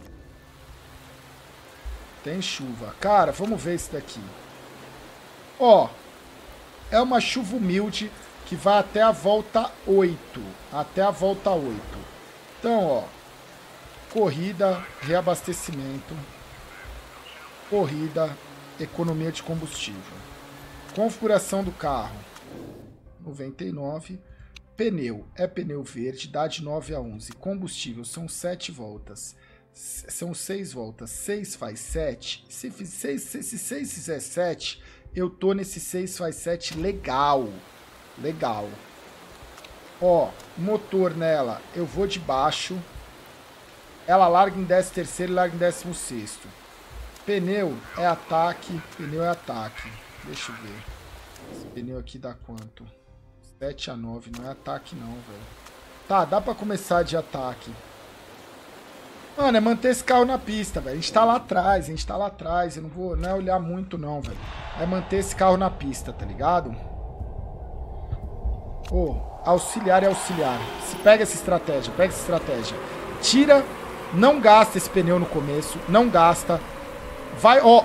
Tem chuva. Cara, vamos ver esse daqui. Ó, é uma chuva humilde que vai até a volta 8. Até a volta 8. Então, ó. Corrida, reabastecimento. Corrida, economia de combustível. Configuração do carro. 99. Pneu. É pneu verde, dá de 9 a 11. Combustível, são 7 voltas. São 6 voltas. 6 faz 7. Se 6 fizer 7, eu tô nesse 6 faz 7 legal. Legal. Ó, motor nela, eu vou de baixo. Ela larga em 13º e larga em 16º. Pneu é ataque. Pneu é ataque. Deixa eu ver. Esse pneu aqui dá quanto? 7 a 9. Não é ataque não, velho. Tá, dá pra começar de ataque. Mano, é manter esse carro na pista, velho. A gente tá lá atrás, a gente tá lá atrás. Eu não vou, não é olhar muito não, velho. É manter esse carro na pista, tá ligado? Ô, auxiliar é auxiliar. Se pega essa estratégia, pega essa estratégia. Tira, não gasta esse pneu no começo, não gasta. Vai, ó,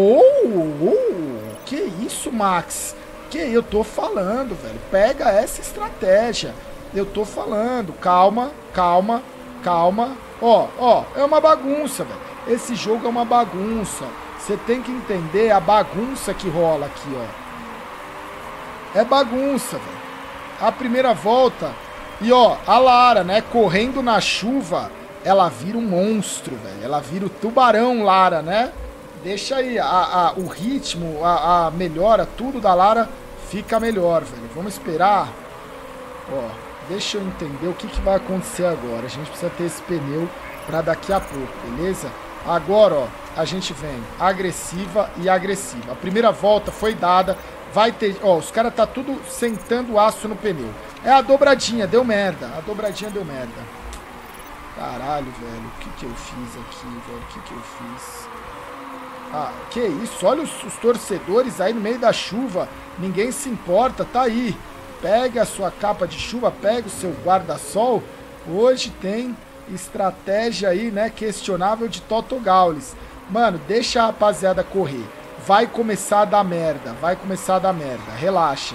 que isso, Max? Que eu tô falando, velho. Pega essa estratégia. Eu tô falando. Calma, calma, calma. Ó, é uma bagunça, velho. Esse jogo é uma bagunça. Você tem que entender a bagunça que rola aqui, ó. É bagunça, velho. A primeira volta. E, ó, a Lara, né, correndo na chuva, ela vira um monstro, velho. Ela vira o tubarão Lara, né? Deixa aí, o ritmo, a melhora, tudo da Lara fica melhor, velho. Vamos esperar. Ó, deixa eu entender o que, que vai acontecer agora. A gente precisa ter esse pneu pra daqui a pouco, beleza? Agora, ó, a gente vem agressiva e agressiva. A primeira volta foi dada, vai ter... Ó, os caras tá tudo sentando aço no pneu. É a dobradinha, deu merda. A dobradinha deu merda. Caralho, velho, o que que eu fiz aqui, velho? O que que eu fiz? Ah, que isso? Olha os torcedores aí no meio da chuva. Ninguém se importa, tá aí. Pega a sua capa de chuva, pega o seu guarda-sol. Hoje tem estratégia aí, né, questionável de Toto Gaules. Mano, deixa a rapaziada correr. Vai começar a dar merda, vai começar a dar merda. Relaxa.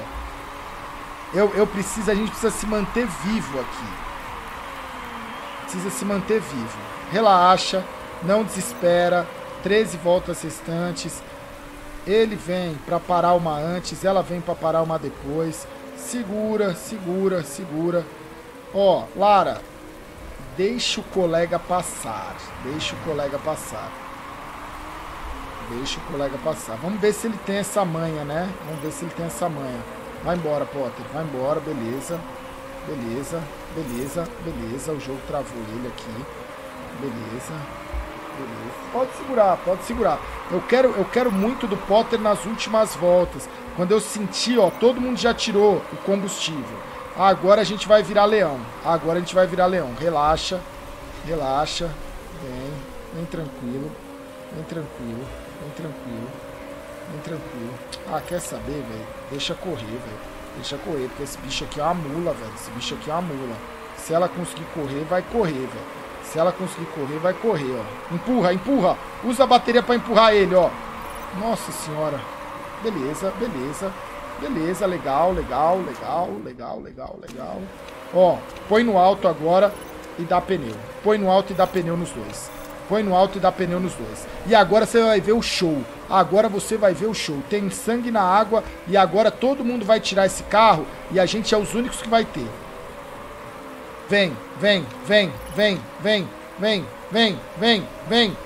A gente precisa se manter vivo aqui. Precisa se manter vivo. Relaxa, não desespera. 13 voltas restantes. Ele vem para parar uma antes, ela vem para parar uma depois. Segura, segura, segura. Ó, Lara, deixa o colega passar. Deixa o colega passar. Deixa o colega passar. Vamos ver se ele tem essa manha, né? Vamos ver se ele tem essa manha. Vai embora, Potter. Vai embora, beleza. Beleza, beleza, beleza. O jogo travou ele aqui. Beleza. Beleza. Pode segurar, pode segurar. Eu quero muito do Potter nas últimas voltas. Quando eu senti, ó, todo mundo já tirou o combustível. Agora a gente vai virar leão. Agora a gente vai virar leão. Relaxa. Relaxa. Vem tranquilo. Vem tranquilo. Vem tranquilo. Vem tranquilo. Ah, quer saber, velho? Deixa correr, velho. Deixa correr, porque esse bicho aqui é uma mula, velho. Esse bicho aqui é uma mula. Se ela conseguir correr, vai correr, velho. Se ela conseguir correr, vai correr, ó. Empurra, empurra. Usa a bateria pra empurrar ele, ó. Nossa senhora. Beleza, beleza. Beleza, legal, legal, legal, legal, legal, legal. Ó, põe no alto agora e dá pneu. Põe no alto e dá pneu nos dois. Põe no alto e dá pneu nos dois. E agora você vai ver o show. Agora você vai ver o show. Tem sangue na água e agora todo mundo vai tirar esse carro e a gente é os únicos que vai ter. Vem, vem, vem, vem, vem, vem, vem, vem, vem.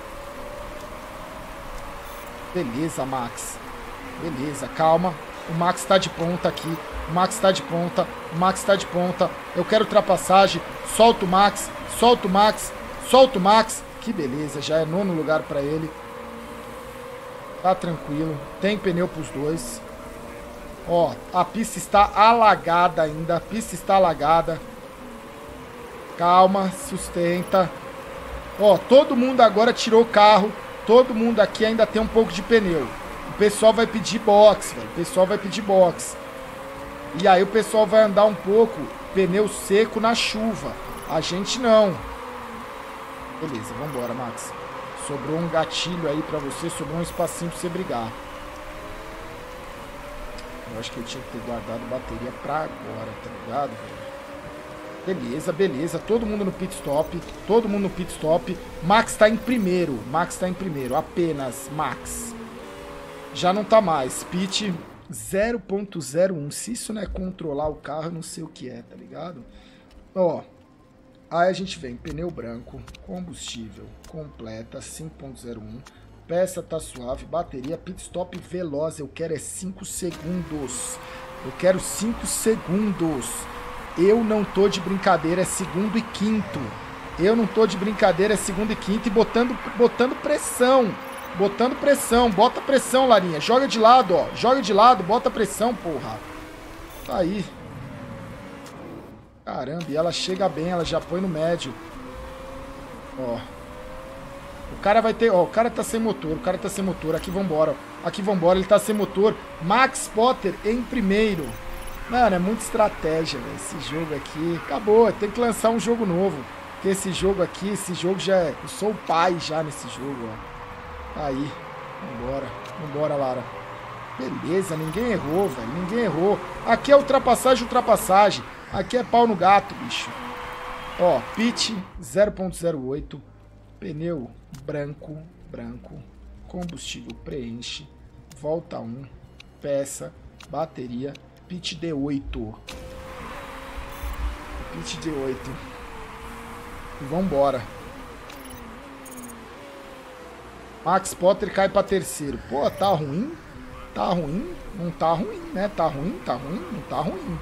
Beleza, Max. Beleza, calma. O Max tá de ponta aqui. O Max tá de ponta. O Max tá de ponta. Eu quero ultrapassagem. Solta o Max. Solta o Max. Solta o Max. Que beleza, já é 9º lugar pra ele. Tá tranquilo. Tem pneu pros dois. Ó, a pista está alagada ainda. A pista está alagada. Calma, sustenta. Ó, todo mundo agora tirou o carro. Todo mundo aqui ainda tem um pouco de pneu. O pessoal vai pedir box, velho. O pessoal vai pedir box. E aí o pessoal vai andar um pouco pneu seco na chuva. A gente não. Beleza, vambora, Max. Sobrou um gatilho aí pra você. Sobrou um espacinho pra você brigar. Eu acho que eu tinha que ter guardado bateria pra agora, tá ligado, velho? Beleza, beleza. Todo mundo no pit stop. Todo mundo no pit stop. Max tá em primeiro. Max tá em primeiro. Apenas Max. Já não tá mais. Pit 0.01. Se isso não é controlar o carro, eu não sei o que é, tá ligado? Ó. Aí a gente vem. Pneu branco. Combustível. Completa. 5.01. Peça tá suave. Bateria. Pit stop veloz. Eu quero é 5 segundos. Eu quero 5 segundos. Eu não tô de brincadeira, é segundo e quinto. Eu não tô de brincadeira, é segundo e quinto. E botando pressão. Botando pressão. Bota pressão, Larinha. Joga de lado, ó. Joga de lado, bota pressão, porra. Tá aí. Caramba, e ela chega bem, ela já põe no médio. Ó. O cara vai ter... Ó, o cara tá sem motor, o cara tá sem motor. Aqui vambora, ó. Aqui vambora, ele tá sem motor. Max Potter em primeiro. Mano, é muita estratégia, velho. Esse jogo aqui... Acabou, tem que lançar um jogo novo. Porque esse jogo aqui, esse jogo já é... Eu sou o pai já nesse jogo, ó. Aí. Vambora. Vambora, Lara. Beleza, ninguém errou, velho. Ninguém errou. Aqui é ultrapassagem, ultrapassagem. Aqui é pau no gato, bicho. Ó, pit 0.08. Pneu branco, branco. Combustível preenche. Volta 1. Peça. Bateria. Pit D8. Pit D8. E vambora. Max Potter cai pra terceiro. Pô, tá ruim? Tá ruim? Não tá ruim, né? Tá ruim? Tá ruim? Não tá ruim.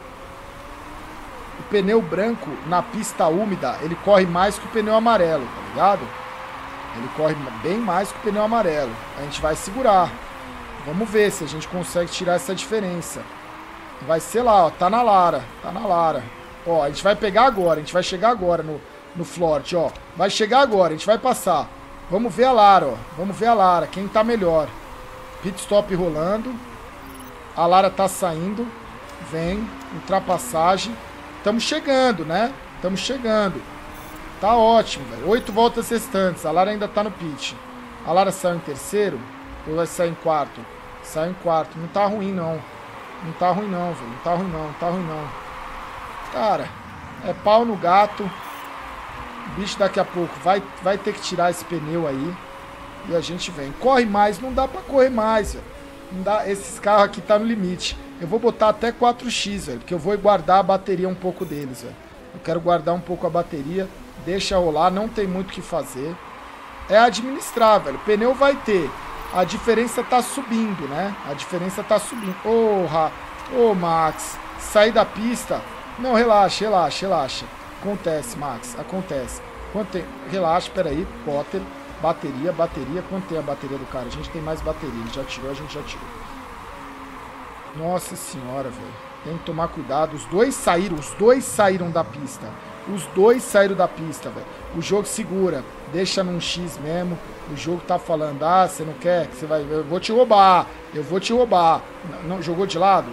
O pneu branco na pista úmida, ele corre mais que o pneu amarelo, tá ligado? Ele corre bem mais que o pneu amarelo. A gente vai segurar. Vamos ver se a gente consegue tirar essa diferença. Vai ser lá, ó. Tá na Lara. Tá na Lara. Ó, a gente vai pegar agora. A gente vai chegar agora no Flort, ó. Vai chegar agora. A gente vai passar. Vamos ver a Lara, ó. Vamos ver a Lara. Quem tá melhor. Pit stop rolando. A Lara tá saindo. Vem. Ultrapassagem. Estamos chegando, né? Estamos chegando. Tá ótimo, velho. 8 voltas restantes. A Lara ainda tá no pit. A Lara saiu em terceiro? Ou vai sair em quarto? Saiu em quarto. Não tá ruim, não. Não tá ruim, não, velho. Não tá ruim, não. Não tá ruim, não. Cara, é pau no gato. O bicho daqui a pouco vai ter que tirar esse pneu aí. E a gente vem. Corre mais. Não dá pra correr mais, velho. Não dá. Esses carros aqui tá no limite. Eu vou botar até 4x, velho. Porque eu vou guardar a bateria um pouco deles, velho. Eu quero guardar um pouco a bateria. Deixa rolar. Não tem muito o que fazer. É administrar, velho. O pneu vai ter. A diferença tá subindo, né? A diferença tá subindo. Porra! Ô, Max. Sair da pista. Não, relaxa, relaxa, relaxa. Acontece, Max. Acontece. Quanto tem? Relaxa, peraí. Potter. Bateria, bateria. Quanto tem a bateria do cara? A gente tem mais bateria. Ele já tirou, a gente já tirou. Nossa senhora, velho. Tem que tomar cuidado. Os dois saíram da pista. Os dois saíram da pista, velho. O jogo segura. Deixa num X mesmo. O jogo tá falando, ah, você não quer? Que você vai... Eu vou te roubar. Eu vou te roubar. Não, jogou de lado?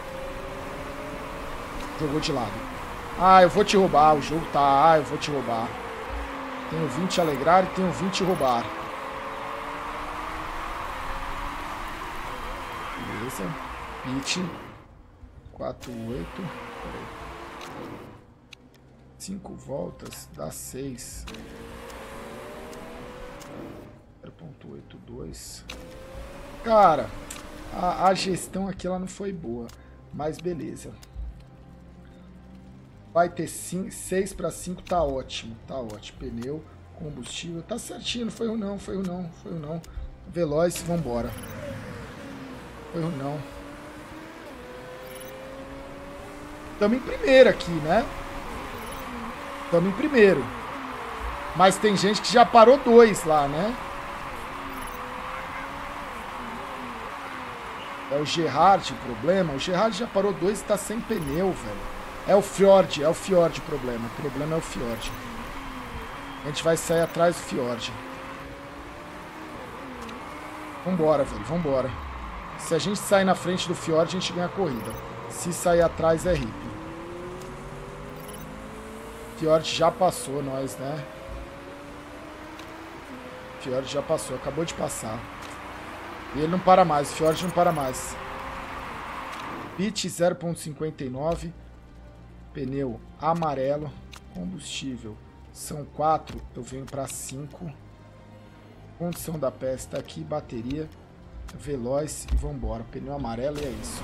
Jogou de lado. Ah, eu vou te roubar. O jogo tá... Ah, eu vou te roubar. Tenho 20 alegrar e tenho 20 roubar. Beleza. Pit. 4-8. 5 voltas. Dá 6. 0.82. Cara, a gestão aqui ela não foi boa. Mas beleza. Vai ter 6 para 5, tá ótimo. Tá ótimo. Pneu, combustível. Tá certinho, não foi ruim não, foi ruim não, foi ruim não. Veloz, vambora. Foi ruim não. Estamos em primeiro aqui, né? Estamos em primeiro. Mas tem gente que já parou 2 lá, né? É o Gerhard o problema? O Gerhard já parou 2 e tá sem pneu, velho. É o Fjord o problema. O problema é o Fjord. A gente vai sair atrás do Fjord. Vambora, velho, vambora. Se a gente sair na frente do Fjord, a gente ganha a corrida. Se sair atrás, é hippie. Fjord já passou nós, né? Fjord já passou, acabou de passar. E ele não para mais, o Fjord não para mais. Pit 0.59. Pneu amarelo. Combustível são 4, eu venho para 5. Condição da peça tá aqui, bateria. Veloz e vambora. Pneu amarelo e é isso.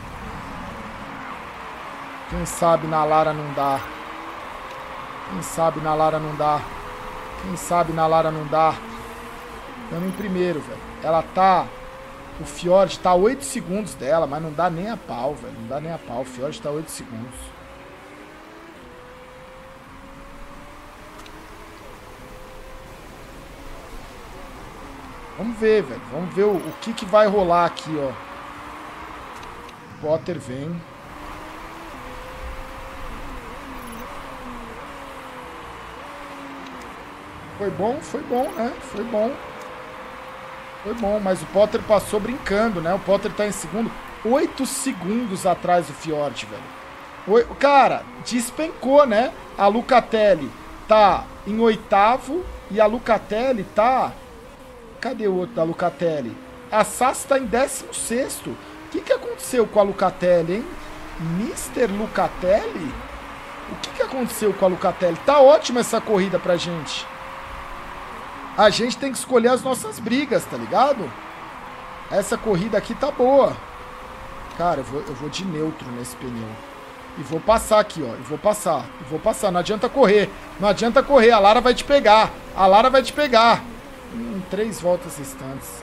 Quem sabe na Lara não dá. Quem sabe na Lara não dá. Quem sabe na Lara não dá. Estamos em primeiro, velho. Ela tá... O Fjord tá 8 segundos dela, mas não dá nem a pau, velho. Não dá nem a pau. O Fjord tá 8 segundos. Vamos ver, velho. Vamos ver o que vai rolar aqui, ó. O Potter vem. Foi bom, né? Foi bom. Foi bom, mas o Potter passou brincando, né? O Potter tá em segundo. 8 segundos atrás do Fjord, velho. Cara, despencou, né? A Lucatelli tá em 8º e a Lucatelli tá... Cadê o outro da Lucatelli? A Sass tá em 16º. O que aconteceu com a Lucatelli, hein? Mr. Lucatelli? O que aconteceu com a Lucatelli? Tá ótima essa corrida pra gente. A gente tem que escolher as nossas brigas, tá ligado? Essa corrida aqui tá boa. Cara, eu vou de neutro nesse pneu. E vou passar aqui, ó. E vou passar. Não adianta correr. Não adianta correr. A Lara vai te pegar. A Lara vai te pegar. 3 voltas restantes.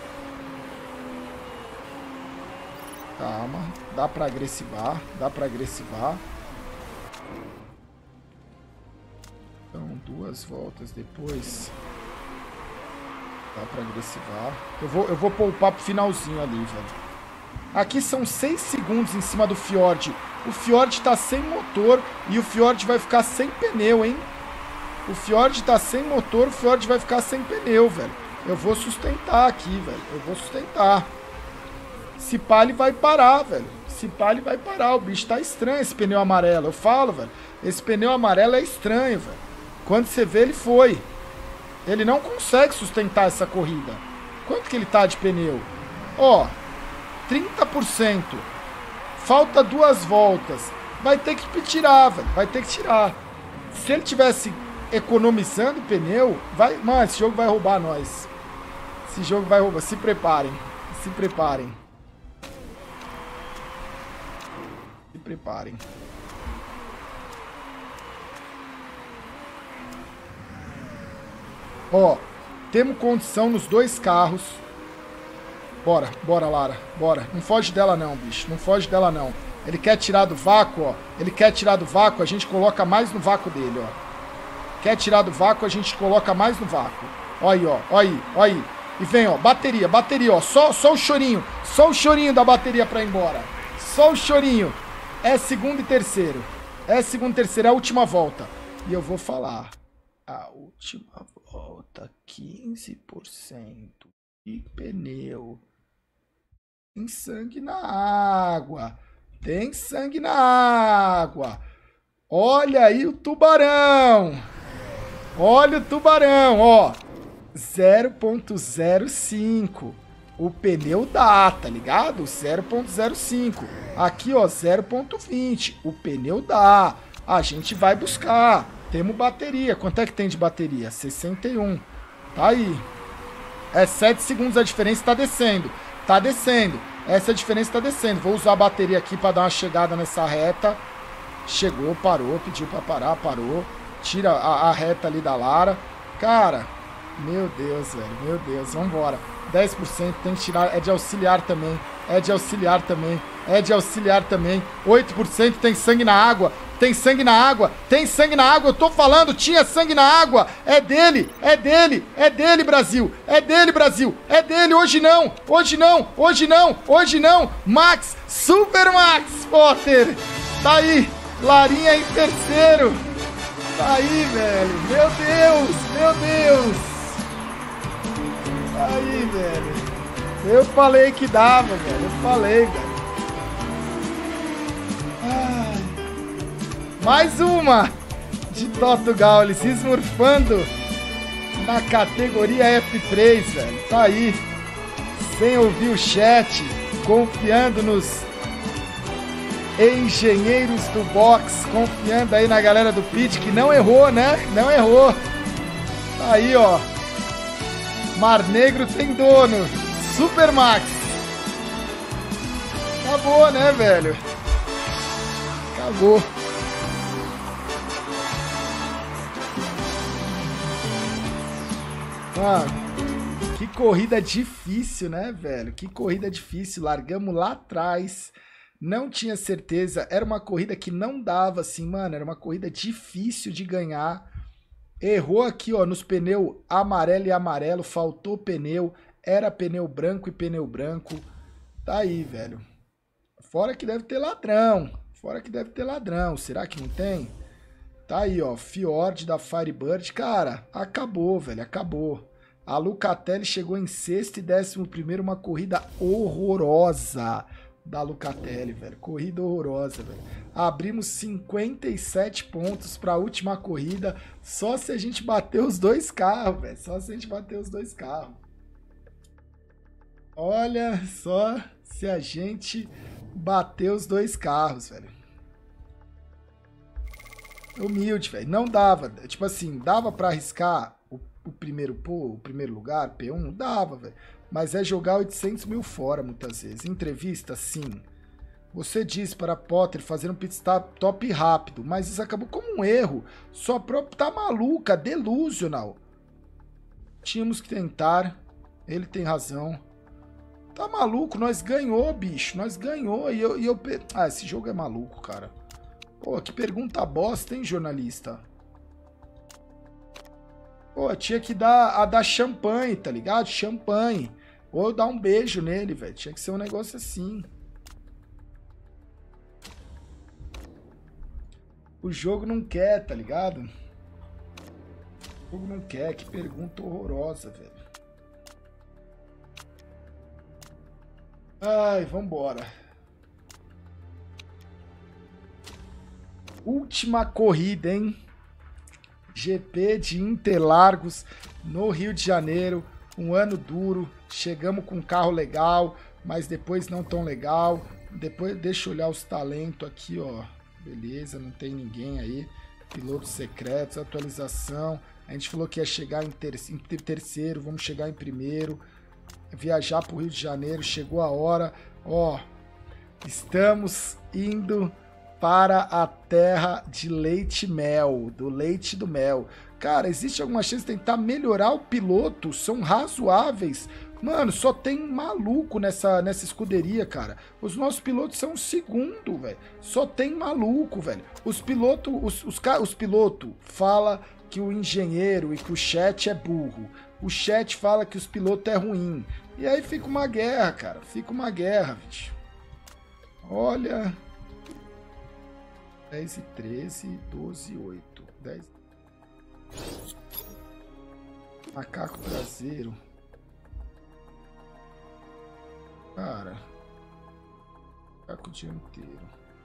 Calma. Dá pra agressivar. Dá pra agressivar. Então, 2 voltas depois. Dá pra agressivar. Eu vou poupar pro finalzinho ali, velho. Aqui são 6 segundos em cima do Fjord. O Fjord tá sem motor e o Fjord vai ficar sem pneu, hein? O Fjord tá sem motor, o Fjord vai ficar sem pneu, velho. Eu vou sustentar aqui, velho. Eu vou sustentar. Se pá, ele vai parar, velho. Se pá, ele vai parar. O bicho tá estranho, esse pneu amarelo. Eu falo, velho. Esse pneu amarelo é estranho, velho. Quando você vê, ele foi. Ele não consegue sustentar essa corrida. Quanto que ele tá de pneu? Ó, 30%. Falta 2 voltas. Vai ter que tirar, velho. Vai ter que tirar. Se ele tivesse economizando pneu, vai... Mano, esse jogo vai roubar nós. Esse jogo vai roubar. Se preparem. Se preparem. Se preparem. Ó, temos condição nos 2 carros. Bora, bora, Lara. Bora. Não foge dela não, bicho. Não foge dela não. Ele quer tirar do vácuo, ó. Ele quer tirar do vácuo, a gente coloca mais no vácuo dele, ó. Quer tirar do vácuo, a gente coloca mais no vácuo. Ó aí, ó. Ó aí, ó aí. E vem, ó. Bateria, bateria, ó. Só o chorinho. Só o chorinho da bateria pra ir embora. Só o chorinho. É segundo e terceiro. É segundo e terceiro. É a última volta. E eu vou falar. A última volta. 15% de pneu. Tem sangue na água. Tem sangue na água. Olha aí o tubarão. Olha o tubarão, ó. 0.05. O pneu dá, tá ligado? 0.05. Aqui, ó, 0.20. O pneu dá. A gente vai buscar. Temos bateria. Quanto é que tem de bateria? 61. Tá aí. É 7 segundos a diferença, tá descendo. Tá descendo. Essa diferença tá descendo. Vou usar a bateria aqui pra dar uma chegada nessa reta. Chegou, parou, pediu pra parar, parou. Tira a reta ali da Lara. Cara, meu Deus, velho. Meu Deus, vambora. 10% tem que tirar. É de auxiliar também. É de auxiliar também. É de auxiliar também. 8% tem sangue na água. Tem sangue na água. Tem sangue na água. Eu tô falando, tinha sangue na água. É dele. É dele. É dele, Brasil. É dele, Brasil. É dele. Hoje não. Hoje não. Hoje não. Hoje não. Max. Super Max Potter. Tá aí. Larinha em terceiro. Tá aí, velho. Meu Deus. Meu Deus. Tá aí, velho. Eu falei que dava, velho. Eu falei, velho. Mais uma de Toto Gaules, se esmurfando na categoria F3, velho. Tá aí, sem ouvir o chat, confiando nos engenheiros do box, confiando aí na galera do pit, que não errou, né? Não errou. Tá aí, ó. Mar Negro tem dono. Super Max. Acabou, né, velho? Acabou. Mano, que corrida difícil, né, velho? Que corrida difícil. Largamos lá atrás, não tinha certeza. Era uma corrida que não dava, assim, mano. Era uma corrida difícil de ganhar. Errou aqui, ó, nos pneus amarelo e amarelo. Faltou pneu. Era pneu branco e pneu branco. Tá aí, velho. Fora que deve ter ladrão. Fora que deve ter ladrão. Será que não tem? Tá aí, ó. Fjord da Firebird. Cara, acabou, velho. Acabou. A Lucatelli chegou em sexto e 11º, uma corrida horrorosa da Lucatelli, velho. Corrida horrorosa, velho. Abrimos 57 pontos para a última corrida, só se a gente bater os dois carros, velho. Só se a gente bater os dois carros. Olha só se a gente bater os dois carros, velho. Humilde, velho. Não dava. Tipo assim, dava para arriscar o primeiro lugar, P1, dava, velho. Mas é jogar 800 mil fora, muitas vezes. Entrevista, sim. Você disse para Potter fazer um pit stop rápido, mas isso acabou como um erro. Sua própria tá maluca, delusional. Tínhamos que tentar. Ele tem razão. Tá maluco, nós ganhou, bicho. Nós ganhou. Ah, esse jogo é maluco, cara. Pô, que pergunta bosta, hein, jornalista? Pô, tinha que dar champanhe, tá ligado? Champanhe. Ou dar um beijo nele, velho. Tinha que ser um negócio assim. O jogo não quer, tá ligado? O jogo não quer. Que pergunta horrorosa, velho. Ai, vambora. Última corrida, hein? GP de Interlagos no Rio de Janeiro, um ano duro, chegamos com um carro legal, mas depois não tão legal. Depois deixa eu olhar os talentos aqui, ó. Beleza, não tem ninguém aí. Pilotos secretos, atualização. A gente falou que ia chegar em terceiro, vamos chegar em primeiro. Viajar para o Rio de Janeiro, chegou a hora. Ó, estamos indo para a terra de leite e mel, do leite e do mel. Cara, existe alguma chance de tentar melhorar o piloto? São razoáveis. Mano, só tem maluco nessa escuderia, cara. Os nossos pilotos são o segundo, velho. Só tem maluco, velho. Os pilotos fala que o engenheiro e que o chat é burro. O chat fala que os pilotos é ruim. E aí fica uma guerra, cara. Fica uma guerra, bicho. Olha... 10 e 13, 12 e 8. 10. Macaco traseiro. Cara. Macaco dianteiro.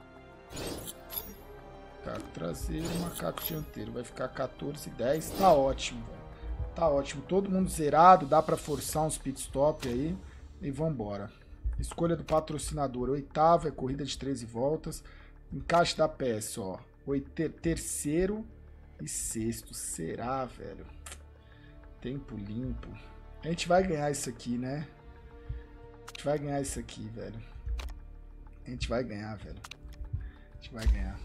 Macaco traseiro, macaco dianteiro. Vai ficar 14 e 10. Tá ótimo, velho. Tá ótimo. Todo mundo zerado. Dá pra forçar uns pit stop aí. E vambora. Escolha do patrocinador. Oitavo é corrida de 13 voltas. Encaixe da peça, ó. Terceiro e sexto. Será, velho? Tempo limpo. A gente vai ganhar isso aqui, né? A gente vai ganhar isso aqui, velho. A gente vai ganhar, velho. A gente vai ganhar.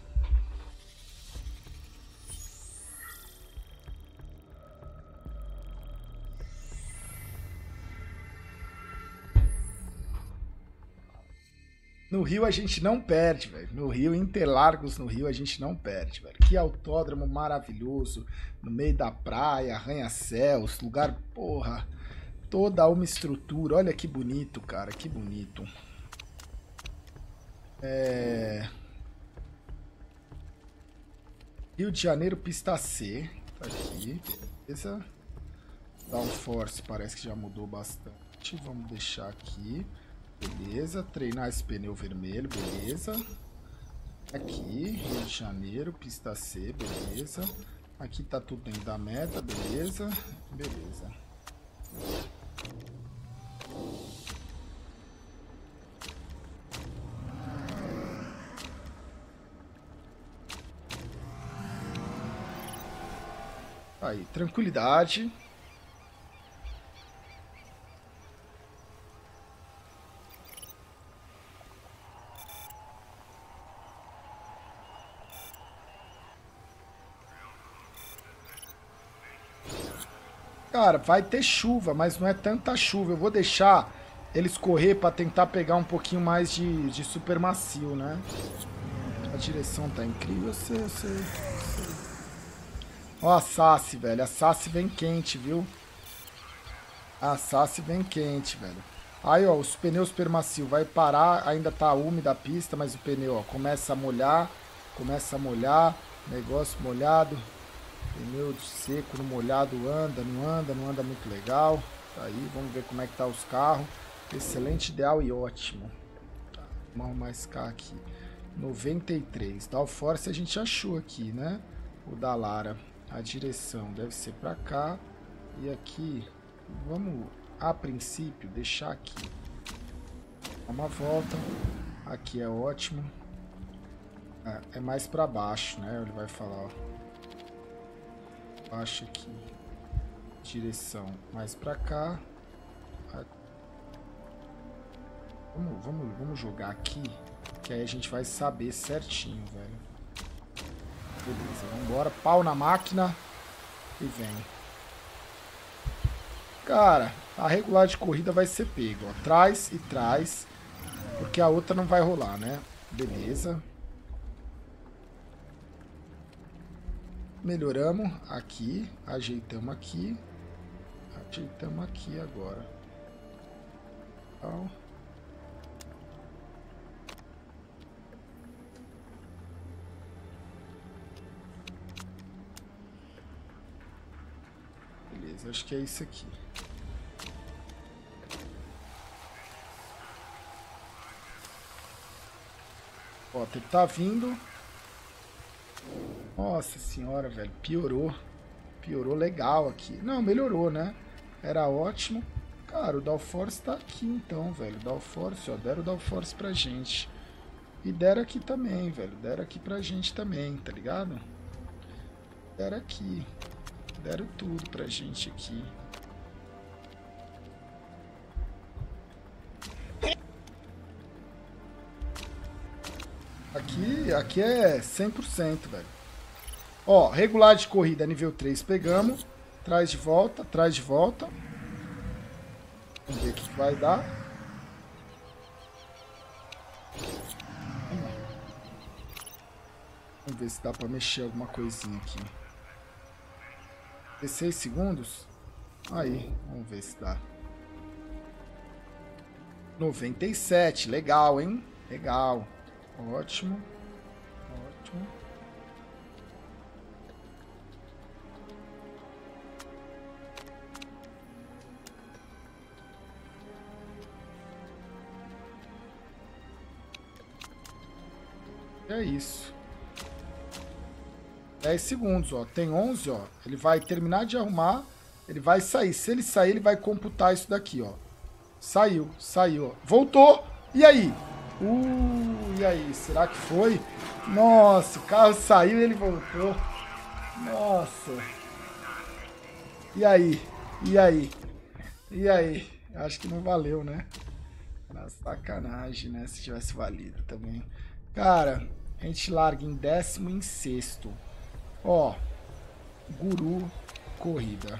No Rio a gente não perde, velho. No Rio, Interlagos, no Rio a gente não perde, velho. Que autódromo maravilhoso, no meio da praia, arranha-céus, lugar, porra, toda uma estrutura. Olha que bonito, cara, que bonito. Rio de Janeiro, pista C. Tá aqui, beleza. Downforce parece que já mudou bastante. Vamos deixar aqui. Beleza, treinar esse pneu vermelho, beleza. Aqui, Rio de Janeiro, pista C, beleza. Aqui tá tudo dentro da meta, beleza. Beleza. Aí, tranquilidade. Cara, vai ter chuva, mas não é tanta chuva. Eu vou deixar eles correr para tentar pegar um pouquinho mais de super macio, né? A direção tá incrível, eu sei. Ó a Saci, velho. A Saci vem quente, viu? A Saci vem quente, velho. Aí, ó, os pneus super macio. Vai parar, ainda tá úmida a pista, mas o pneu, ó, começa a molhar. Começa a molhar. Negócio molhado. Pneu seco no molhado não anda muito legal. Tá aí, vamos ver como é que tá os carros. Excelente, ideal e ótimo. Tá, vamos arrumar esse carro aqui. 93. Downforce a gente achou aqui, né? O da Lara. A direção deve ser pra cá. E aqui, vamos, a princípio, deixar aqui. Dá uma volta. Aqui é ótimo. É mais pra baixo, né? Ele vai falar, ó. Baixo aqui, direção mais pra cá. Vamos jogar aqui, que aí a gente vai saber certinho, velho. Beleza, vamos embora, pau na máquina e vem. Cara, a regular de corrida vai ser pego, ó, trás e trás, porque a outra não vai rolar, né? Beleza. Melhoramos aqui, ajeitamos aqui agora. Então, beleza, acho que é isso aqui. Ó, ele tá vindo. Nossa senhora, velho, piorou. Piorou legal aqui. Não, melhorou, né? Era ótimo. Cara, o Downforce tá aqui então, velho. Downforce, ó, deram o Downforce pra gente. E deram aqui também, velho. Deram aqui pra gente também, tá ligado? Deram aqui. Deram tudo pra gente aqui. Aqui é 100%, velho. Ó, regular de corrida nível 3 pegamos. Traz de volta, traz de volta. Vamos ver o que vai dar. Vamos ver se dá pra mexer alguma coisinha aqui. 16 segundos. Aí, vamos ver se dá. 97, legal, hein? Legal. Ótimo. Ótimo. É isso. 10 segundos, ó. Tem 11, ó. Ele vai terminar de arrumar. Ele vai sair. Se ele sair, ele vai computar isso daqui, ó. Saiu, saiu, ó. Voltou. E aí? E aí? Será que foi? Nossa, o carro saiu e ele voltou. Nossa. E aí? E aí? E aí? Acho que não valeu, né? Na sacanagem, né? Se tivesse valido também. Cara, a gente larga em 10º e em 6º. Ó, Guru, corrida.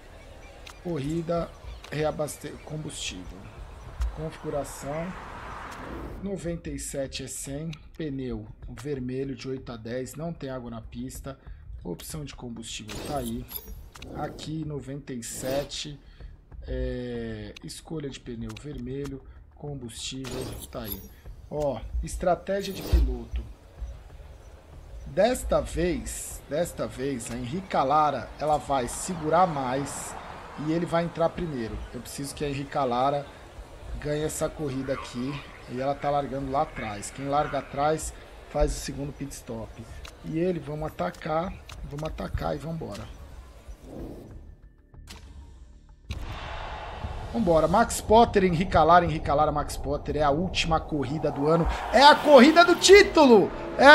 Corrida, reabastecer combustível. Configuração. 97 é 100. Pneu vermelho de 8 a 10. Não tem água na pista. Opção de combustível tá aí. Aqui 97. Escolha de pneu vermelho. Combustível tá aí. Ó, estratégia de piloto. Desta vez, a Henrica Lara, ela vai segurar mais e ele vai entrar primeiro. Eu preciso que a Henrica Lara ganhe essa corrida aqui e ela tá largando lá atrás. Quem larga atrás faz o segundo pit stop. E ele, vamos atacar e vamos embora. Vambora, Max Potter, Henrica Lara, Max Potter, é a última corrida do ano, é a corrida do título,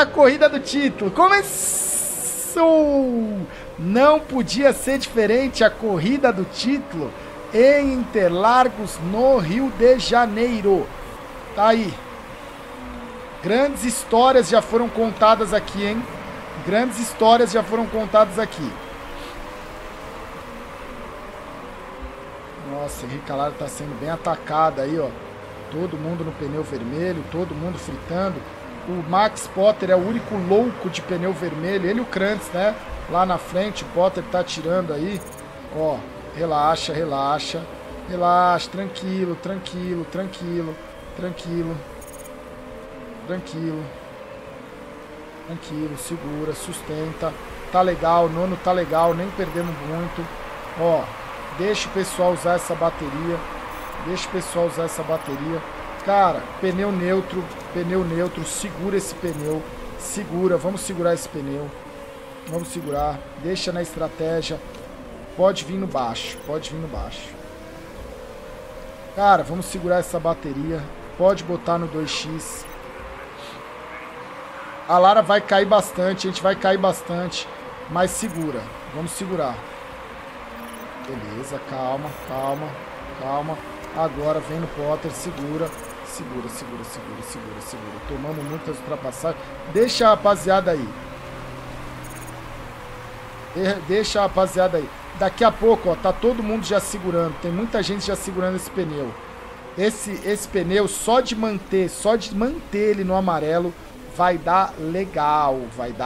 começou, não podia ser diferente, a corrida do título em Interlagos, no Rio de Janeiro, tá aí, grandes histórias já foram contadas aqui, hein, Nossa, Henrica Lara tá sendo bem atacada aí, ó. Todo mundo no pneu vermelho, todo mundo fritando. O Max Potter é o único louco de pneu vermelho. Ele e o Krantz, né? Lá na frente, o Potter tá tirando aí. Ó, relaxa, tranquilo. Segura, sustenta. Tá legal, nono tá legal, nem perdemos muito. Ó. Deixa o pessoal usar essa bateria. Cara, pneu neutro. Segura esse pneu. Vamos segurar esse pneu. Deixa na estratégia. Pode vir no baixo. Cara, vamos segurar essa bateria. Pode botar no 2x. A Lara vai cair bastante. A gente vai cair bastante. Mas segura. Vamos segurar. Beleza, calma. Agora vem no Potter, segura. Tomamos muitas ultrapassagens. Deixa a rapaziada aí. Daqui a pouco, ó, tá todo mundo já segurando. Tem muita gente já segurando esse pneu. Esse pneu, só de manter ele no amarelo, vai dar legal.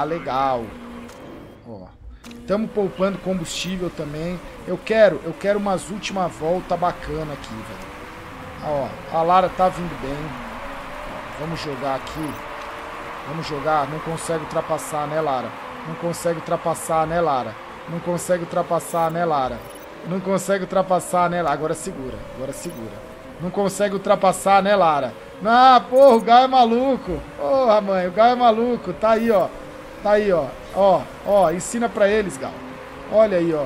Ó. Estamos poupando combustível também. Eu quero umas últimas voltas bacana aqui, velho. Ó, a Lara tá vindo bem. Vamos jogar aqui. Não consegue ultrapassar, né, Lara? Não consegue ultrapassar, né, Lara? Agora segura. Não consegue ultrapassar, né, Lara? Ah, porra, o Gal é maluco. Porra, mãe, o Gal é maluco. Tá aí, ó. Ó, ensina pra eles, Gal. Olha aí, ó.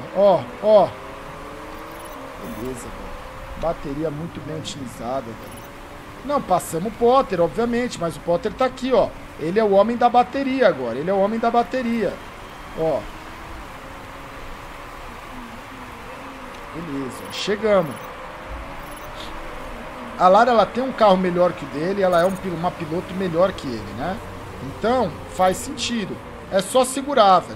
Beleza, velho. Bateria muito bem utilizada, velho. Não, passamos o Potter, obviamente, mas o Potter tá aqui, ó. Ele é o homem da bateria agora. Ó. Beleza, chegamos. A Lara, ela tem um carro melhor que o dele, ela é uma piloto melhor que ele, né? Então, faz sentido. É só segurar, velho.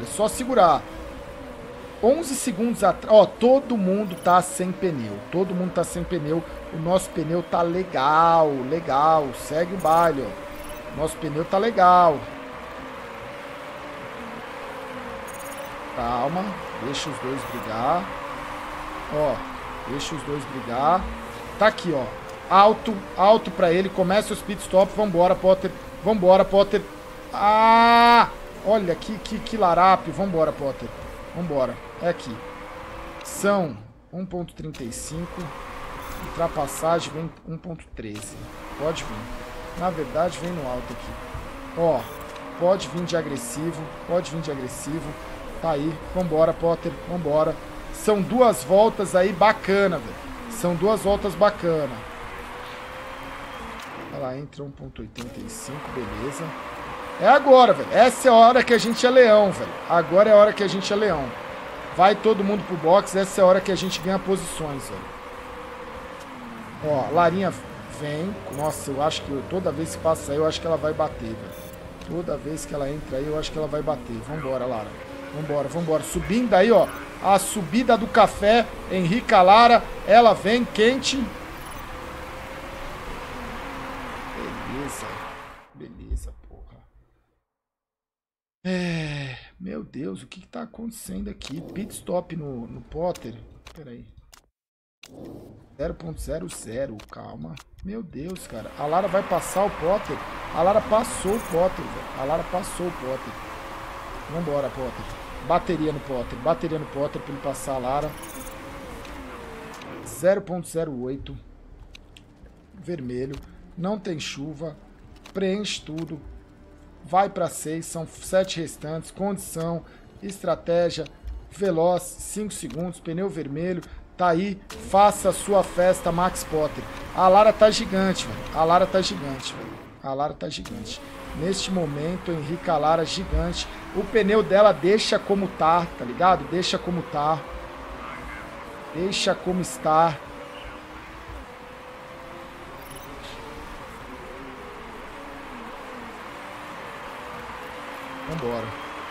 11 segundos atrás. Ó, todo mundo tá sem pneu. O nosso pneu tá legal. Segue o baile, ó. Nosso pneu tá legal. Calma. Deixa os dois brigar. Tá aqui, ó. Alto pra ele. Começa os pit stop. Vambora, Potter. Ah! Olha, que larápio. Vambora, Potter. É aqui. São 1.35. Ultrapassagem vem 1.13. Pode vir. Na verdade, vem no alto aqui. Ó, pode vir de agressivo. Tá aí. Vambora, Potter. São 2 voltas aí bacana, velho. Ela entra 1.85, beleza. É agora, velho. Essa é a hora que a gente é leão, velho. Vai todo mundo pro box. Essa é a hora que a gente ganha posições, velho. Ó, Larinha vem. Nossa, eu acho que toda vez que passa aí, eu acho que ela vai bater, velho. Toda vez que ela entra aí, eu acho que ela vai bater. Vambora, Lara. Subindo aí, ó. A subida do café. Henrica Lara. Ela vem quente. Beleza. Beleza, porra. Meu Deus, o que tá acontecendo aqui? Pit stop no Potter. Pera aí. 0.00, calma. Meu Deus, cara. A Lara vai passar o Potter. A Lara passou o Potter, velho. A Lara passou o Potter. Vambora, Potter. Bateria no Potter. Bateria no Potter pra ele passar a Lara. 0.08. Vermelho. Não tem chuva. Preenche tudo. Vai pra 6. São 7 restantes. Condição. Estratégia. Veloz. 5 segundos. Pneu vermelho. Tá aí, faça a sua festa, Max Potter. A Lara tá gigante, velho. A Lara tá gigante, velho. A Lara tá gigante. Neste momento, Henrique, a Lara gigante. O pneu dela deixa como tá, tá ligado? Deixa como tá. Deixa como está. Vambora.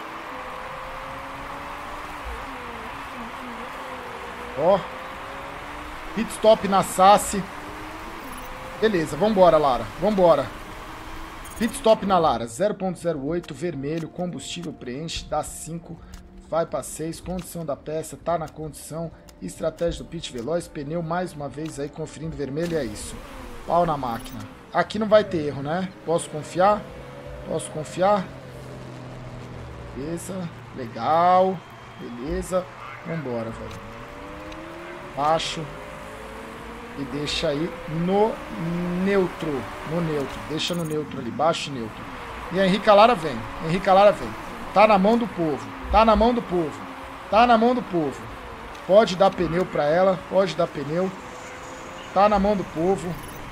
Ó. Pit stop na Sassi. Beleza, vambora, Lara. Vambora. Pit stop na Lara. 0.08, vermelho. Combustível preenche. Dá 5. Vai para 6. Condição da peça. Tá na condição. Estratégia do pit veloz. Pneu mais uma vez aí conferindo vermelho. É isso. Pau na máquina. Aqui não vai ter erro, né? Posso confiar? Posso confiar? Beleza. Legal. Beleza. Vambora, velho. Baixo. E deixa aí no neutro. No neutro. Deixa no neutro ali. Baixo e neutro. E a Henrique Lara vem. Henrique Lara vem. Tá na mão do povo. Tá na mão do povo. Tá na mão do povo. Pode dar pneu pra ela. Pode dar pneu. Tá na mão do povo.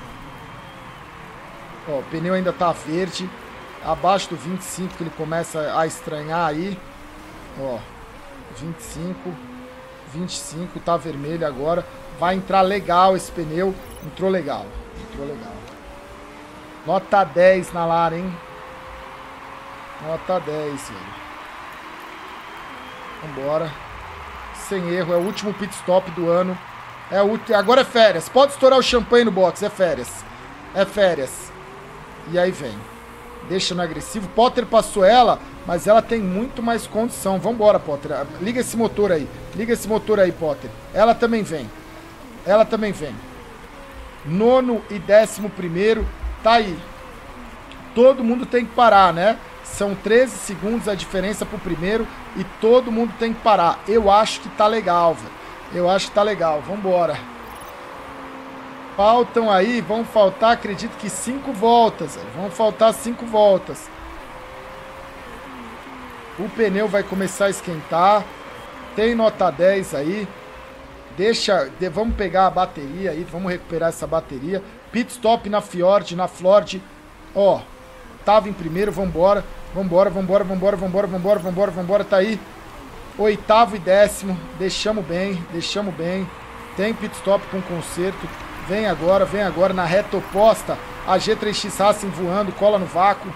Ó, o pneu ainda tá verde. Abaixo do 25 que ele começa a estranhar aí. Ó. 25. 25. Tá vermelho agora. Vai entrar legal esse pneu. Entrou legal. Entrou legal. Nota 10 na Lara, hein? Nota 10, velho. Vambora. Sem erro. É o último pit stop do ano. É o último. Agora é férias. Pode estourar o champanhe no box. É férias. É férias. E aí vem. Deixa no agressivo. Potter passou ela, mas ela tem muito mais condição. Vambora, Potter. Liga esse motor aí. Liga esse motor aí, Potter. Ela também vem. Ela também vem. 9º e 11º. Tá aí. Todo mundo tem que parar, né? São 13 segundos a diferença pro primeiro. E todo mundo tem que parar. Eu acho que tá legal, velho. Eu acho que tá legal. Vambora. Faltam aí, vão faltar, acredito que 5 voltas. Velho. Vão faltar 5 voltas. O pneu vai começar a esquentar. Tem nota 10 aí. Vamos pegar a bateria aí, vamos recuperar essa bateria. Pit stop na Fjord, na Flord. Ó, tava em primeiro, vambora. Vambora, vambora, vambora, vambora, vambora, vambora, vambora, tá aí. 8º e 10º, deixamos bem, deixamos bem. Tem pit stop com conserto. Vem agora na reta oposta. A G3X Racing voando, cola no vácuo.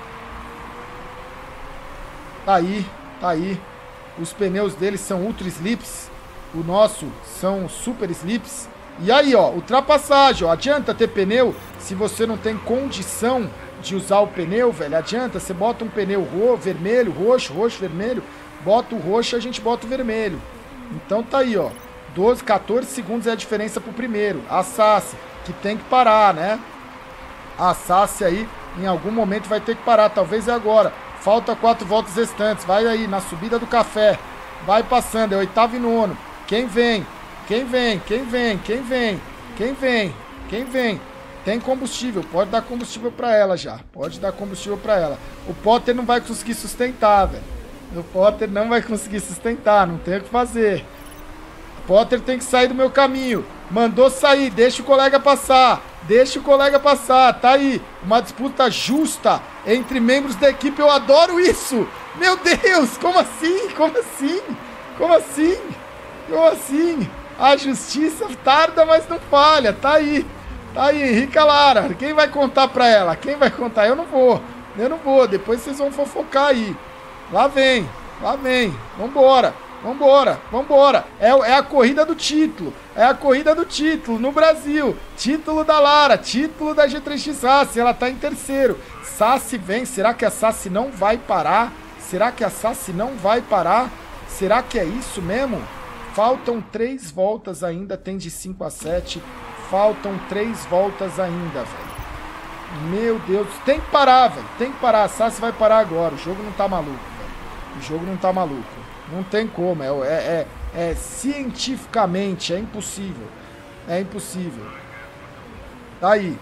Tá aí, tá aí. Os pneus deles são Ultra Slips. O nosso são Super Slips. E aí, ó, ultrapassagem, ó. Adianta ter pneu se você não tem condição de usar o pneu, velho. Adianta, você bota um pneu vermelho, roxo, vermelho. Bota o roxo e a gente bota o vermelho. Então tá aí, ó. 12, 14 segundos é a diferença pro primeiro. A Sassi, que tem que parar, né? A Sassi aí, em algum momento vai ter que parar. Talvez é agora. Falta 4 voltas restantes. Vai aí, na subida do café. Vai passando, é 8º e 9º. Quem vem? Quem vem? Quem vem? Quem vem? Quem vem? Quem vem? Tem combustível, pode dar combustível pra ela já. Pode dar combustível pra ela. O Potter não vai conseguir sustentar, velho. O Potter não vai conseguir sustentar, não tem o que fazer. O Potter tem que sair do meu caminho. Mandou sair, deixa o colega passar. Deixa o colega passar, tá aí. Uma disputa justa entre membros da equipe, eu adoro isso. Meu Deus, como assim? Como assim? Como assim? Como assim? A justiça tarda, mas não falha. Tá aí. Tá aí, Henrique Lara. Quem vai contar pra ela? Quem vai contar? Eu não vou. Eu não vou. Depois vocês vão fofocar aí. Lá vem. Lá vem. Vambora. Vambora, vambora. É a corrida do título. É a corrida do título no Brasil. Título da Lara, título da G3X Sassi. Ela tá em terceiro. Sassi vem. Será que a Sassi não vai parar? Será que a Sassi não vai parar? Será que é isso mesmo? Faltam 3 voltas ainda. Tem de 5 a 7. Faltam 3 voltas ainda, velho. Meu Deus. Tem que parar, velho. Tem que parar. A Sassi vai parar agora. O jogo não tá maluco, velho. O jogo não tá maluco. Não tem como, é cientificamente, é impossível. É impossível. Tá aí.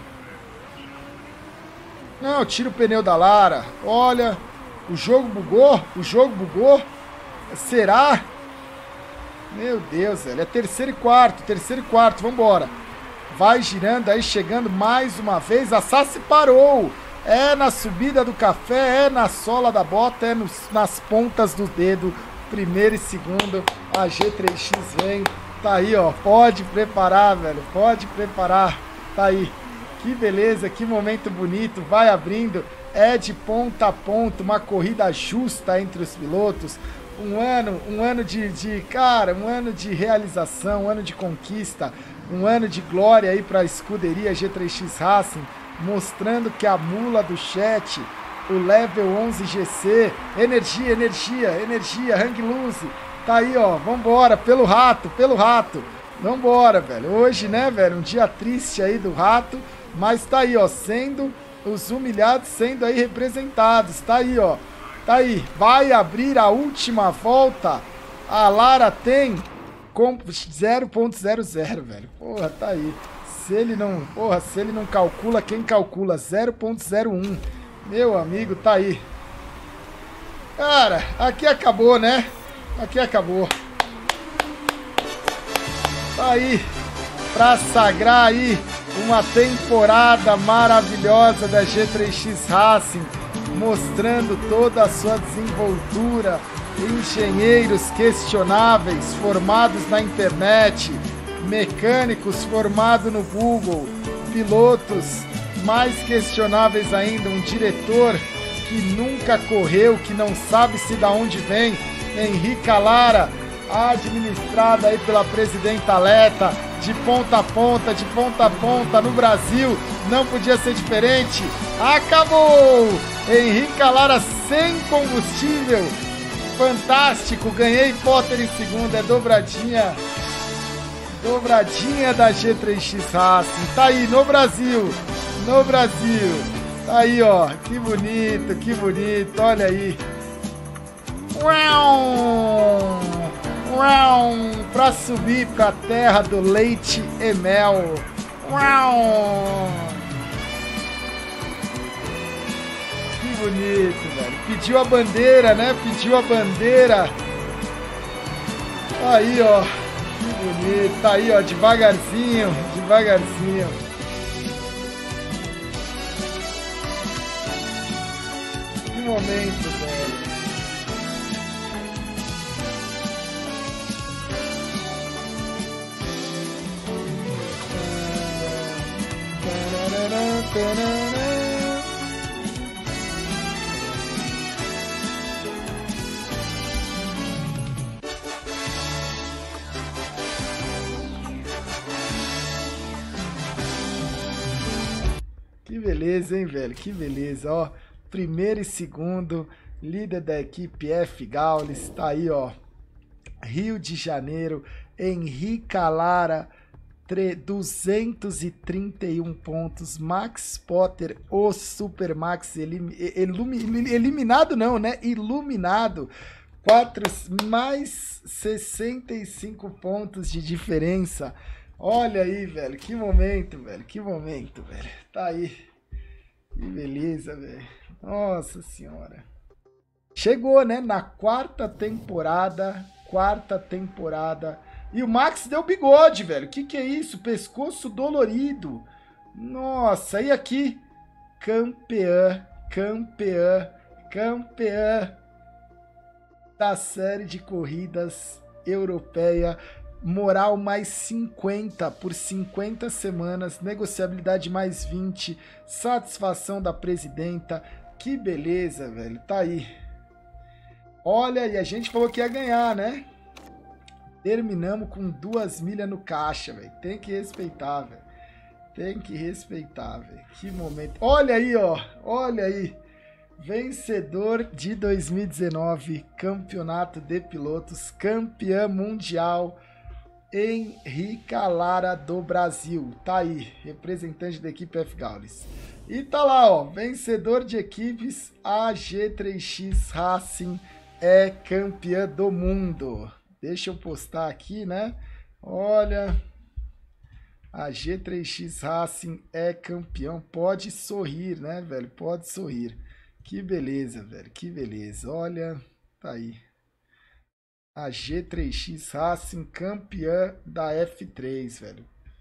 Não, tira o pneu da Lara. Olha, o jogo bugou? O jogo bugou? Será? Meu Deus, velho. É terceiro e quarto, vambora. Vai girando aí, chegando mais uma vez. A Sassi parou. É na subida do café, é na sola da bota, é nas pontas do dedo. Primeiro e segundo, a G3X vem. Tá aí, ó. Pode preparar, velho. Pode preparar. Tá aí. Que beleza, que momento bonito. Vai abrindo. É de ponta a ponta. Uma corrida justa entre os pilotos. Um ano cara, um ano de realização, um ano de conquista. Um ano de glória aí pra escuderia G3X Racing. Mostrando que a mula do chat... O Level 11 GC, energia, hang loose, tá aí, ó, vambora, pelo rato, vambora, velho, hoje, né, velho, um dia triste aí do rato, mas tá aí, ó, sendo os humilhados, sendo aí representados, tá aí, ó, tá aí, vai abrir a última volta, a Lara tem com 0.00, velho, porra, tá aí, se ele não calcula, quem calcula, 0.01, meu amigo, tá aí. Cara, aqui acabou, né? Aqui acabou. Tá aí. Pra sagrar aí uma temporada maravilhosa da G3X Racing. Mostrando toda a sua desenvoltura. Engenheiros questionáveis formados na internet. Mecânicos formados no Google. Pilotos mais questionáveis ainda, um diretor que nunca correu, que não sabe se da onde vem, Henrique Lara, administrada aí pela presidenta Leta, de ponta a ponta, no Brasil, não podia ser diferente, acabou! Henrique Lara sem combustível, fantástico, ganhei Potter em segunda, é dobradinha da G3X Racing, tá aí no Brasil, tá aí, ó, que bonito, olha aí, pra subir pra terra do leite e mel, que bonito, velho, pediu a bandeira, né, aí, ó, que bonito, tá aí, ó, devagarzinho, momento, velho. Que beleza, hein, velho? Que beleza, ó. Primeiro e segundo, líder da equipe F Gaules, tá aí, ó. Rio de Janeiro, Henrique Lara, 231 pontos. Max Potter, o Super Max, eliminado não, né? Iluminado. Mais 65 pontos de diferença. Olha aí, velho, que momento, velho. Tá aí. Que beleza, velho. Nossa senhora. Chegou, né? Na quarta temporada. E o Max deu bigode, velho. Que é isso? Pescoço dolorido. Nossa, e aqui? Campeã da série de corridas europeia. Moral mais 50 por 50 semanas, negociabilidade mais 20, satisfação da presidenta, que beleza, velho, tá aí. Olha, e a gente falou que ia ganhar, né? Terminamos com 2 milhas no caixa, velho. Tem que respeitar, velho. Tem que respeitar, velho. Que momento. Olha aí, ó. Olha aí. Vencedor de 2019, Campeonato de Pilotos, campeã mundial, Henrique Lara do Brasil. Tá aí, representante da equipe F Gaules. E tá lá, ó, vencedor de equipes, a G3X Racing é campeã do mundo. Deixa eu postar aqui, né? Olha, a G3X Racing é campeão. Pode sorrir, né, velho? Pode sorrir. Que beleza, velho. Que beleza. Olha, tá aí. A G3X Racing campeã da F3, velho.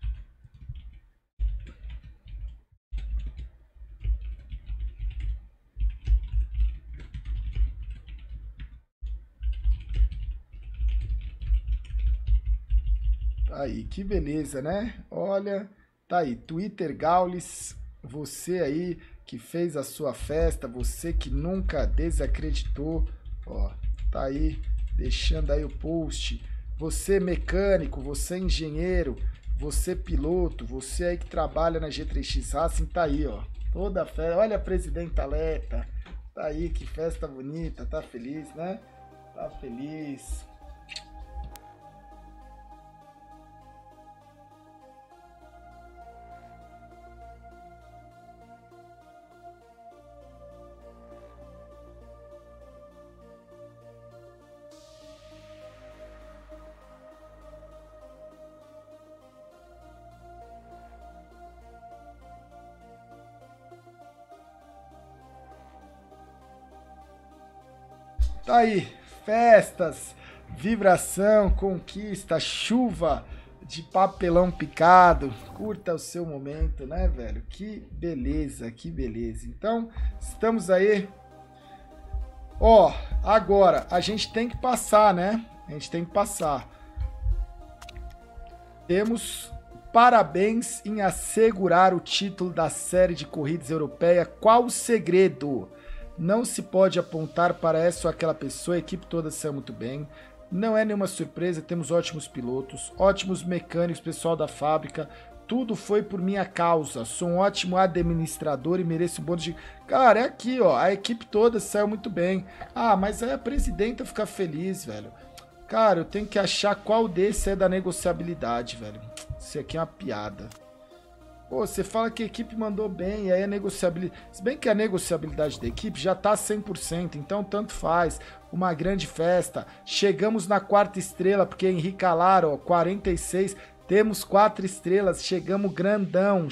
Tá aí, que beleza, né? Olha, tá aí, Twitter Gaules, você aí que fez a sua festa, você que nunca desacreditou, ó, tá aí, deixando aí o post. Você mecânico, você engenheiro, você piloto, você aí que trabalha na G3X Racing, tá aí, ó, toda a festa. Olha a presidenta Leta, tá aí, que festa bonita, tá feliz, né? Tá feliz. Tá aí, festas, vibração, conquista, chuva de papelão picado. Curta o seu momento, né, velho? Que beleza, que beleza. Então, estamos aí. Ó, agora a gente tem que passar, né? A gente tem que passar. Temos parabéns em assegurar o título da série de corridas europeia. Qual o segredo? Não se pode apontar para essa ou aquela pessoa, a equipe toda saiu muito bem. Não é nenhuma surpresa, temos ótimos pilotos, ótimos mecânicos, pessoal da fábrica. Tudo foi por minha causa. Sou um ótimo administrador e mereço bônus de... Cara, é aqui, ó. A equipe toda saiu muito bem. Ah, mas aí a presidenta fica feliz, velho. Cara, eu tenho que achar qual desse é da negociabilidade, velho. Isso aqui é uma piada. Pô, você fala que a equipe mandou bem, e aí a negociabilidade... Se bem que a negociabilidade da equipe já tá 100%, então tanto faz. Uma grande festa. Chegamos na 4ª estrela, porque Henrique Lara, ó, 46. Temos 4 estrelas, chegamos grandão,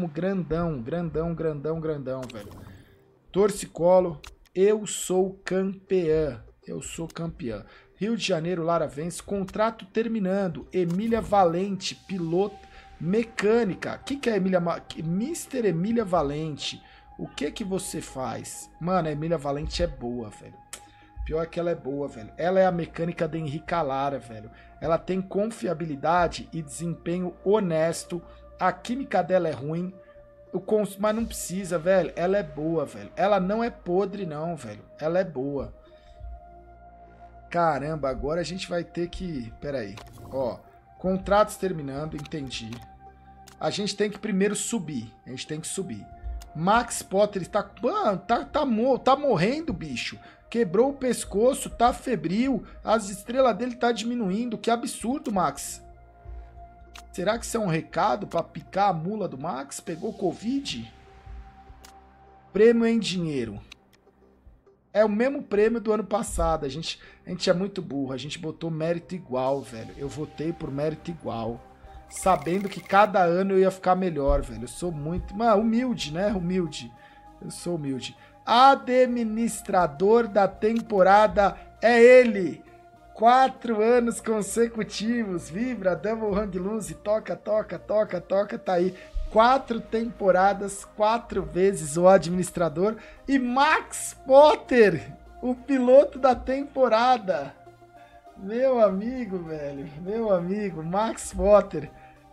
grandão, velho. Torcicolo, eu sou campeã. Rio de Janeiro, Lara vence, contrato terminando. Emília Valente, piloto. Mecânica. O que é Mr. Emília Valente? O que você faz? Mano, a Emília Valente é boa, velho. Pior que ela é boa, velho. Ela é a mecânica da Henrique Lara, velho. Ela tem confiabilidade e desempenho honesto. A química dela é ruim. Mas não precisa, velho. Ela é boa, velho. Ela não é podre, não, velho. Ela é boa. Caramba, agora a gente vai ter que... Pera aí. Ó, contratos terminando, entendi. A gente tem que primeiro subir. A gente tem que subir. Max Potter está... Mano, tá morrendo, bicho. Quebrou o pescoço, tá febril. As estrelas dele tá diminuindo. Que absurdo, Max. Será que isso é um recado pra picar a mula do Max? Pegou Covid? Prêmio em dinheiro. É o mesmo prêmio do ano passado. A gente é muito burro. A gente botou mérito igual, velho. Eu votei por mérito igual. Sabendo que cada ano eu ia ficar melhor, velho. Eu sou muito... Mano, humilde, né? Humilde. Eu sou humilde. Administrador da temporada é ele. 4 anos consecutivos. Vibra, Double Hang Loose. Toca. Tá aí. 4 temporadas, 4 vezes o administrador. E Max Potter, o piloto da temporada. Meu amigo, velho. Meu amigo, Max Potter.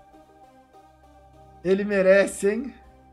Ele merece, hein?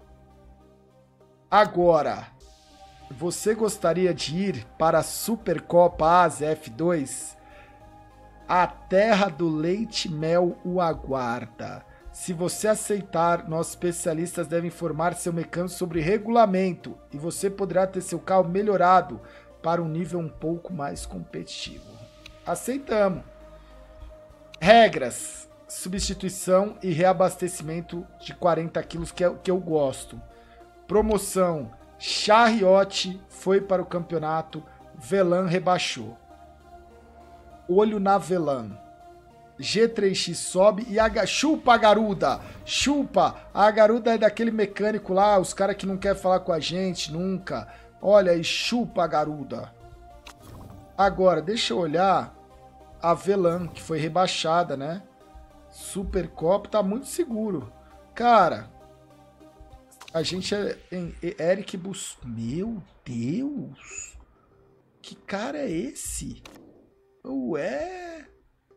Agora, você gostaria de ir para a Supercopa ASA F2? A terra do leite e mel o aguarda. Se você aceitar, nossos especialistas devem informar seu mecânico sobre regulamento e você poderá ter seu carro melhorado para um nível um pouco mais competitivo. Aceitamos. Regras. Substituição e reabastecimento de 40 quilos, que é o que eu gosto. Promoção. Charriote foi para o campeonato. Velan rebaixou. Olho na Velan. G3X sobe e chupa a garuda. Chupa. A garuda é daquele mecânico lá, os caras que não querem falar com a gente nunca. Olha aí, chupa a garuda. Agora, deixa eu olhar a Velan, que foi rebaixada, né? Supercopa tá muito seguro. Cara, a gente é em Eric Bus... Meu Deus! Que cara é esse? Ué?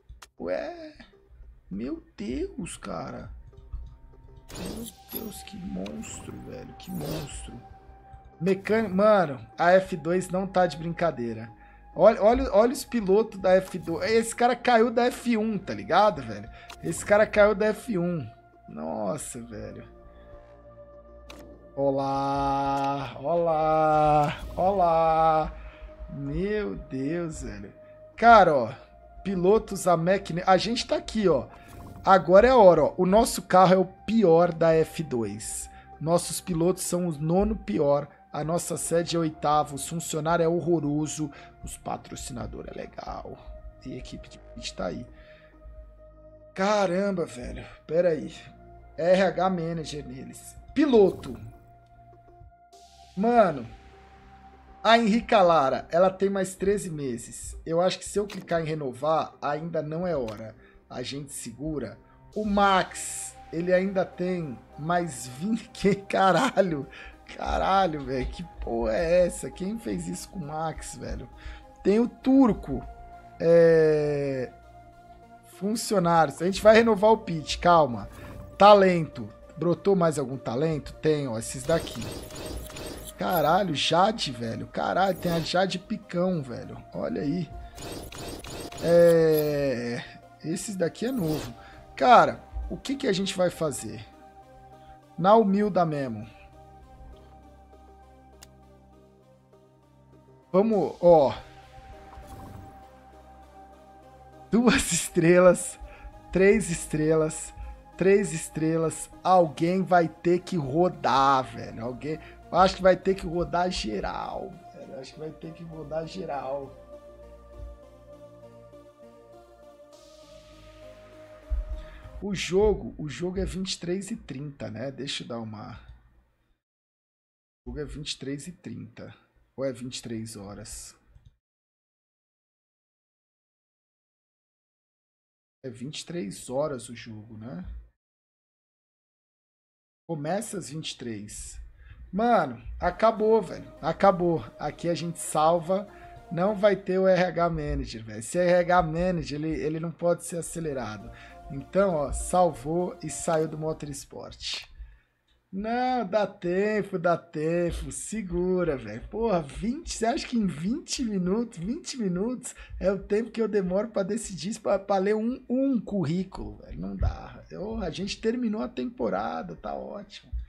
Meu Deus, cara. Meu Deus, que monstro, velho. Que monstro. Mano, a F2 não tá de brincadeira. Olha os pilotos da F2. Esse cara caiu da F1, tá ligado, velho? Esse cara caiu da F1. Nossa, velho. Olá. Meu Deus, velho. Cara, ó. Pilotos a Mecânica. A gente tá aqui, ó. Agora é a hora, ó. O nosso carro é o pior da F2. Nossos pilotos são os 9º pior. A nossa sede é 8º. Os funcionários é horroroso. Os patrocinadores é legal. E a equipe de pit tá aí. Caramba, velho. Pera aí. RH Manager neles. Piloto. Mano. A Henrica Lara, ela tem mais 13 meses. Eu acho que se eu clicar em renovar, ainda não é hora. A gente segura. O Max, ele ainda tem mais 20... Caralho, velho. Que porra é essa? Quem fez isso com o Max, velho? Tem o Turco. Funcionários. A gente vai renovar o pitch, calma. Talento. Brotou mais algum talento? Tem, ó, esses daqui. Caralho, Jade, velho. Caralho, tem a Jade Picão, velho. Olha aí. Esses daqui é novo. Cara, o que a gente vai fazer? Na humilda mesmo. Vamos, ó. 2 estrelas. 3 estrelas. 3 estrelas. Alguém vai ter que rodar, velho. Acho que vai ter que rodar geral. O jogo é 23h30, né? Deixa eu dar uma... O jogo é 23h30. Ou é 23 horas? É 23 horas o jogo, né? Começa às 23. Mano, acabou, velho. Acabou. Aqui a gente salva. Não vai ter o RH Manager, velho. Se é RH Manager, ele não pode ser acelerado. Então, ó, salvou e saiu do Motorsport. Não, dá tempo. Segura, velho. Porra, você acha que em 20 minutos é o tempo que eu demoro pra decidir isso, pra ler um currículo, velho? Não dá. A gente terminou a temporada, tá ótimo.